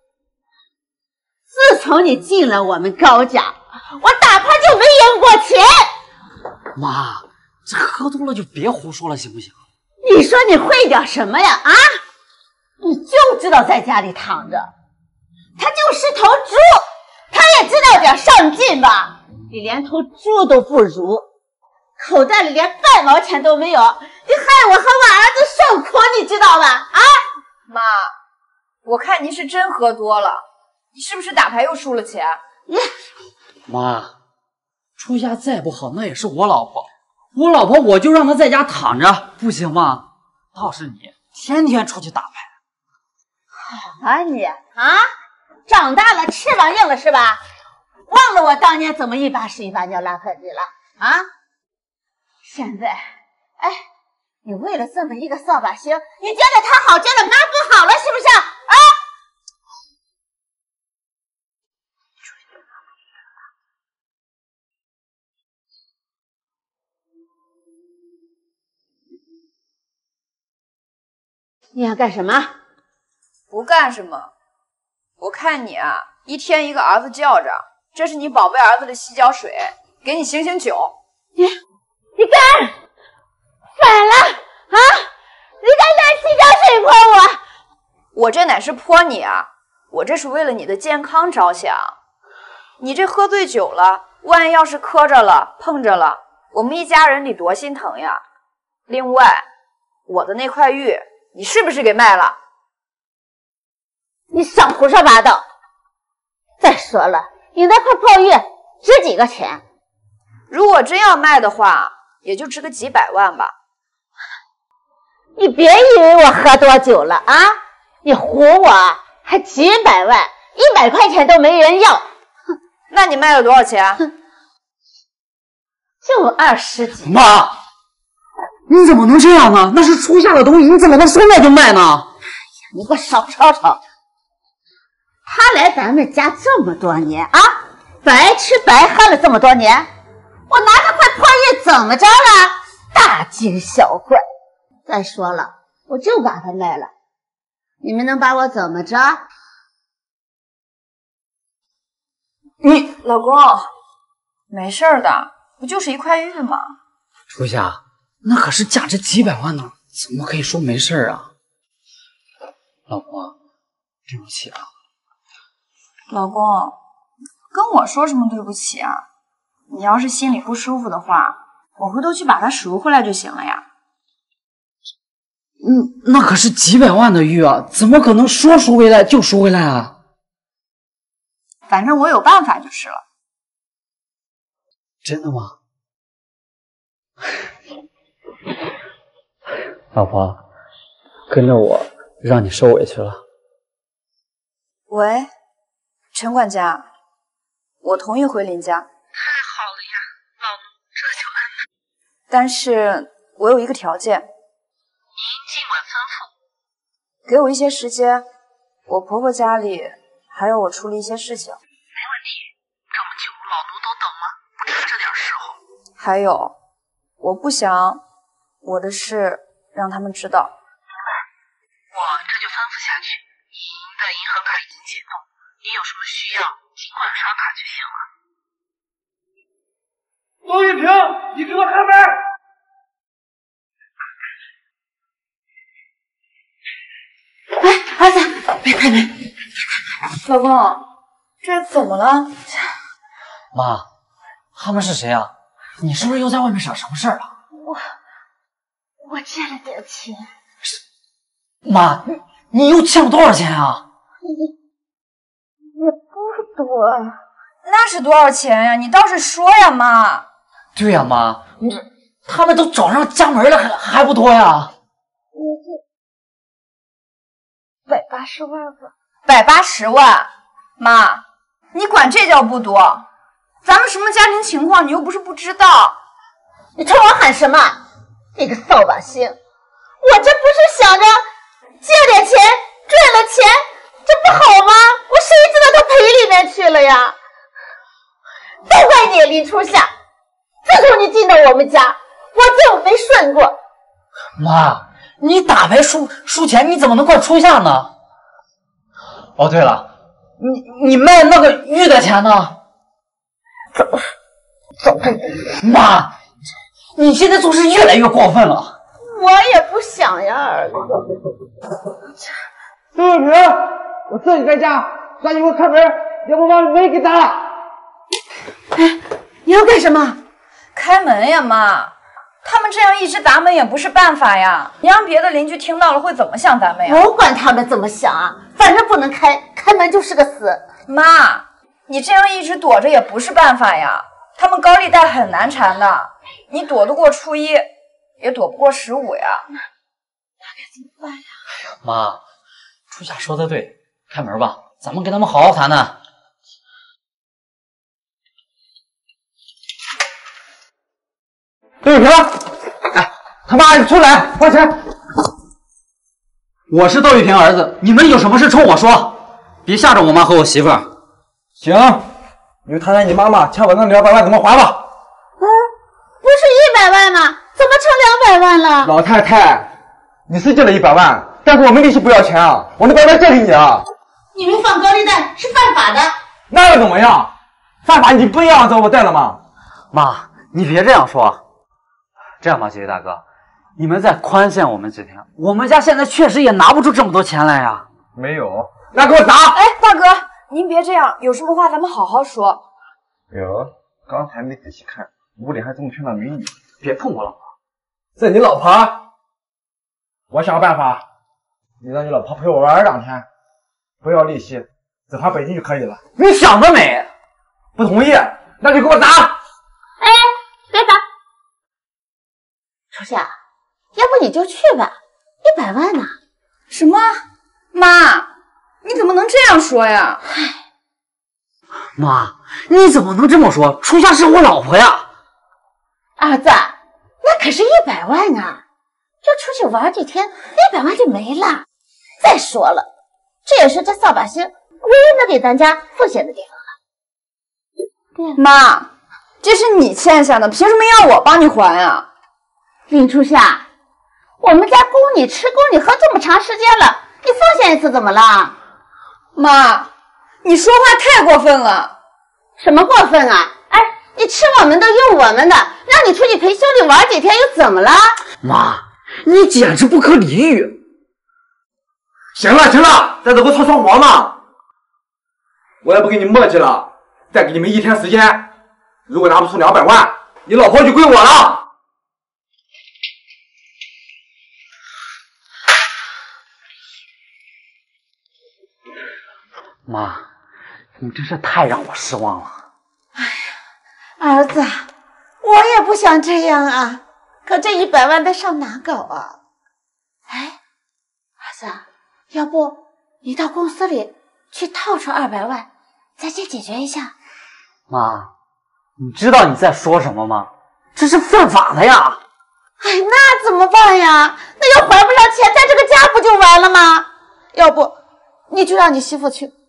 自从你进了我们高家，我打牌就没赢过钱。 妈，这喝多了就别胡说了，行不行？ 你说你会点什么呀？啊，你就知道在家里躺着。他就是头猪，他也知道点上进吧？你连头猪都不如，口袋里连半毛钱都没有，你害我和我儿子受苦，你知道吧？啊， 妈，我看您是真喝多了，你是不是打牌又输了钱？ 妈，初夏再不好，那也是我老婆，我老婆我就让她在家躺着，不行吗？倒是你天天出去打牌。 好啊你啊！长大了翅膀硬了是吧？忘了我当年怎么一把屎一把尿拉盆里了啊？现在，哎，你为了这么一个扫把星，你觉得他好，觉得妈不好了是不是？啊！你想干什么？ 不干什么。我看你啊，一天一个儿子叫着，这是你宝贝儿子的洗脚水，给你醒醒酒。 你干反了啊！你敢拿洗脚水泼我？ 我这哪是泼你啊，我这是为了你的健康着想。你这喝醉酒了，万一要是磕着了、碰着了，我们一家人得多心疼呀。另外，我的那块玉，你是不是给卖了？ 你少胡说八道！再说了，你那块破玉值几个钱？ 如果真要卖的话，也就值个几百万吧。 你别以为我喝多酒了啊！你唬我，还几百万，100块钱都没人要。 那你卖了多少钱？ 就20几。 妈，你怎么能这样呢？那是初夏的东西，你怎么能说卖就卖呢？哎呀， 你给我少吵吵！他来咱们家这么多年啊，白吃白喝了这么多年，我拿他块破玉怎么着了？大惊小怪。再说了，我就把它卖了，你们能把我怎么着？ 你老公，没事的，不就是一块玉吗？ 初夏，那可是价值几百万呢，怎么可以说没事啊？老婆，对不起啊。 老公，跟我说什么对不起啊？你要是心里不舒服的话，我回头去把它赎回来就行了呀。 那可是几百万的玉啊，怎么可能说赎回来就赎回来啊？ 反正我有办法就是了。 真的吗？老婆，跟着我，让你受委屈了。 喂，陈管家，我同意回林家。 太好了呀，老奴这就安排。 但是我有一个条件。 您尽管吩咐。 给我一些时间，我婆婆家里还要我处理一些事情。没问题，这么久老奴都等了，不差这点时候。 还有，我不想我的事让他们知道。 明白，我这就吩咐下去。您的银行卡已经启动， 你有什么需要，尽管上哪就行了。 周玉萍，你给我开门！ 哎，儿子，别开门！ 老公，这怎么了？ 妈，他们是谁啊？你是不是又在外面惹什么事儿了？ 我借了点钱。 妈，你又欠了多少钱啊？ 也不多。 那是多少钱呀？你倒是说呀，妈。 对呀，妈，他们都找上家门了，还不多呀 ？180万吧。 180万，妈，你管这叫不多？咱们什么家庭情况，你又不是不知道。 你冲我喊什么？你个扫把星！我这不是想着借点钱赚了钱，这不好吗？我谁知道都赔里面去了呀！都怪你林初夏，自从你进到我们家，我就没顺过。 妈，你打牌输钱，你怎么能怪初夏呢？哦，对了，你卖那个玉的钱呢？走！妈，你现在做事越来越过分了。 我也不想呀，儿子。 周玉萍，我自己在家，赶紧给我开门，要不把门给砸了。 哎，你要干什么？ 开门呀，妈！他们这样一直打门也不是办法呀。你让别的邻居听到了会怎么想咱们呀？ 我管他们怎么想啊，反正不能开门就是个死。 妈，你这样一直躲着也不是办法呀。他们高利贷很难缠的，你躲得过初一，也躲不过15呀。那该怎么办呀？ 妈，初夏说的对，开门吧，咱们跟他们好好谈谈。 周玉萍，哎，他妈，你出来，花钱！ 我是窦玉萍儿子，你们有什么事冲我说，别吓着我妈和我媳妇儿。 行，你就谈谈你妈妈欠我那200万怎么还吧。 不是100万吗？怎么成200万了？ 老太太，你是借了100万，但是我们利息不要钱啊，我能把它借给你啊。 你们放高利贷是犯法的。 那又怎么样？犯法你不一样找我贷了吗？ 妈，你别这样说。这样吧，姐姐大哥，你们再宽限我们几天，我们家现在确实也拿不出这么多钱来呀。 没有，那给我砸！ 哎，大哥，您别这样，有什么话咱们好好说。 哟，刚才没仔细看，屋里还这么漂亮美女。 别碰我老婆， 这你老婆？我想个办法，你让你老婆陪我玩2天，不要利息，只还北京就可以了。 你想得美！ 不同意，那就给我砸！ 哎，别砸！初夏，要不你就去吧，100万呢？ 什么？妈，你怎么能这样说呀？ 妈，你怎么能这么说？初夏是我老婆呀！ 儿子，那可是100万啊！就出去玩几天，100万就没了。再说了，这也是这扫把星唯一能给咱家奉献的地方了。 妈，这是你欠下的，凭什么要我帮你还啊？ 林初夏，我们家供你吃供你喝这么长时间了，你奉献一次怎么了？ 妈，你说话太过分了。 什么过分啊？哎，你吃我们的用我们的，让你出去陪兄弟玩几天又怎么了？ 妈，你简直不可理喻！ 行了，再这给我吵上我嘛！我也不跟你磨叽了，再给你们1天时间，如果拿不出200万，你老婆就归我了。 妈，你真是太让我失望了。 儿子，我也不想这样啊，可这100万得上哪搞啊？哎，儿子，要不你到公司里去套出200万，咱先解决一下。 妈，你知道你在说什么吗？这是犯法的呀！ 哎，那怎么办呀？那要还不上钱，在这个家不就完了吗？要不你就让你媳妇去。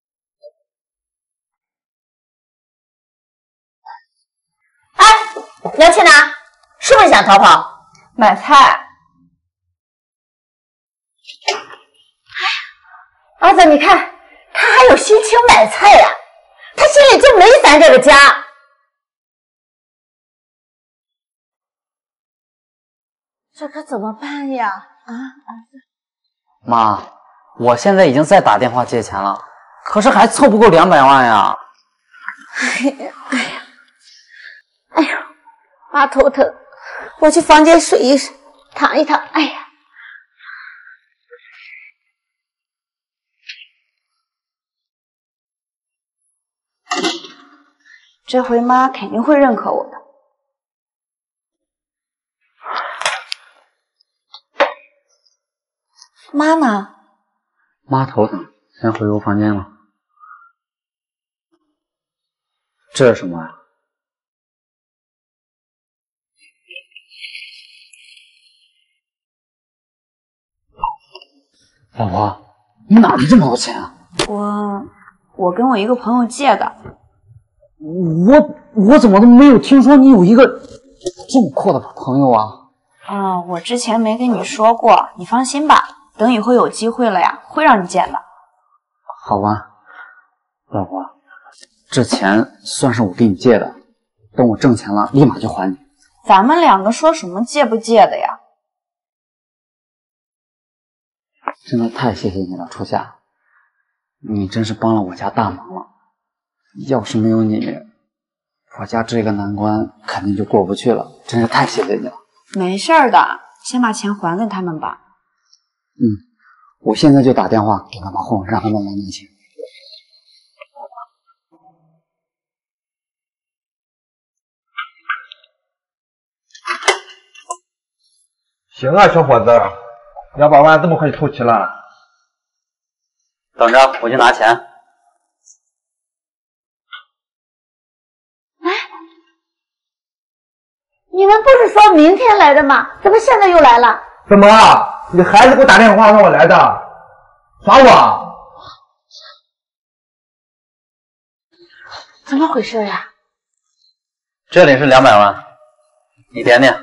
哎，你要去哪？是不是想逃跑？ 买菜。 儿子，你看，他还有心情买菜呀？他心里就没咱这个家。这可怎么办呀？啊，儿子。 妈，我现在已经在打电话借钱了，可是还凑不够200万呀。 哎呦，妈头疼，我去房间睡一睡，躺一躺。哎呀， 这回妈肯定会认可我的。妈呢？ 妈头疼，先回我房间了。这是什么呀？老婆，你哪来这么多钱啊？ 我跟我一个朋友借的。 我怎么都没有听说你有一个这么阔的朋友啊？ 啊，我之前没跟你说过，你放心吧，等以后有机会了呀，会让你见的。 好吧，老婆，这钱算是我给你借的，等我挣钱了立马就还你。 咱们两个说什么借不借的呀？ 真的太谢谢你了，初夏，你真是帮了我家大忙了。要是没有你，我家这个难关肯定就过不去了。真是太谢谢你了。 没事儿的，先把钱还给他们吧。 我现在就打电话给他们混，让他们来拿钱。 行啊，小伙子，200万这么快就凑齐了？ 等着，我去拿钱。 你们不是说明天来的吗？怎么现在又来了？ 怎么？你孩子给我打电话让我来的，耍我？ 怎么回事呀？ 这里是200万，你点点。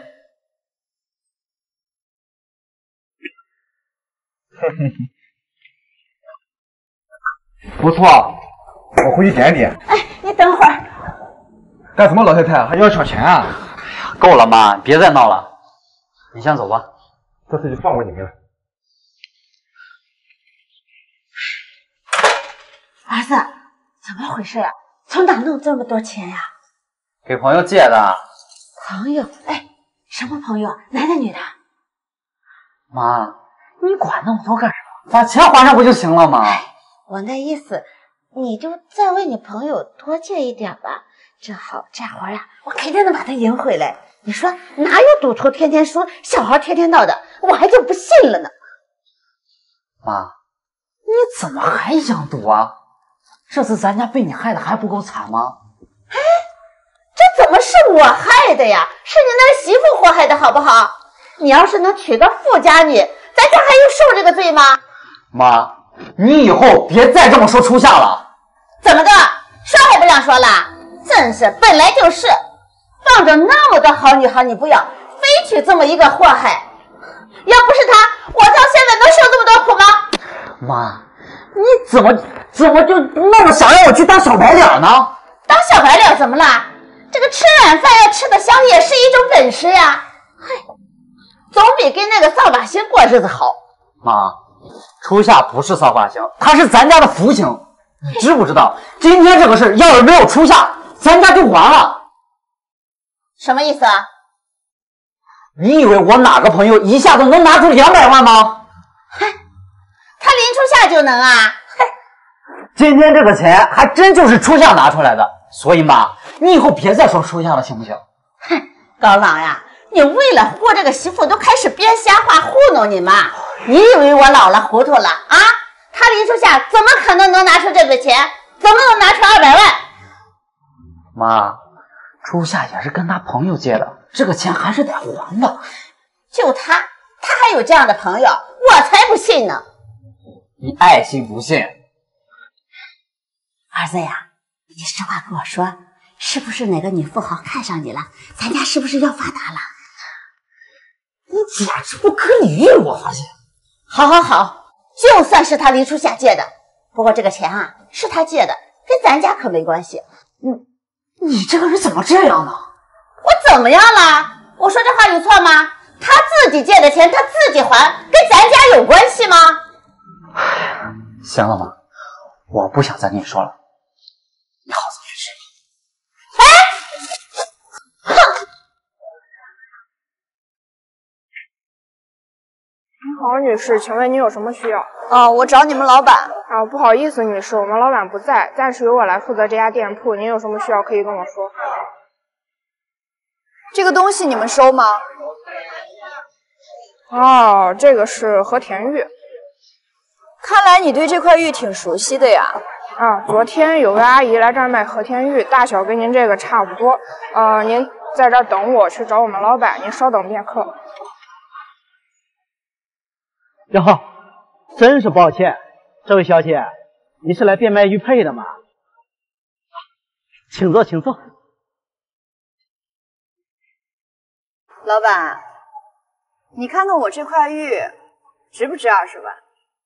不错，我回去点点。 哎，你等会儿。 干什么，老太太还要抢钱啊？ 够了，妈，别再闹了。你先走吧， 这次就放过你们了。 儿子，怎么回事啊？从哪弄这么多钱呀？ 给朋友借的。 朋友？哎，什么朋友？男的女的？ 妈，你管那么多干什么？把钱还上不就行了吗？ 我那意思，你就再为你朋友多借一点吧。这好这活呀，我肯定能把他赢回来。你说哪有赌徒天天输，小孩天天闹的？我还就不信了呢。 妈，你怎么还想赌啊？这次咱家被你害的还不够惨吗？ 哎，这怎么是我害的呀？是你那媳妇祸害的好不好？你要是能娶个富家女，咱家还用受这个罪吗？ 妈，你以后别再这么说初夏了。 怎么的？说还不让说了？真是本来就是，放着那么多好女孩你不要，非娶这么一个祸害。要不是他，我到现在能受这么多苦吗？ 妈，你怎么就那么想让我去当小白脸呢？ 当小白脸怎么了？这个吃软饭要吃得香也是一种本事呀。嗨，总比跟那个扫把星过日子好。 妈，初夏不是扫把星，他是咱家的福星。你知不知道，今天这个事要是没有初夏，咱家就完了。 什么意思啊？ 你以为我哪个朋友一下子能拿出200万吗？ 嗨，他临初夏就能啊！嗨， 今天这个钱还真就是初夏拿出来的，所以妈，你以后别再说初夏了，行不行？ 哼，高朗呀，你为了护这个媳妇都开始编瞎话糊弄你妈，你以为我老了糊涂了啊？他临初夏怎么可能拿出这笔钱？怎么能拿出200万？ 妈，初夏也是跟他朋友借的，这个钱还是得还的。 就他还有这样的朋友，我才不信呢！ 你爱信不信？ 儿子呀，你实话跟我说，是不是哪个女富豪看上你了？咱家是不是要发达了？ 你简直不可理喻，我发现。 好，就算是他临初夏借的，不过这个钱啊， 是他借的，跟咱家可没关系。 你这个人怎么这样呢？ 我怎么样了？我说这话有错吗？他自己借的钱他自己还，跟咱家有关系吗？ 行了妈，我不想再跟你说了，你好自为之。 你好，女士，请问你有什么需要？ 我找你们老板。 不好意思，女士，我们老板不在，暂时由我来负责这家店铺。您有什么需要可以跟我说。 这个东西你们收吗？ 哦，这个是和田玉。 看来你对这块玉挺熟悉的呀。 昨天有位阿姨来这儿卖和田玉，大小跟您这个差不多。您在这儿等我去找我们老板，您稍等片刻。 哟，真是抱歉，这位小姐，你是来变卖玉佩的吗？请坐，请坐。 老板，你看看我这块玉值不值20万？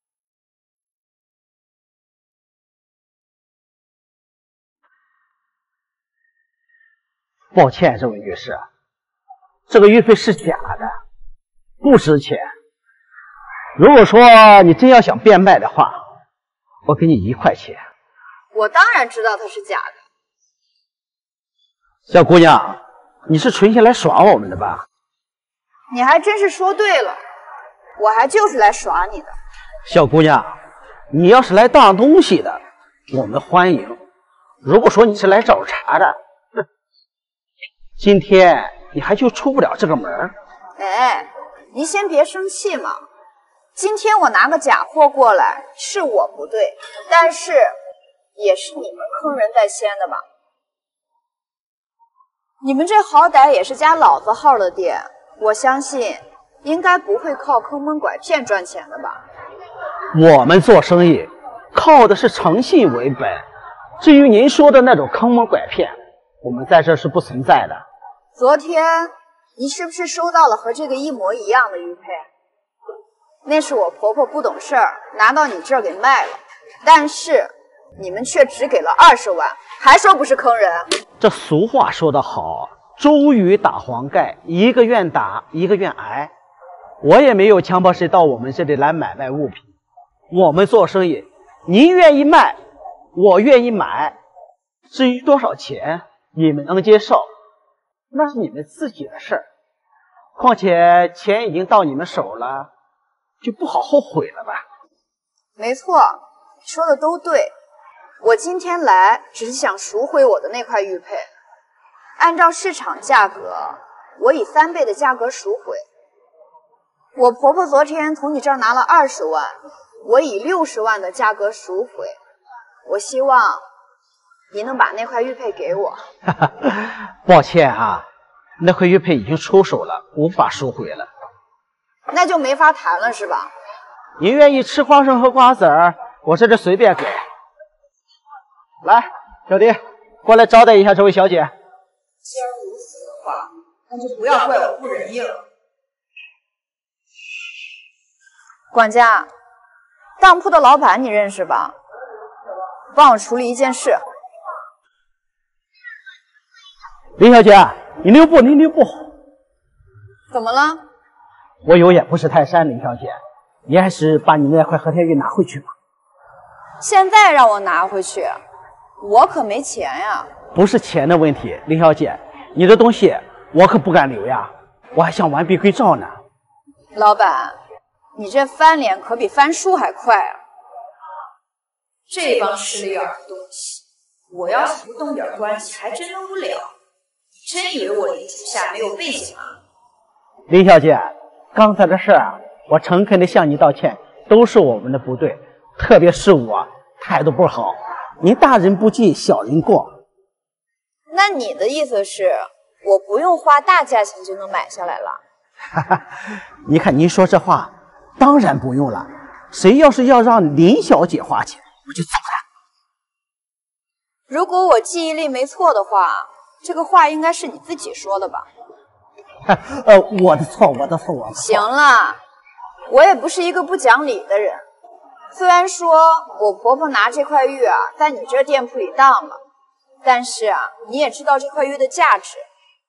抱歉，这位女士，这个玉佩是假的，不值钱。如果说你真要想变卖的话，我给你1块钱。 我当然知道它是假的。 小姑娘，你是存心来耍我们的吧？ 你还真是说对了，我还就是来耍你的。 小姑娘，你要是来当东西的，我们欢迎；如果说你是来找茬的，今天你还就出不了这个门。 哎，您先别生气嘛。今天我拿个假货过来，是我不对，但是也是你们坑人在先的吧？你们这好歹也是家老字号的店，我相信应该不会靠坑蒙拐骗赚钱的吧？ 我们做生意靠的是诚信为本，至于您说的那种坑蒙拐骗，我们在这是不存在的。 昨天你是不是收到了和这个一模一样的玉佩？那是我婆婆不懂事儿，拿到你这儿给卖了，但是你们却只给了20万，还说不是坑人。 这俗话说得好，周瑜打黄盖，一个愿打，一个愿挨。我也没有强迫谁到我们这里来买卖物品，我们做生意，您愿意卖，我愿意买，至于多少钱，你们能接受，那是你们自己的事儿。况且钱已经到你们手了，就不好后悔了吧？ 没错，说的都对。我今天来只是想赎回我的那块玉佩，按照市场价格，我以3倍的价格赎回。我婆婆昨天从你这儿拿了20万，我以60万的价格赎回。我希望你能把那块玉佩给我。 抱歉啊，那块玉佩已经出手了，无法赎回了。 那就没法谈了是吧？ 您愿意吃花生和瓜子儿，我这随便给。来，小弟，过来招待一下这位小姐。 既然如此的话，那就不要怪我不仁义了。管家，当铺的老板你认识吧？帮我处理一件事。 林小姐，你留步，您留步。 怎么了？ 我有眼不识泰山，林小姐，你还是把你那块和田玉拿回去吧。 现在让我拿回去，我可没钱呀。 不是钱的问题，林小姐，你的东西我可不敢留呀，我还想完璧归赵呢。 老板，你这翻脸可比翻书还快啊！这帮势利眼的东西，我要是不动点关系，还真能无聊。你真以为我林青霞没有背景啊？ 林小姐，刚才的事儿我诚恳地向你道歉，都是我们的不对，特别是我态度不好，您大人不计小人过。 那你的意思是我不用花大价钱就能买下来了？ 你看您说这话，当然不用了。谁要是要让林小姐花钱，我就走了。 如果我记忆力没错的话，这个话应该是你自己说的吧？ 我的错。 行了，我也不是一个不讲理的人。 虽然说我婆婆拿这块玉啊在你这店铺里当了，但是啊，你也知道这块玉的价值，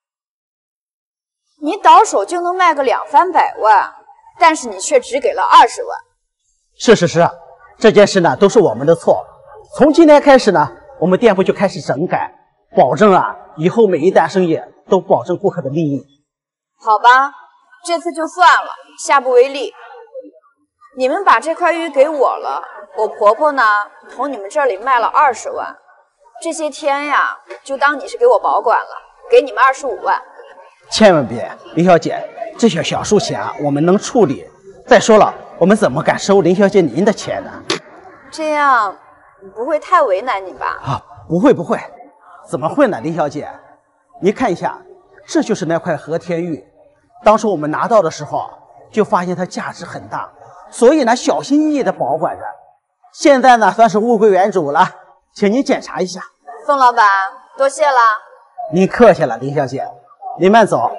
你倒手就能卖个2、300万，但是你却只给了20万。 是，这件事呢都是我们的错。从今天开始呢，我们店铺就开始整改，保证啊以后每一单生意都保证顾客的利益。 好吧，这次就算了，下不为例。你们把这块玉给我了，我婆婆呢从你们这里卖了20万，这些天呀就当你是给我保管了，给你们25万。 千万别，林小姐，这些小数钱啊我们能处理。再说了，我们怎么敢收林小姐您的钱呢？ 这样不会太为难你吧？ 啊，不会，怎么会呢？林小姐，你看一下，这就是那块和田玉。当初我们拿到的时候，就发现它价值很大，所以呢小心翼翼的保管着。现在呢算是物归原主了，请您检查一下。 凤老板，多谢了。 您客气了，林小姐，您慢走。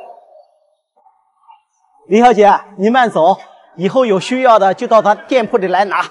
林小姐，您慢走，以后有需要的就到咱店铺里来拿。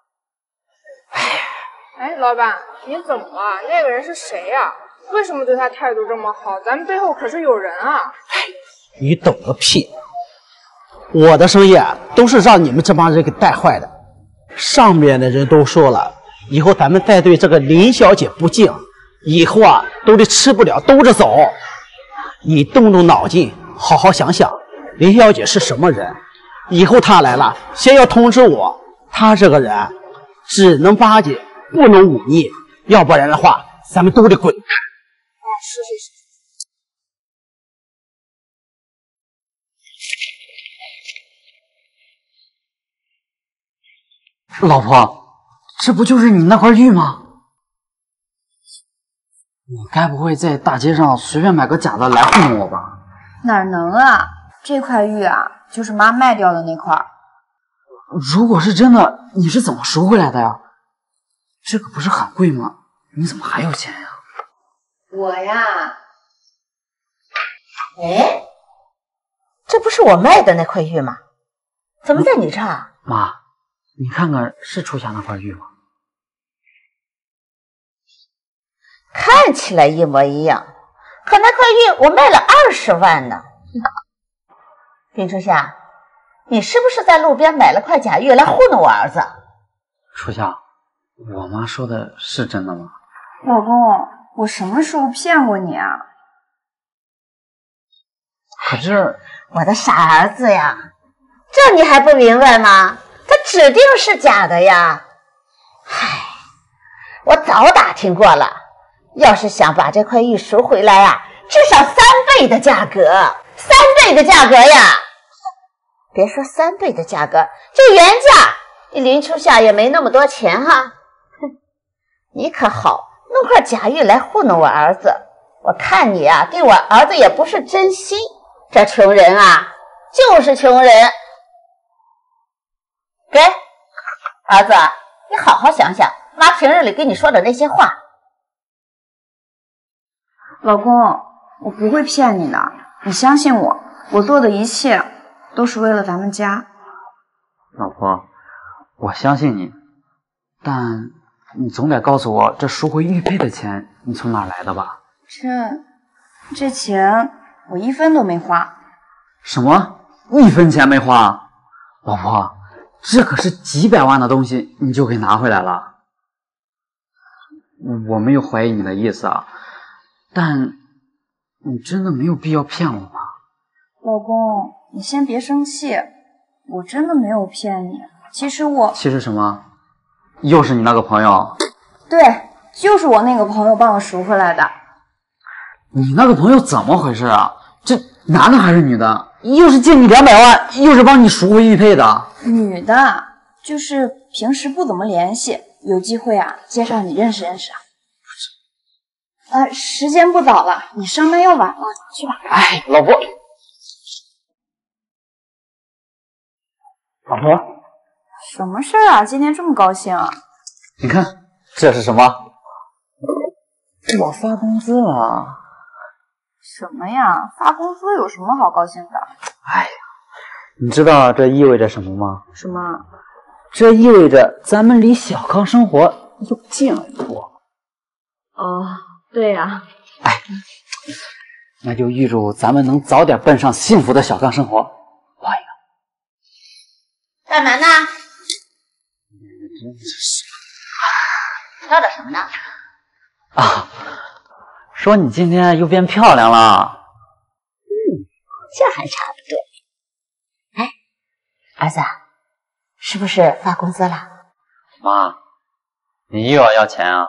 哎，老板，你怎么了？那个人是谁呀？为什么对他态度这么好？咱们背后可是有人啊！ 你懂个屁！我的生意啊，都是让你们这帮人给带坏的。上面的人都说了，以后咱们再对这个林小姐不敬，以后啊都得吃不了兜着走。你动动脑筋，好好想想，林小姐是什么人？以后她来了，先要通知我。她这个人只能巴结，不能忤逆，要不然的话，咱们都得滚。 是。 老婆，这不就是你那块玉吗？你该不会在大街上随便买个假的来糊弄我吧？ 哪能啊，这块玉啊，就是妈卖掉的那块。 如果是真的，你是怎么赎回来的呀？这个不是很贵吗？你怎么还有钱呀？ 我呀，哎，这不是我卖的那块玉吗？怎么在你这儿？ 妈，你看看是初夏那块玉吗？ 看起来一模一样，可那块玉我卖了20万呢。林初夏，你是不是在路边买了块假玉来糊弄我儿子？ 初夏，我妈说的是真的吗？ 老公，我什么时候骗过你啊？ 可是我的傻儿子呀，这你还不明白吗？他指定是假的呀！唉，我早打听过了，要是想把这块玉赎回来啊，至少3倍的价格，3倍的价格呀！别说3倍的价格，就原价，林初夏也没那么多钱哈。哼，你可好，弄块假玉来糊弄我儿子，我看你啊，对我儿子也不是真心。这穷人啊，就是穷人。给儿子，你好好想想妈平日里跟你说的那些话。 老公，我不会骗你的，你相信我，我做的一切都是为了咱们家。 老婆，我相信你，但你总得告诉我这赎回玉佩的钱你从哪来的吧？ 这钱我1分都没花。 什么？1分钱没花？老婆，这可是几百万的东西，你就给拿回来了。我没有怀疑你的意思啊，但你真的没有必要骗我吗？ 老公，你先别生气，我真的没有骗你。其实什么？ 又是你那个朋友？ 对，就是我那个朋友帮我赎回来的。 你那个朋友怎么回事啊？这男的还是女的？又是借你200万，又是帮你赎回玉佩的。 女的，就是平时不怎么联系，有机会啊，介绍你认识认识。时间不早了，你上班要晚了，去吧。 哎，老婆，老婆， 什么事儿啊？今天这么高兴啊？ 你看这是什么？我发工资了。 什么呀？发工资有什么好高兴的？ 哎呀，你知道这意味着什么吗？ 什么？ 这意味着咱们离小康生活又近了一步。 哦，对呀。 那就预祝咱们能早点奔上幸福的小康生活。画一个。 干嘛呢？挑着什么呢？ 啊，说你今天又变漂亮了。 这还差不多。哎，儿子，是不是发工资了？ 妈，你又要钱啊？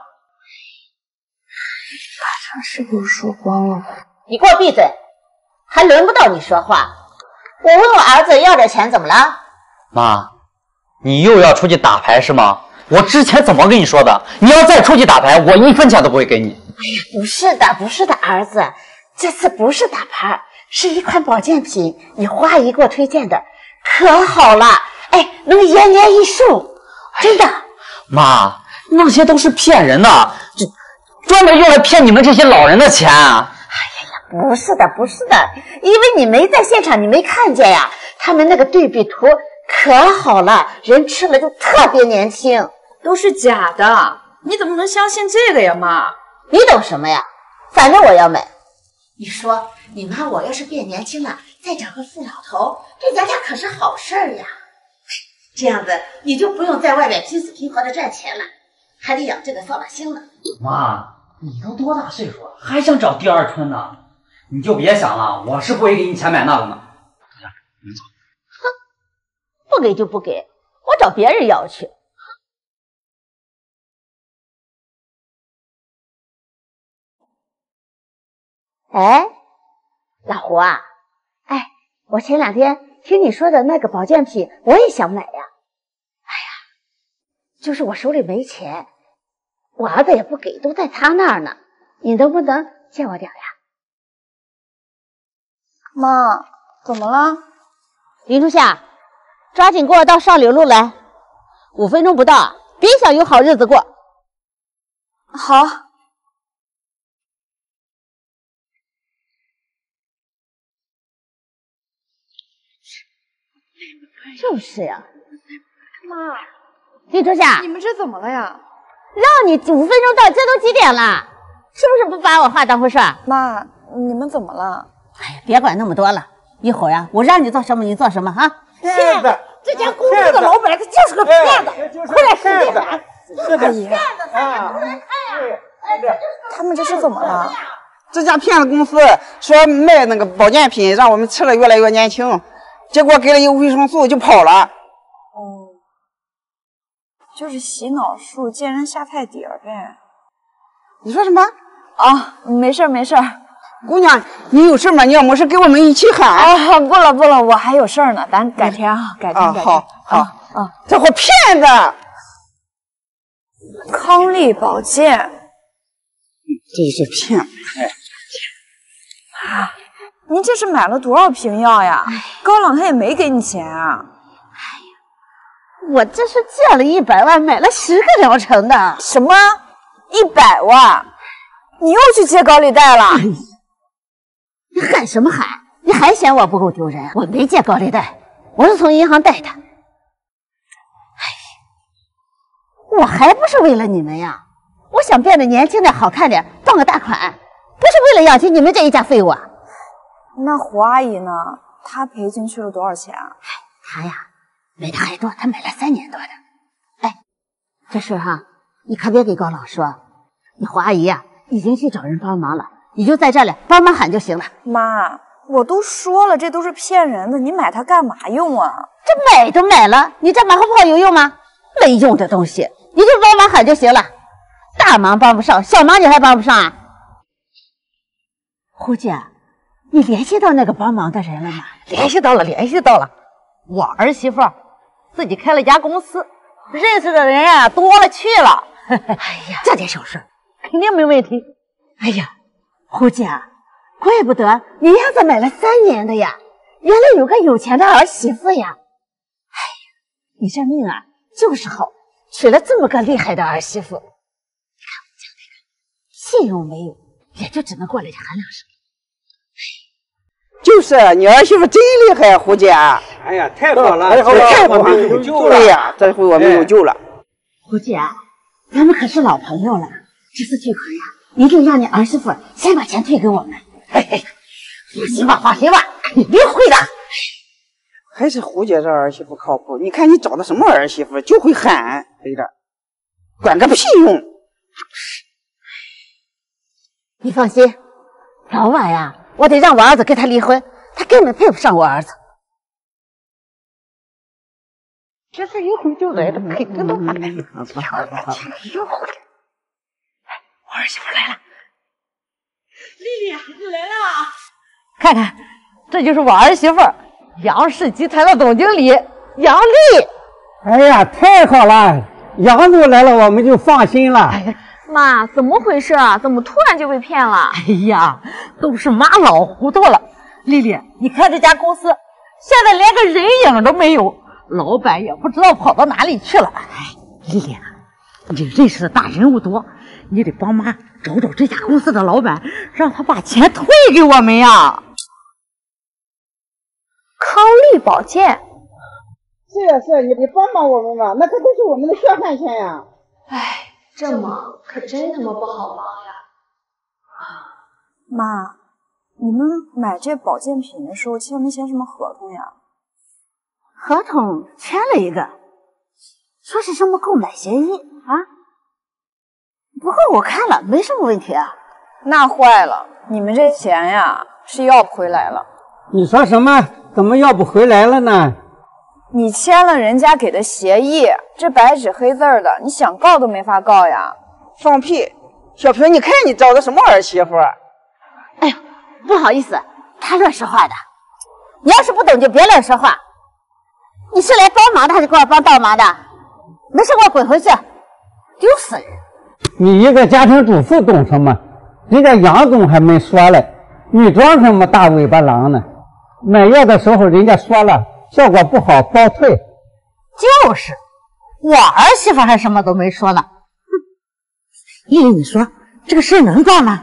把这事给我说光了。 你给我闭嘴！还轮不到你说话。我问我儿子要点钱怎么了？ 妈，你又要出去打牌是吗？我之前怎么跟你说的？你要再出去打牌，我1分钱都不会给你。 哎呀，不是的，不是的，儿子，这次不是打牌，是一款保健品，你花姨给我推荐的，可好了，哎，能延年益寿，真的。 妈，那些都是骗人的，这专门用来骗你们这些老人的钱啊！ 不是的，不是的，因为你没在现场，你没看见呀。他们那个对比图可好了，人吃了就特别年轻。 都是假的，你怎么能相信这个呀，妈？ 你懂什么呀？反正我要买。你说你妈我要是变年轻了，再找个富老头，对咱家可是好事儿呀。这样子你就不用在外面拼死拼活的赚钱了，还得养这个扫把星呢。 妈，你都多大岁数了，还想找第二春呢？你就别想了，我是不会给你钱买那个的。你走。 哼，不给就不给，我找别人要去。哎，老胡啊，哎，我前2天听你说的那个保健品，我也想买呀。哎呀，就是我手里没钱，我儿子也不给，都在他那儿呢。你能不能借我点呀？ 妈，怎么了？ 林初夏，抓紧给我到上柳路来，5分钟不到，别想有好日子过。 好。 就是呀， 妈， 林初夏， 你们这怎么了呀？ 让你5分钟到，这都几点了？是不是不把我话当回事？ 妈，你们怎么了？ 哎呀，别管那么多了，一会儿啊，我让你做什么你做什么哈。 骗子！这家公司的老板他就是个骗子，快点使劲喊！ 阿姨，他们这是怎么了？ 这家骗子公司说卖那个保健品，让我们吃了越来越年轻，结果给了一个维生素就跑了。 哦，就是洗脑术，见人下菜碟儿呗。 你说什么？ 啊，没事没事。 姑娘，你有事吗？你要没事跟我们一起喊。 啊，不了不了，我还有事儿呢，咱改天啊，改天。 啊，好，好啊， 这货骗子！ 康利保健， 这是骗子！ 啊，您这是买了多少瓶药呀？高朗他也没给你钱啊。 我这是借了100万买了10个疗程的。 什么？100万？你又去借高利贷了？ 你喊什么喊？你还嫌我不够丢人？我没借高利贷，我是从银行贷的。哎，我还不是为了你们呀！我想变得年轻点、好看点，赚个大款，不是为了养起你们这一家废物啊！ 那胡阿姨呢？她赔进去了多少钱啊？ 她呀，没她还多，她买了3年多的。哎，这事哈，你可别给高老说。你胡阿姨呀，已经去找人帮忙了，你就在这里帮忙喊就行了。 妈，我都说了，这都是骗人的，你买它干嘛用啊？ 这买都买了，你这马后炮有用吗？没用的东西，你就帮忙喊就行了。大忙帮不上，小忙你还帮不上啊？胡姐，你联系到那个帮忙的人了吗？ 联系到了。我儿媳妇自己开了家公司，认识的人呀多了去了。哎呀，这点小事肯定没问题。 哎呀，胡姐，怪不得你丫子买了3年的呀，原来有个有钱的儿媳妇呀。哎呀，你这命啊就是好，娶了这么个厉害的儿媳妇。你看我家那个信用没有，也就只能过来这寒凉生活。 就是你儿媳妇真厉害，胡姐。 哎呀，太好了， 太好了， 太好了， 有救了呀！这回我们有救了。 胡姐，咱们可是老朋友了，这次聚会呀，一定让你儿媳妇先把钱退给我们。嘿嘿，放心吧，放心吧，你别会的。 还是胡姐这儿媳妇靠谱。你看你找的什么儿媳妇，就会喊，对着，管个屁用。 你放心，早晚呀，我得让我儿子跟他离婚，他根本配不上我儿子。这次一回就来了，肯定都来了。我儿媳妇来了， 丽丽，你来了。 看看，这就是我儿媳妇杨氏集团的总经理杨丽。 哎呀，太好了，杨总来了，我们就放心了。 妈，怎么回事啊？怎么突然就被骗了？ 哎呀，都是妈老糊涂了。丽丽，你看这家公司现在连个人影都没有，老板也不知道跑到哪里去了。哎，丽丽，你认识的大人物多，你得帮妈找找这家公司的老板，让他把钱退给我们呀。 康利保健。 是呀是呀，你帮帮我们吧，那可都是我们的血汗钱呀。 哎，这忙可真他妈不好忙呀。 妈，你们买这保健品的时候签没签什么合同呀？ 合同签了一个，说是什么购买协议啊。不过我看了没什么问题啊。 那坏了，你们这钱呀是要不回来了。 你说什么？怎么要不回来了呢？ 你签了人家给的协议，这白纸黑字的，你想告都没法告呀。 放屁！小平，你看你找的什么儿媳妇？ 哎呦，不好意思，他乱说话的。你要是不懂就别乱说话。你是来帮忙的还是给我帮倒忙的？没事，给我滚回去，丢死人！ 你一个家庭主妇懂什么？人家杨总还没说嘞，你装什么大尾巴狼呢？买药的时候人家说了，效果不好包退。 就是，我儿媳妇还什么都没说呢。丽丽，你说这个事能办吗？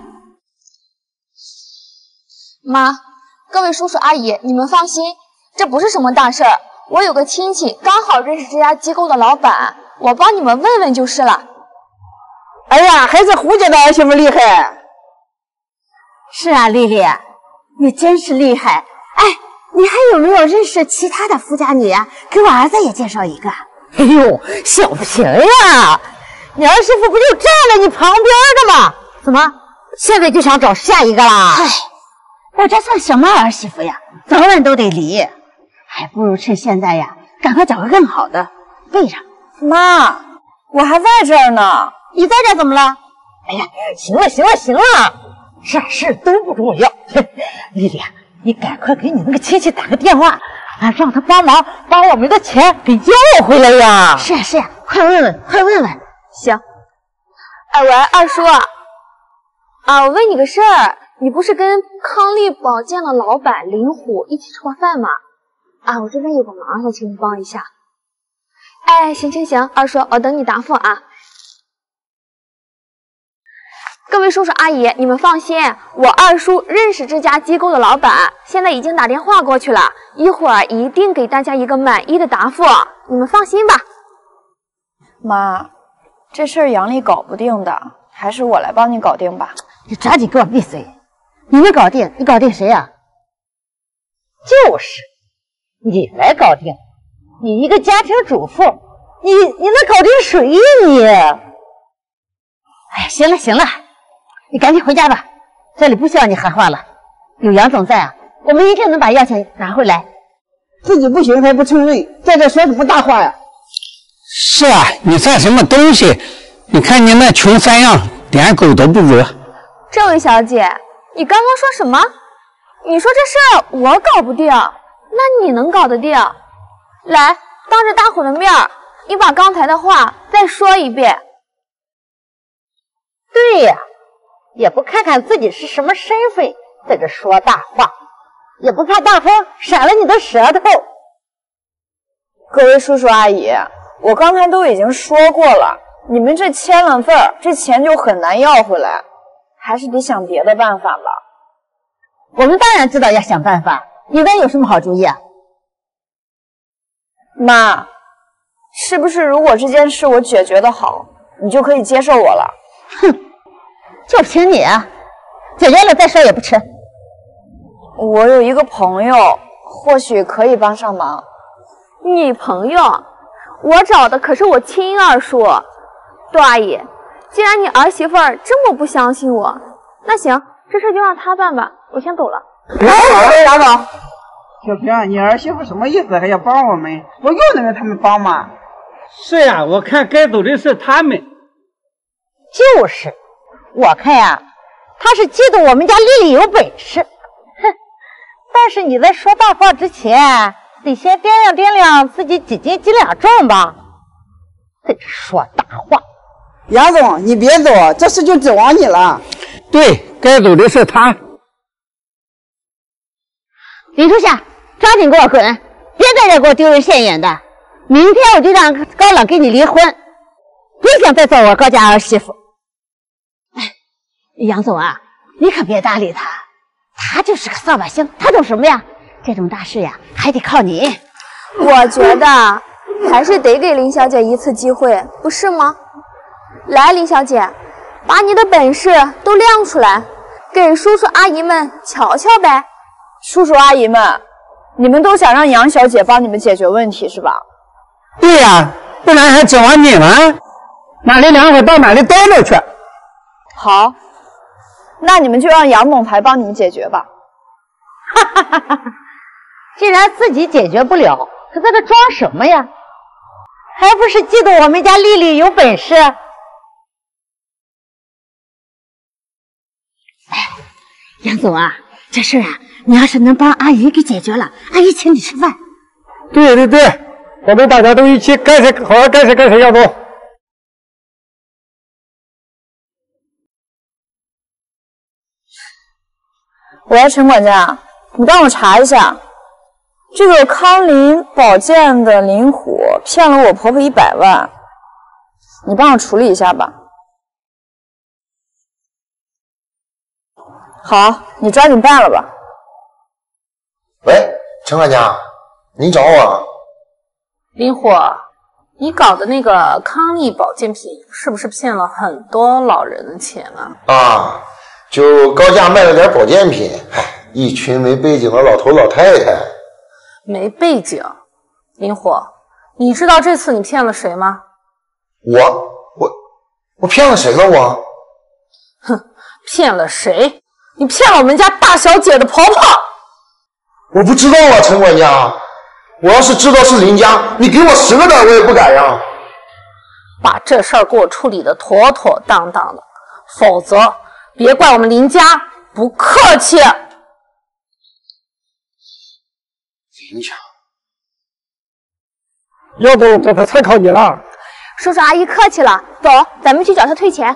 妈，各位叔叔阿姨，你们放心，这不是什么大事儿。我有个亲戚刚好认识这家机构的老板，我帮你们问问就是了。 哎呀，还是胡家的儿媳妇厉害。 是啊，丽丽，你真是厉害。哎，你还有没有认识其他的富家女啊？给我儿子也介绍一个。哎呦，小平呀，你儿媳妇不就站在你旁边的吗？怎么现在就想找下一个啦？唉，我这算什么儿媳妇呀？早晚都得离，还不如趁现在呀，赶快找个更好的备上。 妈，我还在这儿呢。 你在这怎么了？哎呀，行了行了行了，这事都不重要。丽丽，你赶快给你那个亲戚打个电话啊，让他帮忙把我们的钱给要回来呀！是呀是呀，快问问快问问。 行。喂，二叔啊，我问你个事儿，你不是跟康利保健的老板林虎一起吃过饭吗？啊，我这边有个忙想请你帮一下。哎，行行行，二叔，我等你答复啊。各位叔叔阿姨，你们放心，我二叔认识这家机构的老板，现在已经打电话过去了，一会儿一定给大家一个满意的答复，你们放心吧。 妈，这事儿杨丽搞不定的，还是我来帮你搞定吧。 你抓紧给我闭嘴！你能搞定？你搞定谁呀？就是你来搞定。你一个家庭主妇，你能搞定谁呀你？哎，行了行了，你赶紧回家吧，这里不需要你喊话了。有杨总在啊，我们一定能把药钱拿回来。 自己不行还不承认，在这说什么大话呀？ 是啊，你算什么东西？你看你那穷三样，连狗都不如。 这位小姐，你刚刚说什么？你说这事儿我搞不定，那你能搞得定？来，当着大伙的面，你把刚才的话再说一遍。 对呀，也不看看自己是什么身份，在这说大话，也不怕大风闪了你的舌头。 各位叔叔阿姨，我刚才都已经说过了，你们这签了字儿，这钱就很难要回来，还是得想别的办法了。 我们当然知道要想办法。你们有什么好主意啊？ 妈，是不是如果这件事我解决的好，你就可以接受我了？ 哼，就凭你啊，解决了再说也不迟。 我有一个朋友，或许可以帮上忙。 女朋友？我找的可是我亲二叔。杜阿姨，既然你儿媳妇儿这么不相信我，那行，这事就让她办吧，我先走了。 杨总，小平，你儿媳妇什么意思？还要帮我们？不用得让他们帮吗？ 是呀，我看该走的是他们。 就是，我看呀，他是嫉妒我们家丽丽有本事。哼，但是你在说大话之前，得先掂量掂量自己几斤几两重吧。在这说大话。 杨总，你别走，这事就指望你了。 对，该走的是他。 李初夏，抓紧给我滚！别在这给我丢人现眼的！明天我就让高冷跟你离婚，别想再做我高家儿媳妇。哎，杨总啊，你可别搭理他，他就是个扫把星，他懂什么呀？这种大事呀，还得靠你。 我觉得还是得给林小姐一次机会，不是吗？来，林小姐，把你的本事都亮出来，给叔叔阿姨们瞧瞧呗。 叔叔阿姨们，你们都想让杨小姐帮你们解决问题是吧？ 对呀，不然还指望你们？哪里凉快到哪里待着去。 好，那你们就让杨总裁帮你们解决吧。 哈哈哈哈！既然自己解决不了，可在这装什么呀？还不是嫉妒我们家丽丽有本事？哎， 杨总啊，这事啊，你要是能帮阿姨给解决了，阿姨请你吃饭。 对对对，我们大家都一起干事，好好干事干事，要不？ 喂，陈管家，你帮我查一下，这个康林保健的林虎骗了我婆婆100万，你帮我处理一下吧。好，你抓紧办了吧。 喂，陈管家，您找我？ 林虎，你搞的那个康利保健品是不是骗了很多老人的钱啊？ 啊，就高价卖了点保健品，一群没背景的老头老太太。 没背景，林虎，你知道这次你骗了谁吗？ 我骗了谁了我？ 哼，骗了谁？你骗了我们家大小姐的婆婆。 我不知道啊，陈管家，我要是知道是林家，你给我10个胆我也不敢呀。 把这事儿给我处理的妥妥当当的，否则别怪我们林家不客气。 林家， 要不这才靠你了。 叔叔阿姨客气了，走，咱们去找他退钱。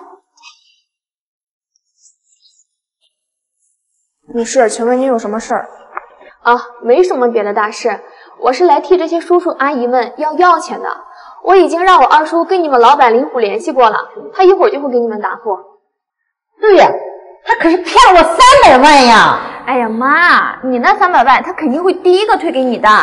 女士，请问您有什么事儿？ 啊，没什么别的大事，我是来替这些叔叔阿姨们要钱的。我已经让我二叔跟你们老板林虎联系过了，他一会儿就会给你们答复。 对呀，他可是骗了我300万呀！ 哎呀妈，你那300万他肯定会第一个退给你的。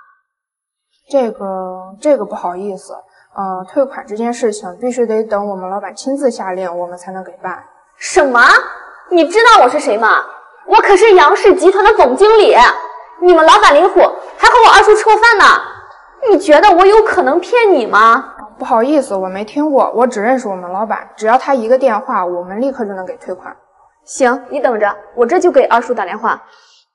这个不好意思，退款这件事情必须得等我们老板亲自下令，我们才能给办。 什么？你知道我是谁吗？我可是杨氏集团的总经理，你们老板林虎还和我二叔吃过饭呢。你觉得我有可能骗你吗？ 不好意思，我没听过，我只认识我们老板，只要他一个电话，我们立刻就能给退款。 行，你等着，我这就给二叔打电话。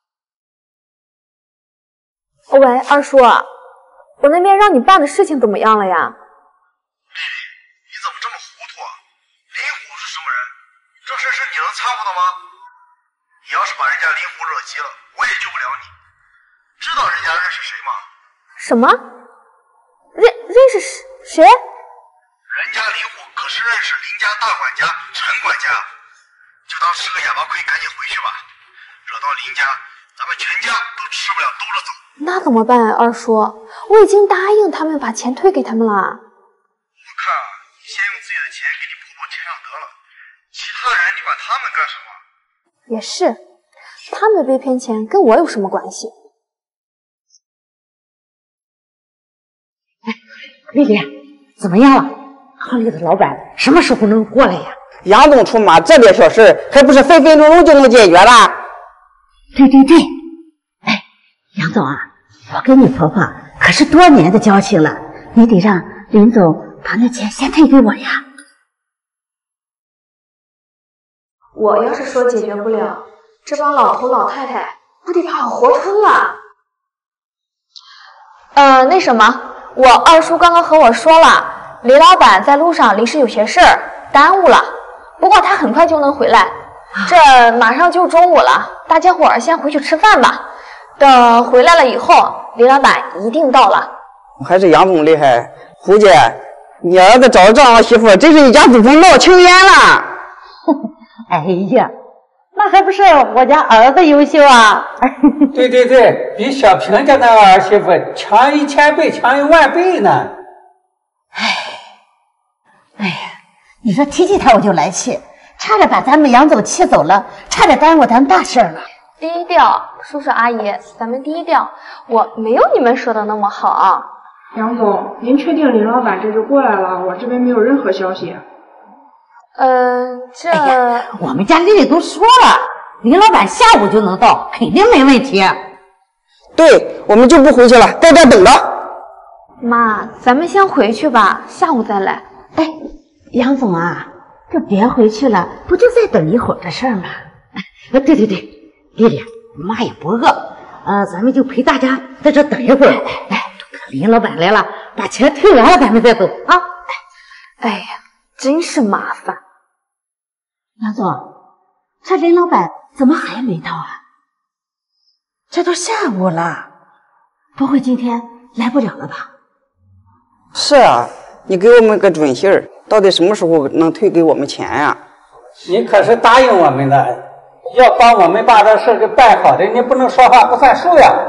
喂，二叔，我那边让你办的事情怎么样了呀？ 你怎么这么糊涂啊？林虎是什么人？这事是你能掺和的吗？你要是把人家林虎惹急了，我也救不了你。知道人家认识谁吗？ 什么？认识谁？ 人家林虎可是认识林家大管家陈管家，就当吃个哑巴亏，赶紧回去吧。惹到林家，咱们全家都吃不了兜着走。 那怎么办啊，二叔？我已经答应他们把钱退给他们了。 我看你先用自己的钱给你婆婆贴上得了，其他人你管他们干什么？ 也是， 他们被骗钱跟我有什么关系？ 丽丽，怎么样了？行里的老板什么时候能过来呀？ 杨总出马，这点小事还不是分分钟钟就能解决了？ 对对对，哎，杨总啊，我跟你婆婆可是多年的交情了，你得让林总把那钱先退给我呀。 我要是说解决不了，这帮老头老太太不得把我活吞了？那什么，我二叔刚刚和我说了，李老板在路上临时有些事儿耽误了，不过他很快就能回来。这马上就中午了，大家伙儿先回去吃饭吧。等回来了以后，李老板一定到了。 还是杨总厉害，胡姐，你儿子找这样的媳妇，真是一家祖宗闹情缘了。 哎呀，那还不是我家儿子优秀啊！ 对对对，比小平家那儿媳妇强1000倍，强10000倍呢。 哎呀，你说提起他我就来气，差点把咱们杨总气走了，差点耽误咱大事了。 低调，叔叔阿姨，咱们低调。我没有你们说的那么好啊。 杨总，您确定李老板这就过来了？我这边没有任何消息。 哎呀，我们家丽丽都说了，林老板下午就能到，肯定没问题。 对，我们就不回去了，在这等着。 妈，咱们先回去吧，下午再来。 哎，杨总啊，这别回去了，不就再等一会儿的事儿吗？对对对，丽丽，妈也不饿，咱们就陪大家在这等一会儿。哎，林老板来了，把钱退完了，咱们再走啊。 哎呀，真是麻烦。 杨总，这林老板怎么还没到啊？这都下午了，不会今天来不了了吧？ 是啊，你给我们个准信儿，到底什么时候能退给我们钱呀？ 你可是答应我们的，要帮我们把这事给办好的，你不能说话不算数呀。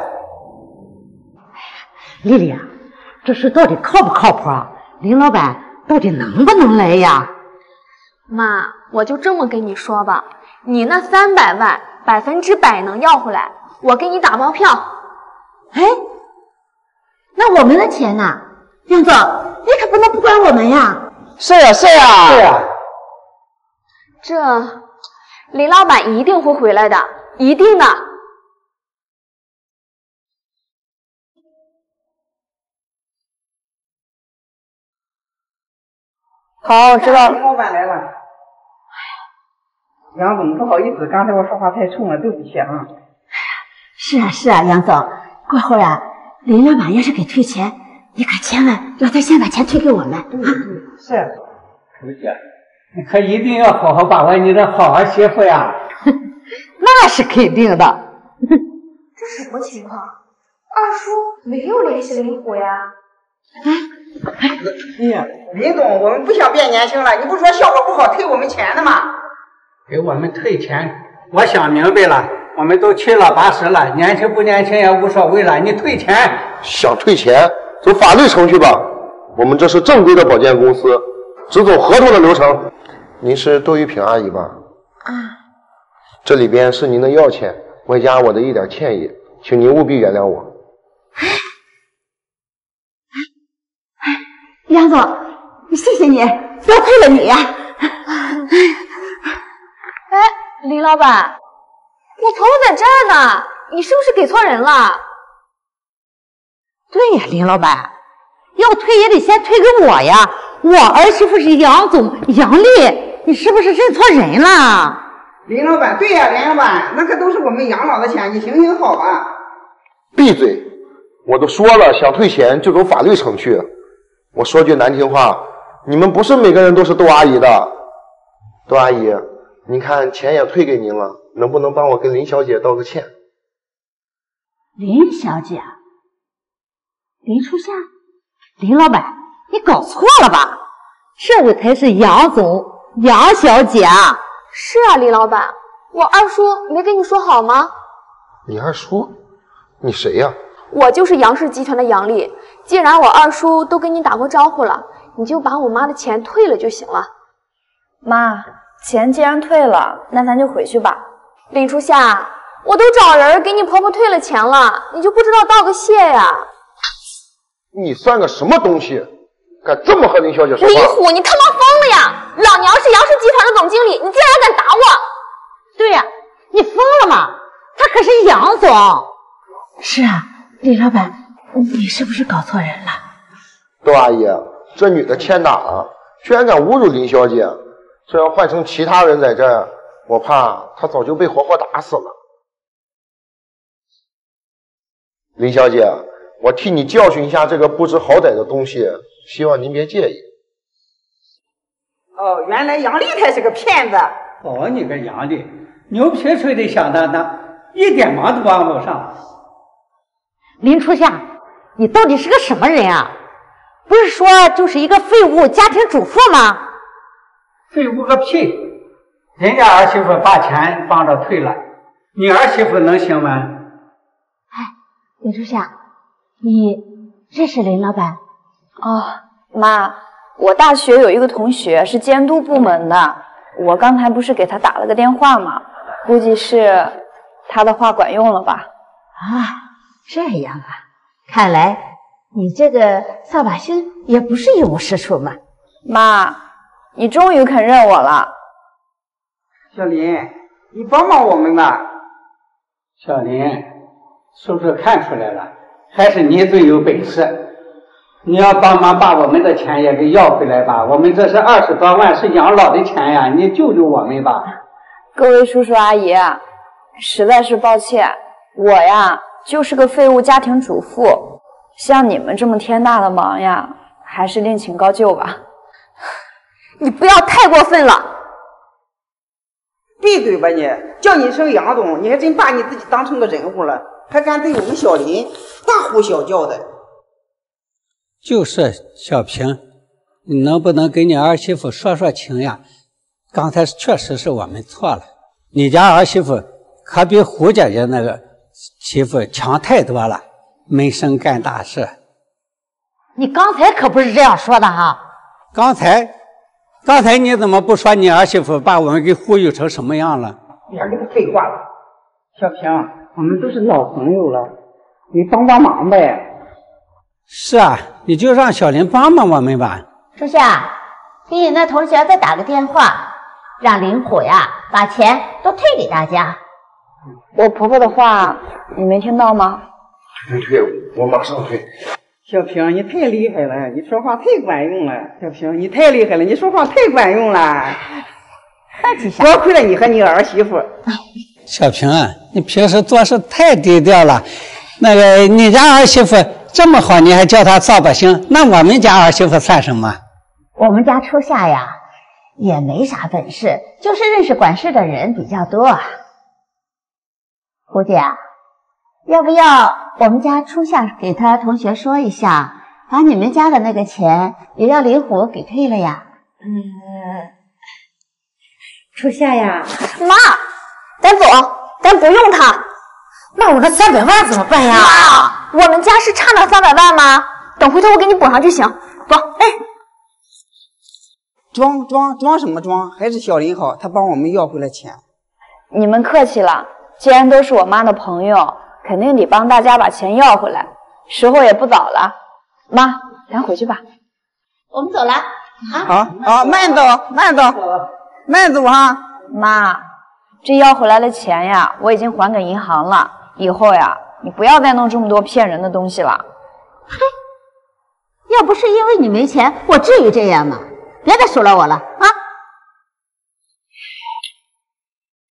丽丽啊，这事到底靠不靠谱啊？林老板到底能不能来呀？ 妈，我就这么跟你说吧，你那300万100%能要回来，我给你打包票。 哎，那我们的钱呢？杨总，你可不能不管我们呀！ 是呀，是呀， 是呀。 这林老板一定会回来的，一定的。 好，我知道了。林老板来了。杨总，不好意思，刚才我说话太冲了，对不起啊。 是啊，是啊，杨总，过会儿啊，林老板要是给退钱，你可千万让他先把钱退给我们啊。 是。 胡姐，你可一定要好好把握你的好儿媳妇呀。 那是肯定的。 这什么情况？二叔没有联系林虎呀？ 林总，我们不想变年轻了，你不说效果不好退我们钱的吗？ 给我们退钱，我想明白了，我们都七老八十了，年轻不年轻也无所谓了，你退钱。 想退钱，走法律程序吧。我们这是正规的保荐公司，只走合同的流程。您是窦玉萍阿姨吧？ 啊。 这里边是您的药钱，外加我的一点歉意，请您务必原谅我。 杨总，谢谢你，多亏了你呀。 哎，林老板，我朋友在这儿呢，你是不是给错人了？ 对呀，林老板，要退也得先退给我呀，我儿媳妇是杨总杨丽，你是不是认错人了？ 林老板，对呀，林老板，那可都是我们养老的钱，你行行好吧。 闭嘴！我都说了，想退钱就走法律程序。我说句难听话，你们不是每个人都是窦阿姨的。窦阿姨，您看钱也退给您了，能不能帮我跟林小姐道个歉？ 林小姐，林初夏，林老板，你搞错了吧？这位才是杨总杨小姐啊！ 是啊，李老板，我二叔没跟你说好吗？ 你二叔？你谁呀？ 我就是杨氏集团的杨丽，既然我二叔都跟你打过招呼了，你就把我妈的钱退了就行了。 妈，钱既然退了，那咱就回去吧。 林初夏， 我都找人给你婆婆退了钱了，你就不知道道个谢呀？ 你算个什么东西，敢这么和林小姐说话？ 李虎，你他妈疯了呀！老娘是杨氏集团的总经理，你竟然敢打我！ 对呀，你疯了吗？他可是杨总。是啊，李老板，你是不是搞错人了？ 窦阿姨，这女的欠打了，居然敢侮辱林小姐，这要换成其他人在这儿，我怕她早就被活活打死了。林小姐，我替你教训一下这个不知好歹的东西，希望您别介意。 哦，原来杨丽才是个骗子。 哦，你个杨丽，牛皮吹得响当当，一点忙都帮不上。 林初夏，你到底是个什么人啊？不是说就是一个废物家庭主妇吗？ 废物个屁！人家儿媳妇把钱帮着退了，你儿媳妇能行吗？ 林初夏，你认识林老板？ 哦，妈，我大学有一个同学是监督部门的，我刚才不是给他打了个电话吗？估计是他的话管用了吧？ 啊，这样啊，看来你这个扫把星也不是一无是处嘛。 妈，你终于肯认我了。 小林，你帮帮我们吧。小林，叔叔看出来了，还是你最有本事。你要帮忙把我们的钱也给要回来吧，我们这是20多万，是养老的钱呀，你救救我们吧。 各位叔叔阿姨，实在是抱歉，我呀就是个废物家庭主妇，像你们这么天大的忙呀，还是另请高就吧。 你不要太过分了！ 闭嘴吧你！叫你一声杨总，你还真把你自己当成个人物了，还敢对我们小林大呼小叫的。 就是小平，你能不能给你儿媳妇说说情呀？刚才确实是我们错了，你家儿媳妇可比胡姐姐那个媳妇强太多了，没生干大事。 你刚才可不是这样说的哈！ 刚才你怎么不说你儿媳妇把我们给忽悠成什么样了？ 别这个废话了。 小平，我们都是老朋友了，你帮帮忙呗。是啊，你就让小林帮帮我们吧。 初夏，给你那同学再打个电话，让林虎呀把钱都退给大家。 我婆婆的话你没听到吗？ 退，我马上退。 小平，你太厉害了，你说话太管用了。小平，你太厉害了，你说话太管用了。多亏了你和你儿媳妇。 小平啊，你平时做事太低调了。那个你家儿媳妇这么好，你还叫她扫把星，那我们家儿媳妇算什么？ 我们家初夏呀也没啥本事，就是认识管事的人比较多。胡姐啊，要不要我们家初夏给他同学说一下，把你们家的那个钱也让林虎给退了呀？初夏呀， 妈，咱走，咱不用他。 那我那300万怎么办呀？ 妈，我们家是差那300万吗？等回头我给你补上就行。走，哎， 装什么装？还是小林好，他帮我们要回了钱。 你们客气了，既然都是我妈的朋友，肯定得帮大家把钱要回来。时候也不早了，妈，咱回去吧。 我们走了啊！好，慢走哈。 妈，这要回来的钱呀，我已经还给银行了。以后呀，你不要再弄这么多骗人的东西了。 嘿，要不是因为你没钱，我至于这样吗？别再数落我了啊！